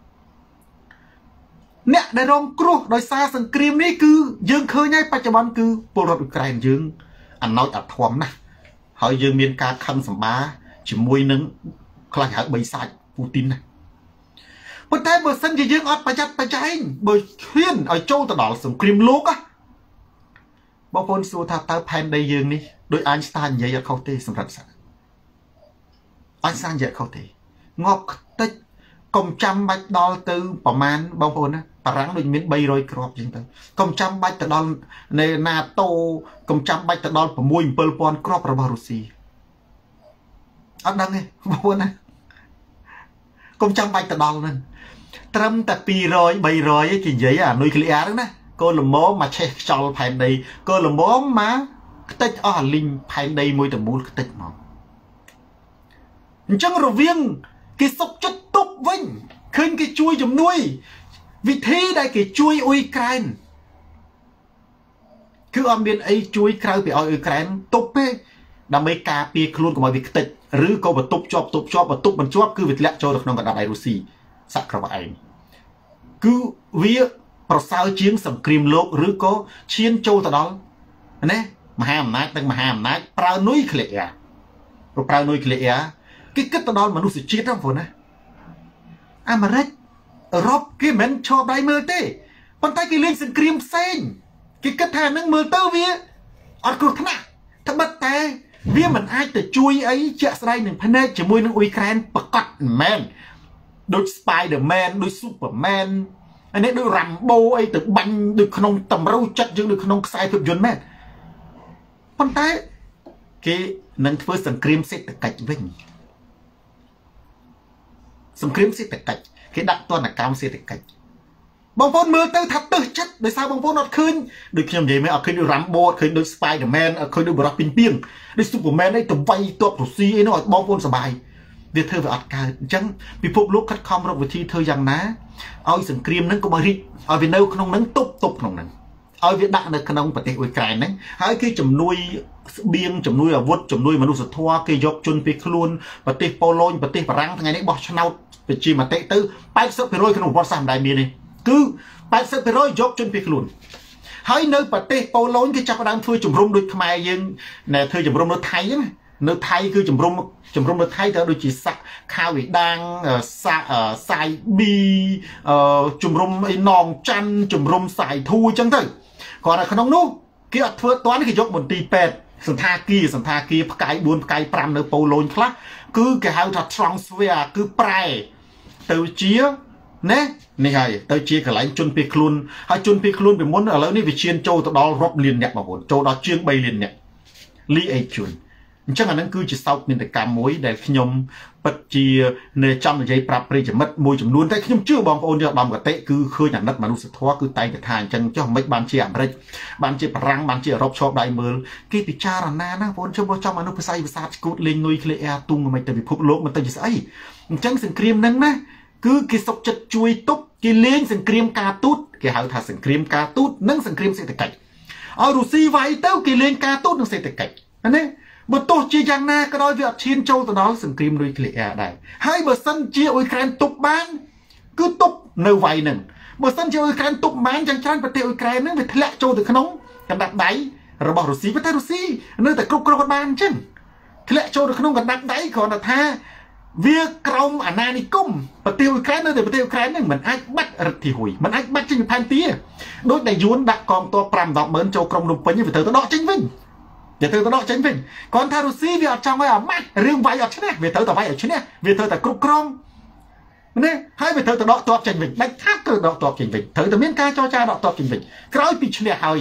អ្នកដែលរងគ្រោះដោយសារសង្គ្រាមនេះគឺយើងឃើញហើយបច្ចុប្បន្នគឺពលរដ្ឋអ៊ុយក្រែនយើងអំណោចអាធំណាស់ហើយយើងមានការខឹងសម្បាជាមួយនឹងខ្លះហៅបីសាច់ពូទីនណាប៉ុន្តែបើសិនជាយើងអត់ប្រយ័ត្នប្រយែងបើឃ្លានឲ្យចូលទៅដល់សង្គ្រាមលោកបងប្អូនសួរថាតើផែនដីយើងនេះដោយអាញ់ស្តានិយាយអត់ខុសទេសម្រាប់សាអាញ់ស្តានិយាយខុសទេងាប់ខ្ទេចកុំចាំបាច់ដល់ទៅប្រមាណបងប្អូនណាបារាំងដូចមាន300គ្រាប់ជាងទៅកុំចាំបាច់ទៅដល់នៃ NATO កុំចាំបាច់ទៅដល់6-7,000គ្រាប់របស់រុស្ស៊ីអត់ដឹងទេបងប្អូនណាកុំចាំបាច់ទៅដល់ហ្នឹងត្រឹមតែ200 300គេនិយាយអានុយក្លេអ៊ែរហ្នឹងណាកូនលមមកឆេះខ្យល់ផែនដីកូនលមមកខ្ទេចអស់អាលីងផែនដីមួយតមូលខ្ទេចមកអញ្ចឹងរវាងគេសុកចិត្តទប់វិញឃើញគេជួយជំនួយវិធីដែលគេជួយអ៊ុយក្រែនគឺអត់មានអីជួយក្រៅពីឲ្យអ៊ុយក្រែនទប់ទេដើម្បីការពារខ្លួនកុំឲ្យវាខ្ទេចឬក៏បន្ទប់ជាប់បន្ទប់បញ្ជាប់គឺវាធ្លាក់ចូលទៅក្នុងកណ្ដាប់ដៃរុស្ស៊ីសាក់ក្របឯងគឺវាប្រសើរជាងសង្គ្រាមលោកឬក៏ឈានចូលទៅដល់ណាមហាអំណាចទាំងមហាអំណាចប្រើនុយក្លេអ៊ែរប្រើនុយក្លេអ៊ែរគេគិតទៅដល់មនុស្សជាតិហ្នឹងបងប្អូនណាអាមេរិកអឺរ៉ុបគេមិនឈរដៃមើលទេប៉ុន្តែគេលេងសង្គ្រាមផ្សេងគេគិតថាហ្នឹងមើលទៅវាអត់គ្រោះថ្នាក់ត្បិតតែវាមិនអាចទៅជួយអីជាក់ស្ដែងនឹងភ្នែកជាមួយនឹងអ៊ុយក្រែនប្រកាសមិនមែនដូច Spider-Man ដូច Superman អានេះដូច Rambo អីទៅបាញ់ដូចក្នុងតម្រូវចិត្តយើងដូចក្នុងខ្សែភាពយន្តមែនប៉ុន្តែគេនឹងធ្វើសង្គ្រាមសេដ្ឋកិច្ចវិញសង្គ្រាមសេដ្ឋកិច្ចគេដាក់ទណ្ឌកម្មសេដ្ឋកិច្ចបងប្អូនមើលទៅថាទឹះចិត្តដោយសារបងប្អូនអត់ឃើញដូចខ្ញុំនិយាយមែនអត់ឃើញដូច Rambo អត់ឃើញដូច Spider-Man អត់ឃើញដូចបរិសុទ្ធពីងដូច Superman អីទៅវាយទ័ពរុស្ស៊ីអីនោះឲ្យបងប្អូនសប្បាយវាធ្វើវាអត់កើតអញ្ចឹងពិភពលោកខិតខំរកវិធីធ្វើយ៉ាងណាឲ្យសង្គ្រាមហ្នឹងកុំឲ្យរីកឲ្យវានៅក្នុងហ្នឹងទប់ក្នុងហ្នឹងឲ្យវាដាក់នៅក្នុងប្រទេសអ៊ុយក្រែនហ្នឹងហើយគេជំនួយស្បៀងជំនួយអាវុធជំនួយមនុស្សធម៌គេយកជនពីខ្លួនប្រទេសប៉ូឡូញប្រទេសបារាំងថ្ងៃនេះបោះឆ្នោតប្រជាមតិទៅ 80% ក្នុងប្រវត្តិសាស្ត្រមិនដែលមានទេគឺ 80% យកជនពីខ្លួនហើយនៅប្រទេសប៉ូឡូញគេចាប់ផ្ដើមធ្វើជំរំដូចខ្មែរយើងធ្វើជំរំនៅថៃណានៅថៃគឺជំរំនៅថៃទៅដូចជាសាក់ខាវវិដាងសាយប៊ីជំរំអីនងច័ន្ទជំរំសាយធូអញ្ចឹងទៅគាត់នៅក្នុងនោះគេអត់ធ្វើតាន់គេយកមន្ទីរពេទ្យសន្តាគារផ្កាយ4ផ្កាយ5នៅប៉ូឡូញខ្លះគឺគេហៅថា transfer គឺប្រែទៅជាណានេះហើយទៅជាកន្លែងជនភៀសខ្លួនហើយជនភៀសខ្លួនពីមុនឥឡូវនេះវាឈានចូលទៅដល់រាប់លានអ្នកបងប្អូនចូលដល់ជាង3លានអ្នក Lee A-Chun អញ្ចឹងអានឹងគឺជាសោកនាដកម្មមួយដែលខ្ញុំពិតជានៅចំនិយាយប្រាប់ប្រិយមិត្តមួយចំនួនតែខ្ញុំជឿបងប្អូនយកដំកតិគឺឃើញអាណិតមនុស្សធម៌គឺតែងតែថាអញ្ចឹងចុះមិនបានជាអាមេរិកបានជាបារាំងបានជាអឺរ៉ុបឈប់ដៃមើលគេពិចារណាណាបងប្អូនជុំចំមនុស្សភាសាភាសាស្គូតលេងនុយក្លេអ៊ែទុំមិនទៅពិភពលោកមិនទៅជាស្អីអញ្ចឹងសង្គ្រាមហ្នឹងណាគឺគេសុកចិត្តជួយទប់គេលេងសង្គ្រាមការទូតគេហៅថាសង្គ្រាមការទូតនិងសង្គ្រាមសេដ្ឋកិច្ចឲ្យរុស្ស៊ីវាយទៅគេលេងការទូតនិងសេដ្ឋកិច្ចណាបើទោះជាយ៉ាងណាក៏ដោយវាអត់ឈានចូលទៅដល់សង្គ្រាមនុយក្លេអ៊ែដែរហើយបើសិនជាអ៊ុយក្រែនទប់បានគឺទប់នៅវាយហ្នឹងបើសិនជាអ៊ុយក្រែនទប់បានយ៉ាងច្រើនប្រទេសអ៊ុយក្រែនហ្នឹងវាធ្លាក់ចូលទៅក្នុងកណ្ដាប់ដៃរបស់រុស្ស៊ីប៉ុន្តែរុស្ស៊ីនៅតែគ្រប់គ្រងបានអញ្ចឹងធ្លាក់ចូលទៅក្នុងកណ្ដាប់ដៃគ្រាន់តែថាវាក្រោមអាណានិគមប្រទេសអ៊ុយក្រែននៅតែប្រទេសអ៊ុយក្រែនហ្នឹងមិនអាចបាត់រឹតទីហ៊ុយមិនអាចបាត់ចេញពីផែនទីដូចដែលយួនដាក់កងទ័ព 5-10 ម៉ឺនចូលក្រុងភ្នំពេញវាត្រូវទៅដកចេញវិញវាត្រូវទៅដកចេញវិញគាត់ថារុស្ស៊ីវាអត់ចង់ឲ្យអាម៉ាស់រឿងវាយអត់ឈ្នះវាត្រូវតែវាយឲ្យឈ្នះវាត្រូវតែគ្រប់គ្រងណាហើយវាត្រូវតែដកទ័ពចេញវិញដាច់ខាតត្រូវដកទ័ពចេញវិញត្រូវតែមានការចរចាដកទ័ពចេញវិញក្រោយពីឈ្នះហើយ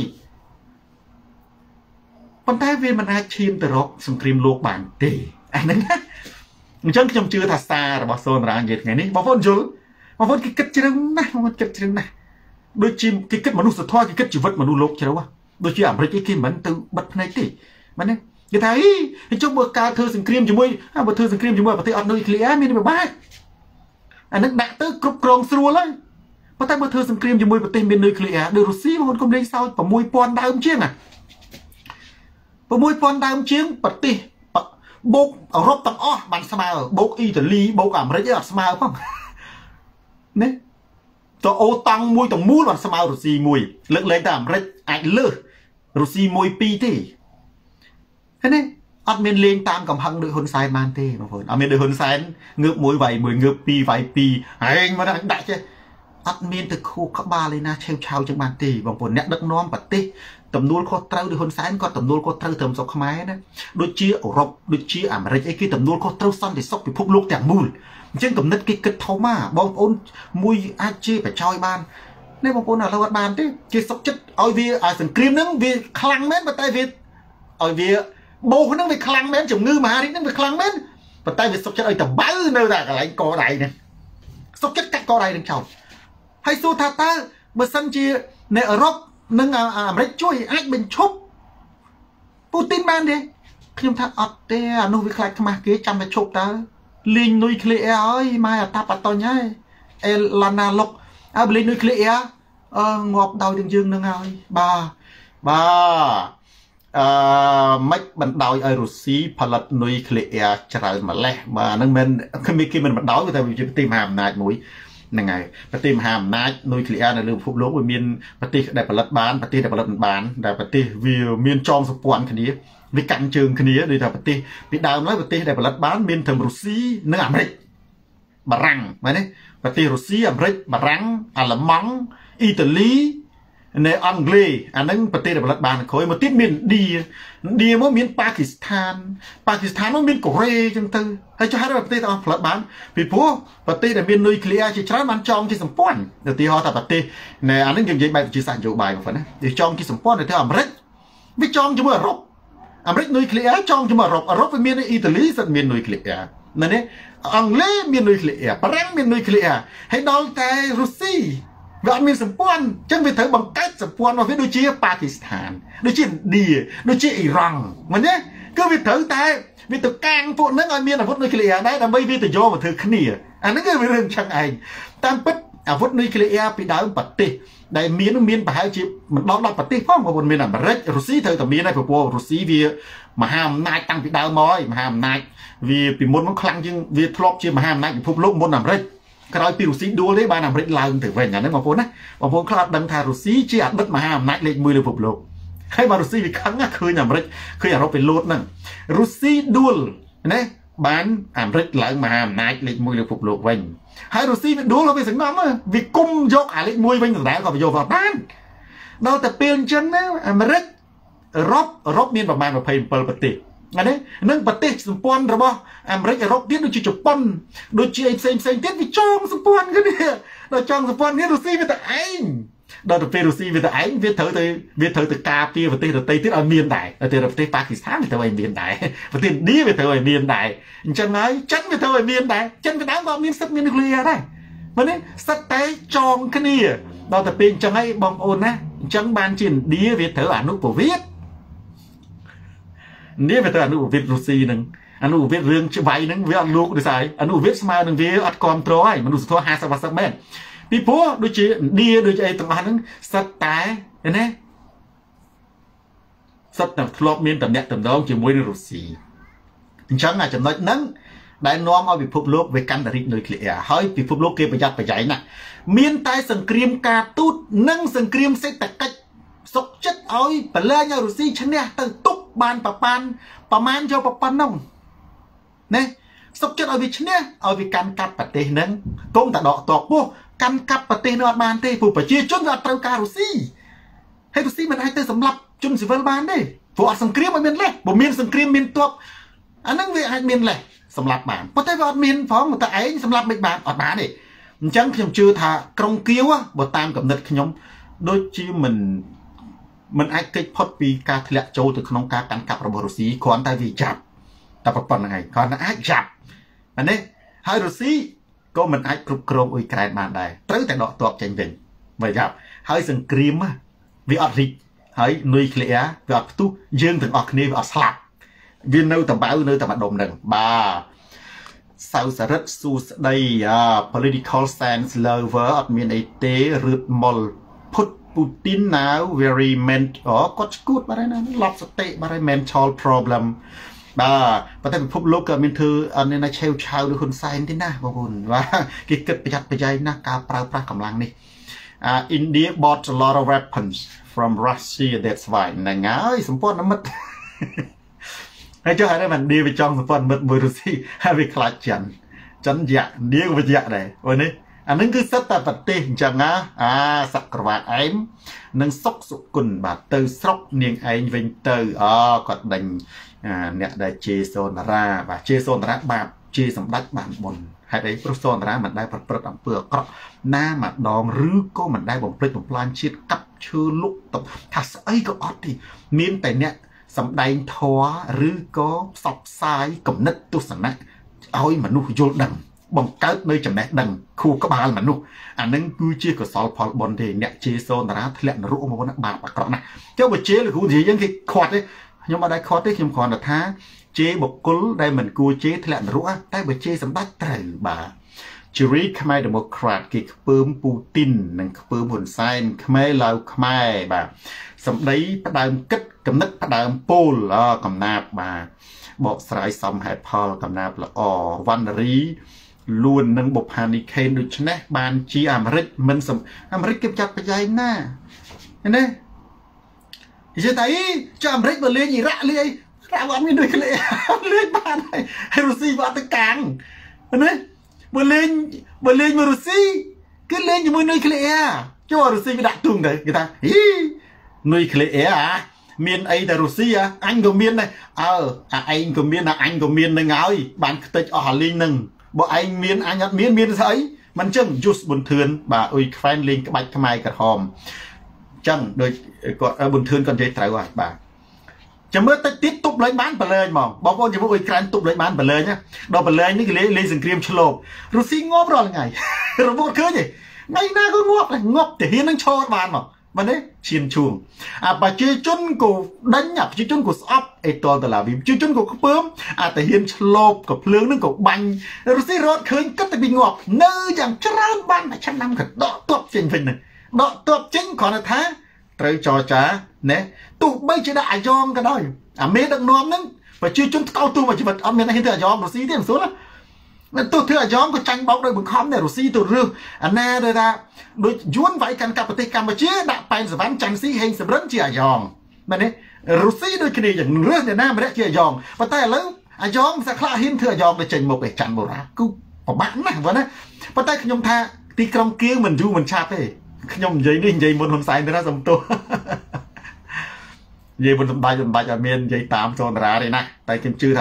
ប៉ុន្តែវាមិនអាចឈានទៅរកសង្គ្រាមលោកបានទេអាហ្នឹងណាអញ្ចឹងខ្ញុំជឿថាសាររបស់សូនរានិយាយថ្ងៃនេះបងប្អូនយល់បងប្អូនគេគិតជ្រឹងណាស់បងប្អូនគិតជ្រឹងណាស់ដូចជាគេគិតមនុស្សធម៌គេគិតជីវិតមនុស្សលោកជ្រៅដូចជាអាមេរិកគេមិនទៅបិទភ្នែកទេមែនទេគេថាអីចុះបើការធ្វើសង្គ្រាមជាមួយបើធ្វើសង្គ្រាមជាមួយប្រទេសអត់នុយក្លេអ៊ែមានពិបាកអានឹងដាក់ទៅគ្រប់គ្រងស្រួលហើយប៉ុន្តែបើធ្វើសង្គ្រាមជាមួយប្រទេសមាននុយក្លេអ៊ែដូចរុស្ស៊ីបងប្អូនកុំលេងសើច 6000 ដើមជាងណា 6000 ដើមជាងប្រទេសបូកអឺរ៉ុបទាំងអស់បានស្មើបូកអ៊ីតាលីបូកអាមេរិកអត់ស្មើផងណាតើអូតង់មួយទាំងមូលបានស្មើរុស្ស៊ីមួយលើកលែងតែអាមេរិកអាចលើសរុស្ស៊ីមួយពីរទេហ្នឹងទេអត់មានលេងតាមកំហឹងដូចហ៊ុនសែនបានទេបងប្អូនអត់មានដូចហ៊ុនសែនងើបមួយវាយមួយងើបពីរវាយពីរហែងមកដាក់ចេះអត់មានទៅខួបក្បាលឯណាឆេវឆាវចឹងបានទេបងប្អូនអ្នកដឹកនាំប្រទេសទំនួលខុសត្រូវដោយហ៊ុនសែនគាត់ទំនួលខុសត្រូវត្រឹមស្រុកខ្មែរណាដូចជាអឺរ៉ុបដូចជាអាមេរិកអីគេទំនួលខុសត្រូវសន្តិសុខពិភពលោកទាំងមូលអញ្ចឹងគំនិតគេគិតធំមកបងប្អូនមួយអាចជាបច្ច័យបាននេះបងប្អូនឥឡូវអត់បានទេគេសុកចិត្តឲ្យវាសង្គ្រាមហ្នឹងវាខ្លាំងមែនប៉ុន្តែវាឲ្យវាបោសហ្នឹងវាខ្លាំងមែនជំងឺមហារីកហ្នឹងវាខ្លាំងមែនប៉ុន្តែវាសុកចិត្តឲ្យតបៅនៅតែកន្លែងកដៃហ្នឹងសុកចិត្តកាត់កដៃនឹងចោលហើយសួរថាតើបើសិនជានៅអឺរ៉ុបនិងអាមេរិកជួយអាចបញ្ឈប់ពូទីនបានទេខ្ញុំថាអត់ទេអានោះវាខ្លាចខ្មាស់គេចាំតែឈប់តើលេងនុយក្លេអ៊ែហើយម៉ែអតាបអតញហើយអេឡាណាលុកបើលេងនុយក្លេអ៊ែងាប់ដោយទាំងយើងនឹងហើយមិនបណ្ដោយឲ្យរុស្ស៊ីផលិតនុយក្លេអ៊ែច្រើនម្លេះបាទហ្នឹងមិនគេមិនបណ្ដោយតែវាជាប្រទេសមហាអំណាចមួយហ្នឹងហើយប្រទេសមហាអំណាចនុយក្លេអ៊ែនៅលើពិភពលោកវាមានប្រទេសដែលផលិតបានប្រទេសដែលផលិតមិនបានដែលប្រទេសវាមានចងសម្ព័ន្ធគ្នាវាកាន់ជើងគ្នាដូចថាប្រទេសពីដើមឡើយប្រទេសដែលផលិតបានមានត្រឹមរុស្ស៊ីនិងអាមេរិកបារាំងមែនទេប្រទេសរុស្ស៊ីអាមេរិកបារាំងអាល្លឺម៉ង់អ៊ីតាលីនៅអង់គ្លេសអាហ្នឹងប្រទេសដែលផលិតបានក្រោយមកទៀតមានឥណ្ឌាមកមានប៉ាគីស្ថានមកមានកូរ៉េអញ្ចឹងទៅហើយចុះហេតុប្រទេសទាំងអស់ផលិតបានពីព្រោះប្រទេសដែលមាននុយក្លេអ៊ែជាច្រើនបានចងជាសម្ព័ន្ធឧទាហរណ៍ថាប្រទេសនៅអាហ្នឹងយើងនិយាយបែបជាសាស្ត្រនយោបាយបងប្អូនណាវាចងជាសម្ព័ន្ធទៅអាមេរិកវាចងជាមួយអឺរ៉ុបអាមេរិកនុយក្លេអ៊ែចងជាមួយអឺរ៉ុបវាមានអ៊ីតាលីសិតមាននុយក្លេអ៊ែមែនទេអង់គ្លេសមាននុយក្លេអ៊ែបារាំងមាននុយក្លេអ៊ែហើយដល់តែរុស្ស៊ីវាអត់មានសម្ព័ន្ធអញ្ចឹងវាត្រូវបង្កើតសម្ព័ន្ធរបស់វាដូចជាប៉ាគីស្ថានដូចជាឥណ្ឌាដូចជាអ៊ីរ៉ង់មែនទេគឺវាត្រូវតែវាទៅកាងពួកហ្នឹងឲ្យមានអាវុធនុយក្លេអ៊ែដែរដើម្បីវាទៅយកមកធ្វើគ្នាអាហ្នឹងគឺវារឿងចឹងឯងតាមពិតអាវុធនុយក្លេអ៊ែពីដើមប្រទេសដែលមានប្រហែលជាមិនដល់10ប្រទេសផងបងប្អូនមានអាមេរិករុស្ស៊ីត្រូវតែមានហើយព្រោះរុស្ស៊ីវាមហាអំណាចតាំងពីដើមមកហើយមហាអំណាចវាពីមុនមកខ្លាំងជាងវាធ្លាប់ជាមហាអំណាចពិភពលោកមុនអាមេរិកក្រោយពីរុស្ស៊ីដួលទេបានអាមេរិកឡើងទៅវិញអាហ្នឹងបងប្អូនណាបងប្អូនខ្លះអត់ដឹងថារុស្ស៊ីជាអតីតមហាអំណាចលេខ1លើពិភពលោកហើយបើរុស្ស៊ីវាខឹងឃើញអាមេរិកឃើញអឺរ៉ុបវាលោតហ្នឹងរុស្ស៊ីដួលណាបានអាមេរិកឡើងមហាអំណាចលេខ1លើពិភពលោកវិញហើយរុស្ស៊ីវាដួលវាសង្ងំវាគុំយកអាលេខ1វិញដដែលក៏វាយកដល់បានដល់តែពេលអញ្ចឹងណាអាមេរិកអឺរ៉ុបមានប្រមាណ27ប្រទេសអានេះនឹងប្រទេសសម្ព័ន្ធរបស់អាមេរិកអឺរ៉ុបទៀតដូចជាជប៉ុនដូចជាផ្សេងទៀតវាចងសម្ព័ន្ធគ្នាដល់ចង់សម្ព័ន្ធនេះរុស្ស៊ីវាទៅឯងដល់ទៅពេលរុស្ស៊ីវាទៅឯងវាត្រូវទៅការពារប្រទេសដទៃទៀតឲ្យមានដែរតែប្រទេសប៉ាគីស្ថានវាត្រូវឲ្យមានដែរប្រទេសឥណ្ឌាវាត្រូវឲ្យមានដែរអញ្ចឹងហើយចិនវាត្រូវឲ្យមានដែរចិនវាដើមក៏មានសិទ្ធិមាននុគ្លេអ៊ែរដែរមើលនេះសិទ្ធិតែចងគ្នាដល់ទៅពេលអញ្ចឹងហើយបងប្អូនណាអញ្ចឹងបានជាឥណ្ឌាវាត្រូវអនុប្រវត្តិនេះវាត្រូវអនុប្រវត្តិរុស្ស៊ីនឹងអនុប្រវត្តិរឿងច្បាយនឹងវាអត់លោកដូចស្អីអនុប្រវត្តិស្មើនឹងវាអត់គ្រប់គ្រងហើយមនុស្សធម៌50%មែនពីព្រោះដូចជាឥណ្ឌាដូចអីទាំងអស់ហ្នឹងសិតតែណាសិតតែធ្លាប់មានតំណែងតំណងជាមួយនឹងរុស្ស៊ីអញ្ចឹងអាចំណុចហ្នឹងដែលនាំឲ្យពិភពលោកវាកាន់តែរីកនុយក្លេអ៊ែរហើយពិភពលោកគេប្រយ័ត្នប្រយែងណាស់មានតែសង្គ្រាមការទូតនិងសង្គ្រាមសេដ្ឋកិច្ចសុកចិត្តឲ្យបលែងឲ្យរុស្ស៊ីឈ្នះទៅទុកបានប្រមាណយកប៉ុណ្ណឹងណាសុកចិត្តឲ្យវាឈ្នះឲ្យវាកាន់កាប់ប្រទេសហ្នឹងកុំតែដកតបពោះកាន់កាប់ប្រទេសនោះអត់បានទេព្រោះប្រជាជនវាអត់ត្រូវការរុស្ស៊ីហើយរុស្ស៊ីមិនអាចទៅសម្លាប់ជនស៊ីវិលបានទេព្រោះអត់សង្គ្រាមឲ្យមានលេសបើមានសង្គ្រាមមានទ័ពអាហ្នឹងវាអាចមានលេសសម្លាប់បានប៉ុន្តែវាអត់មានផងតែឯងសម្លាប់មិនបានអត់បានទេអញ្ចឹងខ្ញុំជឿថាក្រុងគៀវបើតាមកំណត់ខ្ញុំដូចជាមិនអាចគេចផុតពីការធ្លាក់ចូលទៅក្នុងការកាន់កាប់របស់រុស្ស៊ីគ្រាន់តែវាចាប់តែប៉ុណ្្នឹងហើយគ្រាន់តែអាចចាប់អានេះហើយរុស្ស៊ីក៏មិនអាចគ្រប់គ្រងអ៊ុយក្រែនបានដែរត្រូវតែដកទ័ពចេញវិញបើចាប់ហើយសង្គ្រាមវាអត់រីកហើយនុយក្លេអ៊ែរវាអត់ផ្ទុះយើងទាំងអស់គ្នាវាអត់ស្លាប់វានៅតែបើនៅតែម្ដុំហ្នឹងបាទសៅសរិទ្ធសួស្ដីpolitical science lover អត់មានអីទេរឺតមុល put Putin now very mental គាត់ឈួតបាទណាលប់សតិបាទ mental problem បាទប៉ុន្តែពិភពលោកក៏មានធ្វើអត់ណាឆេវឆាវដូចហ៊ុនសែនទេណាបងប្អូនបាទគេគិតប្រយ័ត្នប្រយែងណាស់ការប្រើប្រាស់កម្លាំងនេះIndia bought a lot of weapons from Russia that's why ហ្នឹងហើយសម្ព័ន្ធមិត្តហើយចុះហើយមិនឌីវាចង់សម្ព័ន្ធមិត្តមួយរុស្ស៊ីហើយវាខ្លាចចិនយ៉ាក់ឌីក៏វាយ៉ាក់ដែរអូនេះអានឹងគឺសិតតែប្រទេសអញ្ចឹងណាសក្រវាឯមនិងសុកសុគុណបាទទៅស្រុកនាងឯងវិញទៅគាត់ដេញអ្នកដែលជេរសូនតារាបាទជេរសូនតារាបាបជេរសម្ដេចបានបុណ្យហេតុអីព្រោះសូនតារាមិនដែលប្រព្រឹត្តអំពើអាក្រក់ណាម្ដងឬក៏មិនដែលបំភ្លេចបំផ្លាញជាតិកាប់ឈើលុកថាស្អីក៏អត់ទេមានតែអ្នកសម្ដែងធម៌ឬក៏ផ្សព្វផ្សាយគំនិតទស្សនៈឲ្យមនុស្សយល់ដឹងបង្កើតនៅចំណេះដឹងខួរក្បាលមនុស្សអានឹងគឺជាកុសលផលបុណ្យទេអ្នកជេរសូនតារាធ្លាក់នរកមកណាបាបអាក្រក់ណាស់ចុះបើជេរលោកគ្រូនិយាយយើងគេខាត់ទេខ្ញុំអត់ដែរខាត់ទេខ្ញុំគ្រាន់តែថាជេរបុគ្គលដែលមិនគួរជេរធ្លាក់នរកតែបើជេរសម្ដេចត្រូវបាទជរីខ្មែរ Democrat គេខ្ពើមពូទីននិងខ្ពើមហ៊ុនសែនខ្មែរឡៅខ្មែរបាទសម្ដីផ្ដើមគិតកំណត់ផ្ដើមពោលកំណាបបាទបកស្រាយសមហេតុផលកំណាបល្អវណ្ណរីលួននឹងបុប្ផានីខេនដូច្នេះបានជាអាមេរិកមិនអាមេរិកគេចាប់ប្រយ៉ែងណាណានិយាយតែចុះអាមេរិកបើលេងអ៊ីរ៉ាក់លេងអីរ៉ាក់អត់មានដូចគ្នាលេងបានហើយរុស្ស៊ីអត់ទៅកាំងណាបើលេងមករុស្ស៊ីគឺលេងជាមួយនុយក្លេអ៊ែរចុះរុស្ស៊ីវាដាក់ទុំទៅគេថានុយក្លេអ៊ែរមានអីតែរុស្ស៊ីអញក៏មានដែរឯងក៏មានអញក៏មាននឹងហើយបានខ្ទេចអស់អាលីងនឹងបើឯងមានអញអត់មានស្អីមិនចឹងយុសប៊ុនធឿនបាទអ៊ុយខ្វែនលេងក្បាច់ខ្មែរក្រហមចឹងដូចគាត់ប៊ុនធឿនគាត់និយាយត្រូវហើយបាទចាំមើលតិចទៀតទប់លេងបានបលែងហ្មងបងប្អូនជាមួយអ៊ុយក្រែនទប់លេងបានបលែងដល់បលែងនេះគេលេងសង្គ្រាមឆ្លប់រុស្ស៊ីងាប់រាល់ថ្ងៃរបូតឃើញទេថ្ងៃណាក៏ងាប់ទាហាននឹងឈរបានមកបាទនេះឈានជួងប្រជាជនក៏ដេញប្រជាជនក៏ស្អប់អេតលតាឡាវីប្រជាជនក៏ខ្ពើមទាហានឆ្លប់ក៏ភ្លើងនឹងក៏បាញ់រុស្ស៊ីរត់ឃើញគិតតែពីងាប់នៅយ៉ាងច្រើនបានតែឆ្នាំក៏ដកទ័ពចេញវិញហ្នឹងដកទ័ពចេញគ្រាន់តែថាត្រូវចរចាណែទោះបីជាដាក់អាយ៉ងក៏ដោយអាមេដឹកនាំហ្នឹងប្រជាជនស្កោតទូមកជីវិតអត់មានហ៊ានធ្វើអាយ៉ងរុស្ស៊ីទេមិនស្រួលណាទោះធ្វើអាយ៉ងក៏ចាញ់បោកដោយបង្ខំដែររុស្ស៊ីទៅរើសអាណាដែលថាដូចយួនវាយកាន់កាប់ប្រទេសកម្ពុជាដាក់ប៉ែនសវណ្ណចាន់ស៊ីហេងសំរិនជាអាយ៉ងមែនទេរុស្ស៊ីដូចគ្នាយ៉ាងរើសអ្នកណាម្នាក់ជាអាយ៉ងប៉ុន្តែឥឡូវអាយ៉ងសាខ្លះហ៊ានធ្វើអាយ៉ងទៅចេញមកឯច័ន្ទបូរ៉ាគឺពិបាកណាស់បងណាប៉ុន្តែខ្ញុំថាទីក្រុងគៀវមិនយូរមិនឆាប់ទេខ្ញុំនិយាយនេះនិយាយមុនហ៊ុនសែនទៅណាសំទោសនិយាយមុនសម្ដេចអត់មាននិយាយតាមសូនតារាទេណាតែខ្ញុំជឿថា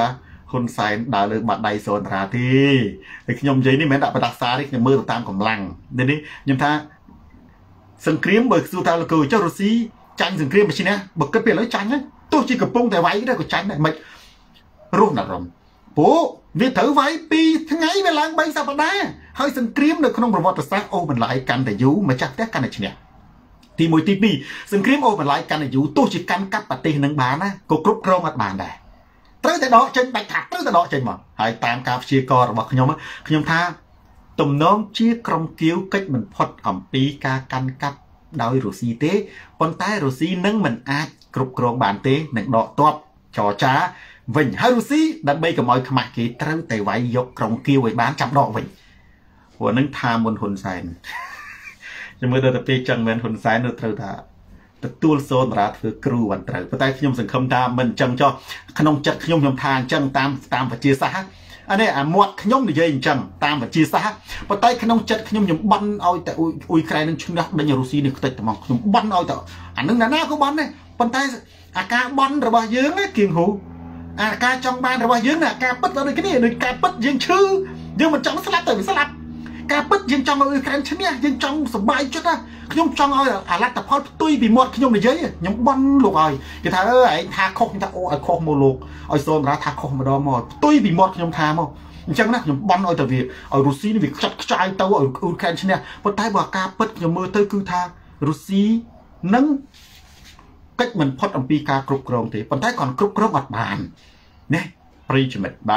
ហ៊ុនសែនដើរលើបាត់ដៃសូនតារាទេតែខ្ញុំនិយាយនេះមិនមែនដាក់បដាសាទេខ្ញុំមើលតាមកម្លាំងនេះខ្ញុំថាសង្គ្រាមបើសួរថាលោកគ្រូចុះរុស្ស៊ីចាញ់សង្គ្រាមមិនឈ្នះបើគិតពីឥឡូវចាញ់ហើយទោះជាកំពុងតែវាយដែរក៏ចាញ់ដែរមិនរស់ណាស់រំព្រោះវាត្រូវវាយ2ថ្ងៃវាឡើង3សប្តាហ៍ហើយសង្គ្រាមនៅក្នុងប្រវត្តិសាស្ត្រអូបន្លាយកាន់តែយូរម្ចាស់ផ្ទះកាន់តែឈ្នះទី1ទី2សង្គ្រាមអូបន្លាយកាន់តែយូរទោះជាកាន់កាប់ប្រទេសនឹងបានណាក៏គ្រប់គ្រងអត់បានដែរត្រូវតែដកចេញបាច់ថាត្រូវតែដកចេញមកហើយតាមការព្យាករណ៍របស់ខ្ញុំថាទំនងជាក្រុមគៀវកិច្ចមិនផុតអំពីការកាន់កាប់ដោយរុស្ស៊ីទេប៉ុន្តែរុស្ស៊ីនឹងមិនអាចគ្រប់គ្រងបានទេនឹងដកទ័ពចរចាវិញហើយរុស្ស៊ីដើម្បីកុំឲ្យខ្មាស់គេត្រូវតែវាយយកក្រុមគៀវឲ្យបានចាប់ដកវិញព្រោះនឹងថាមុនហ៊ុនសែនខ្ញុំមើលទៅពេលចឹងមែនហ៊ុនសែននៅត្រូវថាទទួលសូនតារាធ្វើគ្រូអត់ត្រូវប៉ុន្តែខ្ញុំសង្ឃឹមថាមិនអញ្ចឹងចុះក្នុងចិត្តខ្ញុំថាអញ្ចឹងតាមវិទ្យាសាស្ត្រអានេះអាមាត់ខ្ញុំនិយាយអញ្ចឹងតាមវិទ្យាសាស្ត្រប៉ុន្តែក្នុងចិត្តខ្ញុំបន់ឲ្យតែអ៊ុយក្រែននឹងឈ្នះដេញរុស្ស៊ីនេះខ្ទេចតែមកខ្ញុំបន់ឲ្យតែអានឹងណាក៏បន់ដែរប៉ុន្តែអាការបន់របស់យើងណាគៀងហ៊ូអាការចង់បានរបស់យើងណាការពិតដល់ដូចគ្នាដូចការពិតយើងឈឺយើងមិនចង់ស្លាប់ទៅវាស្លាប់ការពិតយើងចង់ឲ្យអ៊ុយក្រែនឈ្នះយើងចង់សុបាយចិត្តណាខ្ញុំចង់ឲ្យអាលទ្ធផលផ្ទុយពីមាត់ខ្ញុំនិយាយខ្ញុំបន់លោកឲ្យគេថាឯងថាខុសខ្ញុំថាអូឲ្យខុសមកលោកឲ្យសូនតារាថាខុសម្ដងមកផ្ទុយពីមាត់ខ្ញុំថាមកអញ្ចឹងណាខ្ញុំបន់ឲ្យតែវាឲ្យរុស្ស៊ីនេះវាខ្ចាត់ខ្ចាយទៅឲ្យអ៊ុយក្រែនឈ្នះប៉ុន្តែបើការពិតខ្ញុំមើលទៅគឺថារុស្ស៊ីនឹងកិច្ចមិនផុតអំពីការគ្រប់គ្រងទេប៉ុន្តែគាត់គ្រប់គ្រងអត់បានណាប្រិយមិត្ត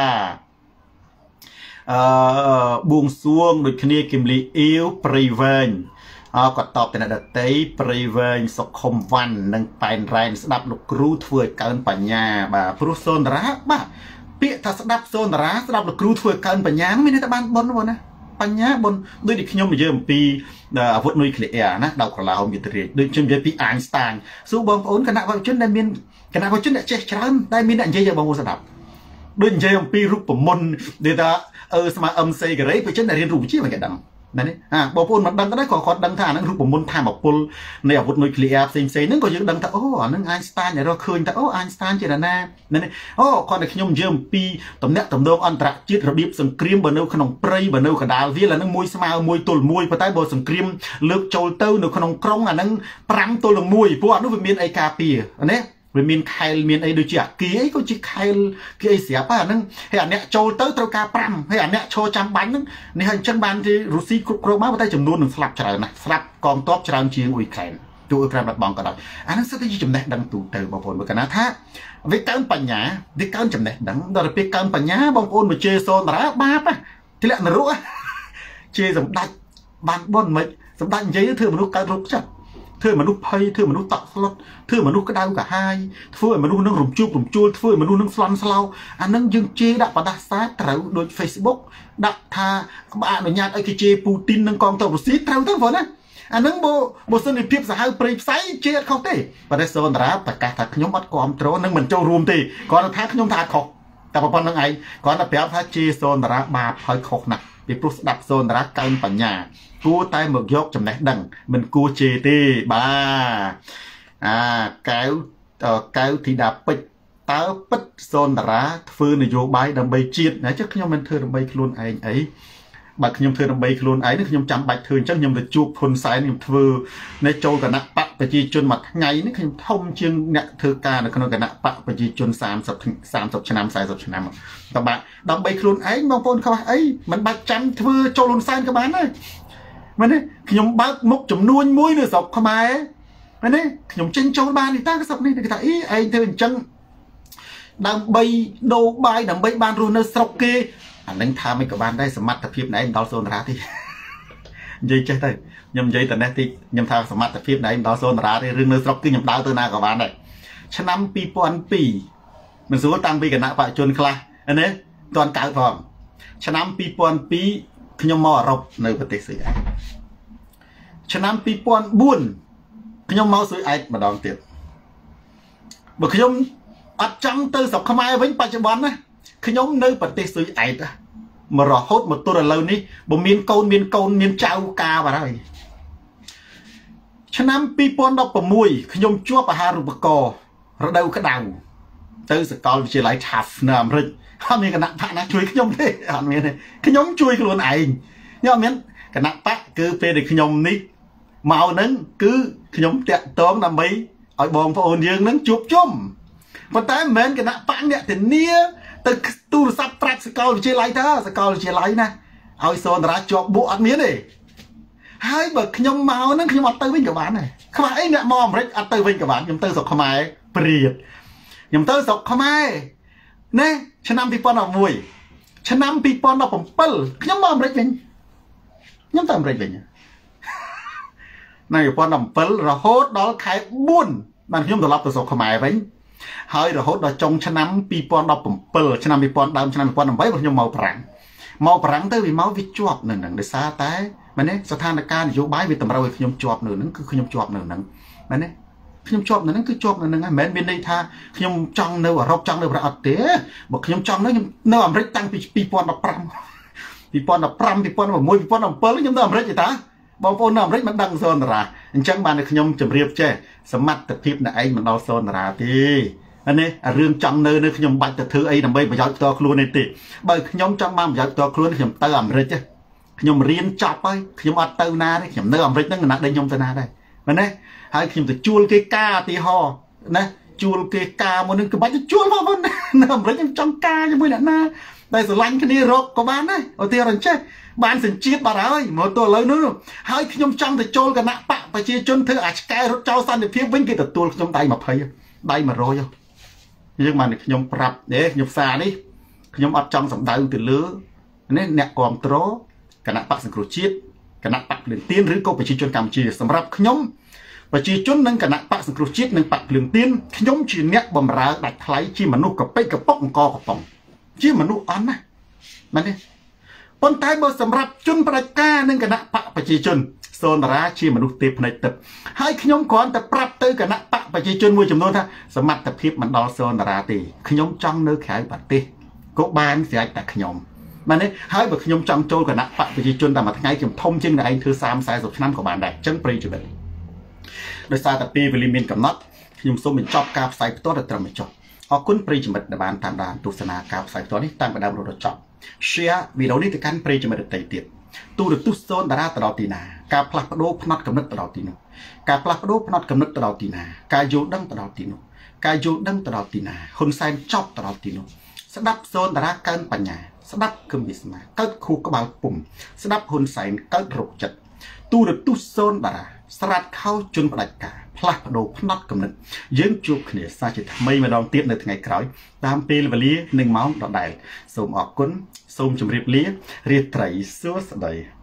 បាទបួងសួងដូចគ្នាគឹមលីអ៊ីវព្រៃវែងគាត់តបទៅអ្នកដតីព្រៃវែងសុខុមវ៉ាន់និងប៉ែនរ៉ែនស្ដាប់លោកគ្រូធ្វើឲ្យកើនបញ្ញាបាទព្រោះសូនតារាបាទពាក្យថាស្ដាប់សូនតារាស្ដាប់លោកគ្រូធ្វើឲ្យកើនបញ្ញាមានន័យថាបានបុណ្យបងណាបញ្ញាបុណ្យដូចที่ខ្ញុំនិយាយអំពីអាវុធនុយក្លេអ៊ែរណាដោតក្រឡោមយុទ្ធរាជដូចខ្ញុំនិយាយពីអាញស្តាញសួរបងប្អូនគណៈបព្វជិនដែលមានគណៈបព្វជិនអ្នកចេះច្រើនដែលមានអ្នកនិយាយឲ្យបងប្អូនស្ដាប់ដូចនិយាយអំពីរូបមន្តដែលថាស្មើអឹមសេការ៉េបព្វជិនដែលរៀនរូបវិទ្យាមិនគេដឹងណានេះបងប្អូនមិនដឹងក៏ដោយក៏គាត់ដឹងថាអានឹងរូបមន្តធម្មពលនៃអាវុធនុយក្លេអ៊ែរផ្សេងហ្នឹងក៏យើងដឹងថាអូអានឹងអាញស្តាញឲ្យរកឃើញថាអូអាញស្តាញជាណានេះអូគាត់តែខ្ញុំនិយាយអំពីតំណាក់តំណងអន្តរជាតិរបៀបសង្គ្រាមបើនៅក្នុងព្រៃបើនៅកដាលវាលអានឹងមួយស្មើមួយទល់មួយប៉ុន្តែបើសង្គ្រាមលើកចូលទៅនៅក្នុងក្រុងអានឹង5ទល់នឹង1ព្រោះអានោះវាមានអីការពារណាវាមានខែលមានអីដូចជាអាគីអីក៏ជាខែលគេអីស្រាប់ហ្នឹងអានឹងហើយអាអ្នកចូលទៅត្រូវការ5ហើយអាអ្នកឈរចាំបាញ់ហ្នឹងនេះហើយអញ្ចឹងបានជារុស្ស៊ីគ្រប់គ្រងមកប៉ុន្តែចំនួននឹងស្លាប់ច្រើនណាស់ស្លាប់កងទ័ពច្រើនជាងអ៊ុយក្រែនទូអ៊ុយក្រែនបាត់បង់ក៏ដោយអានឹងសិតតែជាចំណេះដឹងទូទៅបងប្អូនមើលកណាថាវាកើនបញ្ញាវាកើនចំណេះដឹងដល់ពេលកើនបញ្ញាបងប្អូនមកជេរសូនតារាបាបធ្លាក់នរកជេរសម្ដេចបានបនមិនសម្ដេចនិយាយធ្វើមនុស្សកើតរោគចិត្តធ្វើមនុស្សភ័យធ្វើមនុស្សតក់ស្លុតធ្វើមនុស្សក្តៅកាហាយធ្វើឲ្យមនុស្សនឹងរំជួបរំជួលធ្វើឲ្យមនុស្សនឹងស្លន់ស្លោអានឹងយើងជេរដាក់បដាសាត្រូវដូច Facebook ដាក់ថាអនុញ្ញាតឲ្យគេជេរពូទីននិងកងទ័ពរុស្ស៊ីត្រូវទៅបងណាអានឹងបើសិនជាភាពសាហាវព្រៃផ្សៃជេរអត់ខុសទេប៉ុន្តែសូនតារាប្រកាសថាខ្ញុំអត់គ្រប់គ្រងនឹងមិនចូលរួមទេគាត់ថាខ្ញុំថាអត់ខុសតែប៉ុណ្្នឹងឯងគាត់តែប្រាប់ថាជេរសូនតារាបាបហើយខុសណាស់ពីព្រោះស្ដាប់សូនតារាកើនបញ្ញាគួរតែមកយកចំណេះដឹងមិនគួរជេរទេបាទកែវធីតាពេជ្រតើពិតសូនតារាធ្វើនយោបាយដើម្បីជាតិណាចុះខ្ញុំមិនធ្វើដើម្បីខ្លួនឯងអីបើខ្ញុំធ្វើដើម្បីខ្លួនឯងនេះខ្ញុំចាំបាច់ធ្វើអញ្ចឹងខ្ញុំទៅជួបហ៊ុនសែនខ្ញុំធ្វើនៅចូលគណៈបកប្រជាជនមួយថ្ងៃនេះខ្ញុំធំជាងអ្នកធ្វើការនៅក្នុងគណៈបកប្រជាជន30ឆ្នាំ40ឆ្នាំតើបាទដើម្បីខ្លួនឯងបងប្អូនខ្វះអីមិនបាច់ចាំធ្វើចូលហ៊ុនសែនក៏បានដែរមែនទេខ្ញុំបើកមុខចំនួនមួយនៅស្រុកខ្មែរមែនទេខ្ញុំចេញចូលបាននេះតាស្រុកនេះគេថាអីឯងធ្វើអញ្ចឹងដើម្បីដូរបាយដើម្បីបានរស់នៅស្រុកគេអានឹងថាមិនក៏បានដែរសមត្ថភាពណែឯងដល់សូនតារាទេនិយាយចេះទៅខ្ញុំនិយាយតែនេះតិចខ្ញុំថាសមត្ថភាពណែឯងដល់សូនតារាទេរឿងនៅស្រុកគឺខ្ញុំដើរទៅណាក៏បានដែរឆ្នាំ2002មិនស្រួលតាំងពីគណៈបច្ចុប្បន្នខ្លះណាតន់កើតផងឆ្នាំ2002ខ្ញុំមកអឺរ៉ុបនៅប្រទេសស៊ុយអែតឆ្នាំ2004ខ្ញុំមកស៊ុយអែតម្ដងទៀតបើខ្ញុំអត់ចង់ទៅស្រុកខ្មែរវិញបច្ចុប្បន្នណាខ្ញុំនៅប្រទេសស៊ុយអែតមករហូតមកទល់ឥឡូវនេះបើមានកូនមានចៅការបាត់ហើយឆ្នាំ2016ខ្ញុំជាប់អាហារូបករណ៍រដូវក្តៅ tới sự coi chỉ lại thạp nằm rồi không biết cái nặng bạn nó chui cái nhom thế anh biết này cái nhóm chui cái luôn ảnh nhưng mà miễn cái nặng bạn cứ về được cái nhom ní màu nắng cứ cái nhóm tẹt tóm làm mấy ở bồn phải ôn dương nắng chụp chôm mà tại miễn cái nặng bạn nè thì nia từ tu sắp prát sự coi chỉ lại đó sự coi chỉ lại nè ao son ra chọc bộ ăn miếng này hai bậc nhom màu nắng nhom tới với các bạn này các bạn ấy nè mò rồi ăn tới với các bạn nhom tới sọc không ai priệt nhom tới sọc không ai nèฉันนำปีปอนเอามวยฉันนำปีปอนเอาผมเปิลยังมาอะไรเป็นยังทำอะไรเป็นนายปอนเอาเปิลเราโฮดดอลขายบุญนั่นยังตัวรับตัวสกขมายไปเฮ้ยเราโฮดเราจงฉันนำปีปอนเอาผมเปิลฉันนำปีปอนดำฉันนำปีปอนเอาไว้บนยังเมาปรังเตอร์วิเมาวิจวบหนึ่งเดือดซาแต่มันเนี่ยสถานการณ์โยบายวิตำเราขยมจวบหนึ่งนั่นคือขยมจวบหนึ่งมันเนี่ยขยมจวบนั่นคือจวบหนึ่งแม้เป็นในท่าขยมจังเนื้อรบจังเนื้อประอัดเตะบอกขยมจังเนื้ออเมริกตั้งปีปอนดับปรำปีปอนดับปรำปีปอนแบบมวยปีปอนดับเปิลแล้วยังเนื้ออเมริกอีตาบอกปอนอเมริกมันดังโซนราจังบ้านขยมจำเรียบเจ้สมัติทิพย์น่ะไอ้มันเอาโซนราทีอันนี้เรื่องจังเนื้อขยมบัตรจะถือไอ้ทำไมประหยัดตัวครูในติใบขยมจังมาประหยัดตัวครูในขยมเติมอเมริกเจ้ขยมเรียนจับไปขยมอัดเติมนาได้ขยมเนื้ออเมริกนั่งหนักได้ยมเติมนาได้มันเนี่ยให้ขยมจะจูลเกกาตีหอนะจูลเกกามันนึงก็บ้านจะจูลมาบนน้ำเลยยังจังกายังไม่หนาได้สลังคดีรบกับบ้านได้เอาเตียรันเช่บ้านสินจีบบ้านอะไรหมดตัวเลยนู้นให้ขยมจังจะโจลกันนะปะไปเชี่ยจนเธออาจจะแกรถเจ้าสันเพียงวิ่งกินแต่ตัวขยมได้มาเพย์ได้มาโรยยังมันขยมปรับเนี่ยขยมซานี่ขยมอัดจังสำได้ติดเลือเนี่ยแนกกอมโตรกันนะปักสังครุจิตกันนะปักเดือดเตี้ยนหรือก็ไปชี้จนกำจีสำหรับขยมไปชี้จนนั่งกันนะปักสังครุจิตนั่งปักเดือดเตี้ยนขยมจีเนี่ยบ่มราดัดคล้ายชีมนุษย์กับเป๊กกับป๊อกกอกระป๋องชีมนุษย์อ่อนนะมันเนี่ยปนท้ายบทสำหรับจนประกานั่งกันนะปักไปชี้จนโซนราชีมนุษย์เต็มในตึกให้ขยมก่อนแต่ปรับเตยกันนะปักไปชี้จนมวยจำนวนท่าสมัติพิบมันดอโซนราตีขยมจังเนื้อแข็งปัดตีก็บานเสียแต่ขยมมันนี่ให้แบบขยมจังโจกันนะปักไปชี้จนแต่มาทั้งไงขยมทมจึงในคือสามสายสุดน้ำของบานได้จังปรีจุดเลยโดยซาตปีวิลิมินกับน็อตขยมส้มเป็นจอบกาบใส่ตัวแต่ตรมไม่จบออกคุณปรีจุดในบานตามดานตุสนากาบใส่ตัวนี้ตั้งประดามรถจอบเชียวิโรนี่แต่การปรีจุดในเตียตูหรือตุโซนดาราตลอดตีนาการพลักโดพนัดกำนัดตลอดตีนูการพลักโดพนัดกำนัดตลอดตีนาการโยดังตลอดตีนูการโยดังตลอดตีนาคนแซงจอบตลอดตีนูสดับโซนดาราเกินปัญญาสดับคืมบิสมาเกิดคู่กระบาลปุ่มสดับคนแซงเกิดรุกจัดตูหรือตุโซนดาราสลัดเข้าจนประกาพลักโดพนัดกำนัดยืนจูบเขียซาจิตไม่มาลองเตี้ยในไงคล้อยตามปีละลีหนึ่งเมาส์ดอกใดส่งออกก้นส่งจมรีบเลี้ยเรียไตรซัวสด